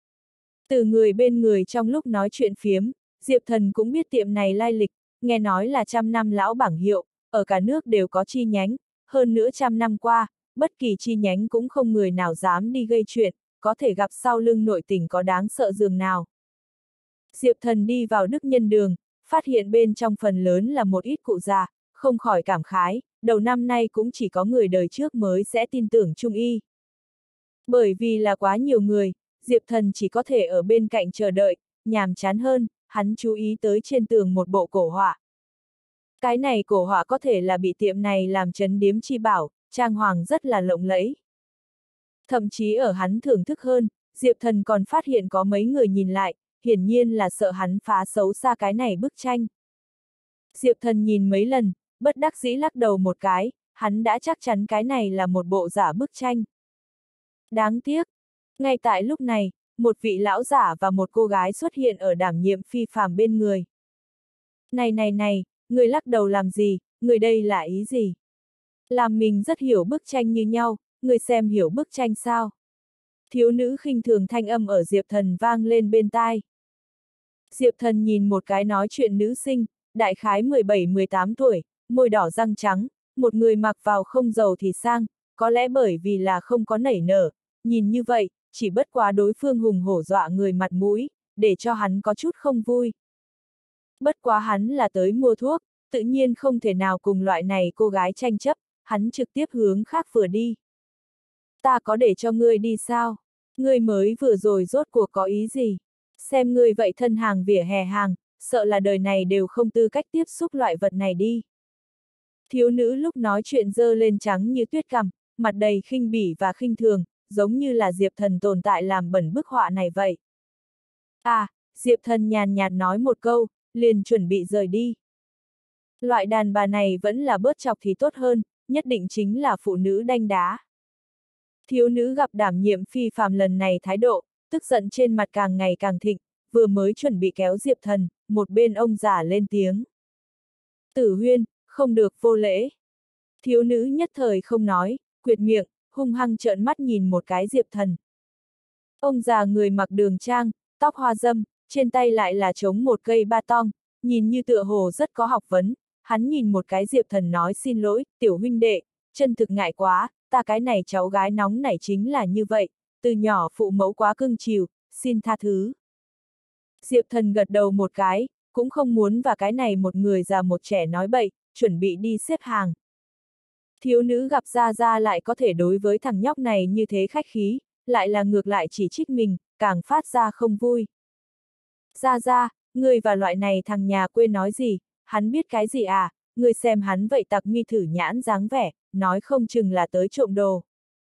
Speaker 1: Từ người bên người trong lúc nói chuyện phiếm, Diệp Thần cũng biết tiệm này lai lịch, nghe nói là trăm năm lão bảng hiệu, ở cả nước đều có chi nhánh, hơn nữa trăm năm qua, bất kỳ chi nhánh cũng không người nào dám đi gây chuyện, có thể gặp sau lưng nội tình có đáng sợ dường nào. Diệp Thần đi vào Đức Nhân Đường, phát hiện bên trong phần lớn là một ít cụ già, không khỏi cảm khái, đầu năm nay cũng chỉ có người đời trước mới sẽ tin tưởng Trung y. Bởi vì là quá nhiều người, Diệp Thần chỉ có thể ở bên cạnh chờ đợi, nhàm chán hơn, hắn chú ý tới trên tường một bộ cổ họa. Cái này cổ họa có thể là bị tiệm này làm trấn điếm chi bảo, trang hoàng rất là lộng lẫy. Thậm chí ở hắn thưởng thức hơn, Diệp Thần còn phát hiện có mấy người nhìn lại, hiển nhiên là sợ hắn phá xấu xa cái này bức tranh. Diệp Thần nhìn mấy lần, bất đắc dĩ lắc đầu một cái, hắn đã chắc chắn cái này là một bộ giả bức tranh. Đáng tiếc, ngay tại lúc này, một vị lão giả và một cô gái xuất hiện ở đảm nhiệm phi phàm bên người. Này này này, người lắc đầu làm gì, người đây là ý gì? Làm mình rất hiểu bức tranh như nhau, người xem hiểu bức tranh sao? Thiếu nữ khinh thường thanh âm ở Diệp Thần vang lên bên tai. Diệp Thần nhìn một cái nói chuyện nữ sinh, đại khái mười bảy mười tám tuổi, môi đỏ răng trắng, một người mặc vào không giàu thì sang, có lẽ bởi vì là không có nảy nở, nhìn như vậy, chỉ bất quá đối phương hùng hổ dọa người mặt mũi, để cho hắn có chút không vui. Bất quá hắn là tới mua thuốc, tự nhiên không thể nào cùng loại này cô gái tranh chấp, hắn trực tiếp hướng khác vừa đi. Ta có để cho ngươi đi sao? Ngươi mới vừa rồi rốt cuộc có ý gì? Xem ngươi vậy thân hàng vỉa hè hàng, sợ là đời này đều không tư cách tiếp xúc loại vật này đi. Thiếu nữ lúc nói chuyện dơ lên trắng như tuyết cằm, mặt đầy khinh bỉ và khinh thường, giống như là Diệp Thần tồn tại làm bẩn bức họa này vậy. À, Diệp Thần nhàn nhạt nói một câu, liền chuẩn bị rời đi. Loại đàn bà này vẫn là bớt chọc thì tốt hơn, nhất định chính là phụ nữ đanh đá. Thiếu nữ gặp đảm nhiệm phi phàm lần này thái độ, tức giận trên mặt càng ngày càng thịnh, vừa mới chuẩn bị kéo Diệp Thần, một bên ông già lên tiếng. Tử Huyên, không được vô lễ. Thiếu nữ nhất thời không nói, quyệt miệng, hung hăng trợn mắt nhìn một cái Diệp Thần. Ông già người mặc đường trang, tóc hoa dâm, trên tay lại là chống một cây ba tong, nhìn như tựa hồ rất có học vấn. Hắn nhìn một cái Diệp Thần nói xin lỗi, tiểu huynh đệ, chân thực ngại quá, ta cái này cháu gái nóng nảy chính là như vậy, từ nhỏ phụ mẫu quá cưng chiều, xin tha thứ. Diệp Thần gật đầu một cái, cũng không muốn và cái này một người già một trẻ nói bậy, chuẩn bị đi xếp hàng. Thiếu nữ gặp Gia Gia lại có thể đối với thằng nhóc này như thế khách khí, lại là ngược lại chỉ trích mình, càng phát ra không vui. Gia Gia, ngươi và loại này thằng nhà quê nói gì, hắn biết cái gì à, ngươi xem hắn vậy tặc mi thử nhãn dáng vẻ, nói không chừng là tới trộm đồ.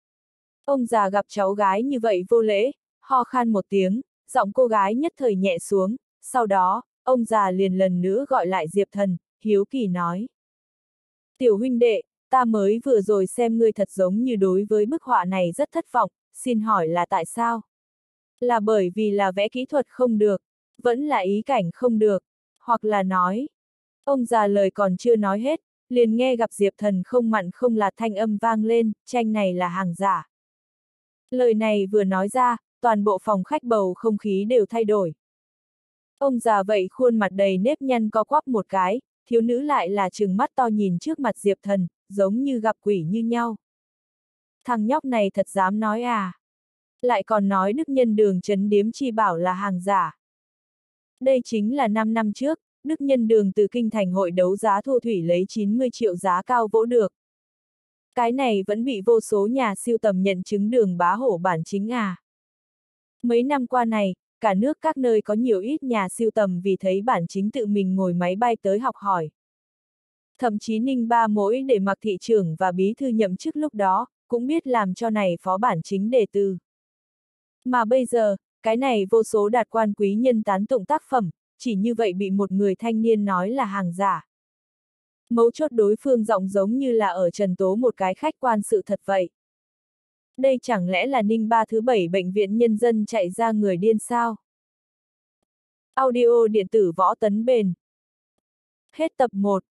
Speaker 1: Ông già gặp cháu gái như vậy vô lễ, ho khan một tiếng, giọng cô gái nhất thời nhẹ xuống, sau đó, ông già liền lần nữa gọi lại Diệp Thần, hiếu kỳ nói. Tiểu huynh đệ, ta mới vừa rồi xem ngươi thật giống như đối với bức họa này rất thất vọng, xin hỏi là tại sao? Là bởi vì là vẽ kỹ thuật không được, vẫn là ý cảnh không được, hoặc là nói. Ông già lời còn chưa nói hết, liền nghe gặp Diệp Thần không mặn không lạt thanh âm vang lên, tranh này là hàng giả. Lời này vừa nói ra, toàn bộ phòng khách bầu không khí đều thay đổi. Ông già vậy khuôn mặt đầy nếp nhăn co quắp một cái, thiếu nữ lại là trừng mắt to nhìn trước mặt Diệp Thần, giống như gặp quỷ như nhau. Thằng nhóc này thật dám nói à? Lại còn nói Đức Nhân Đường trấn điếm chi bảo là hàng giả. Đây chính là năm năm trước, Đức Nhân Đường từ kinh thành hội đấu giá thô thủy lấy chín mươi triệu giá cao vỗ được. Cái này vẫn bị vô số nhà siêu tầm nhận chứng Đường bá hổ bản chính à. Mấy năm qua này, cả nước các nơi có nhiều ít nhà siêu tầm vì thấy bản chính tự mình ngồi máy bay tới học hỏi. Thậm chí Ninh Ba mỗi để mặc thị trưởng và bí thư nhậm chức lúc đó, cũng biết làm cho này phó bản chính đề từ. Mà bây giờ, cái này vô số đạt quan quý nhân tán tụng tác phẩm, chỉ như vậy bị một người thanh niên nói là hàng giả. Mấu chốt đối phương giọng giống như là ở trần tố một cái khách quan sự thật vậy. Đây chẳng lẽ là Ninh Ba thứ bảy bệnh viện nhân dân chạy ra người điên sao? Audio điện tử Võ Tấn Bền. Hết tập một.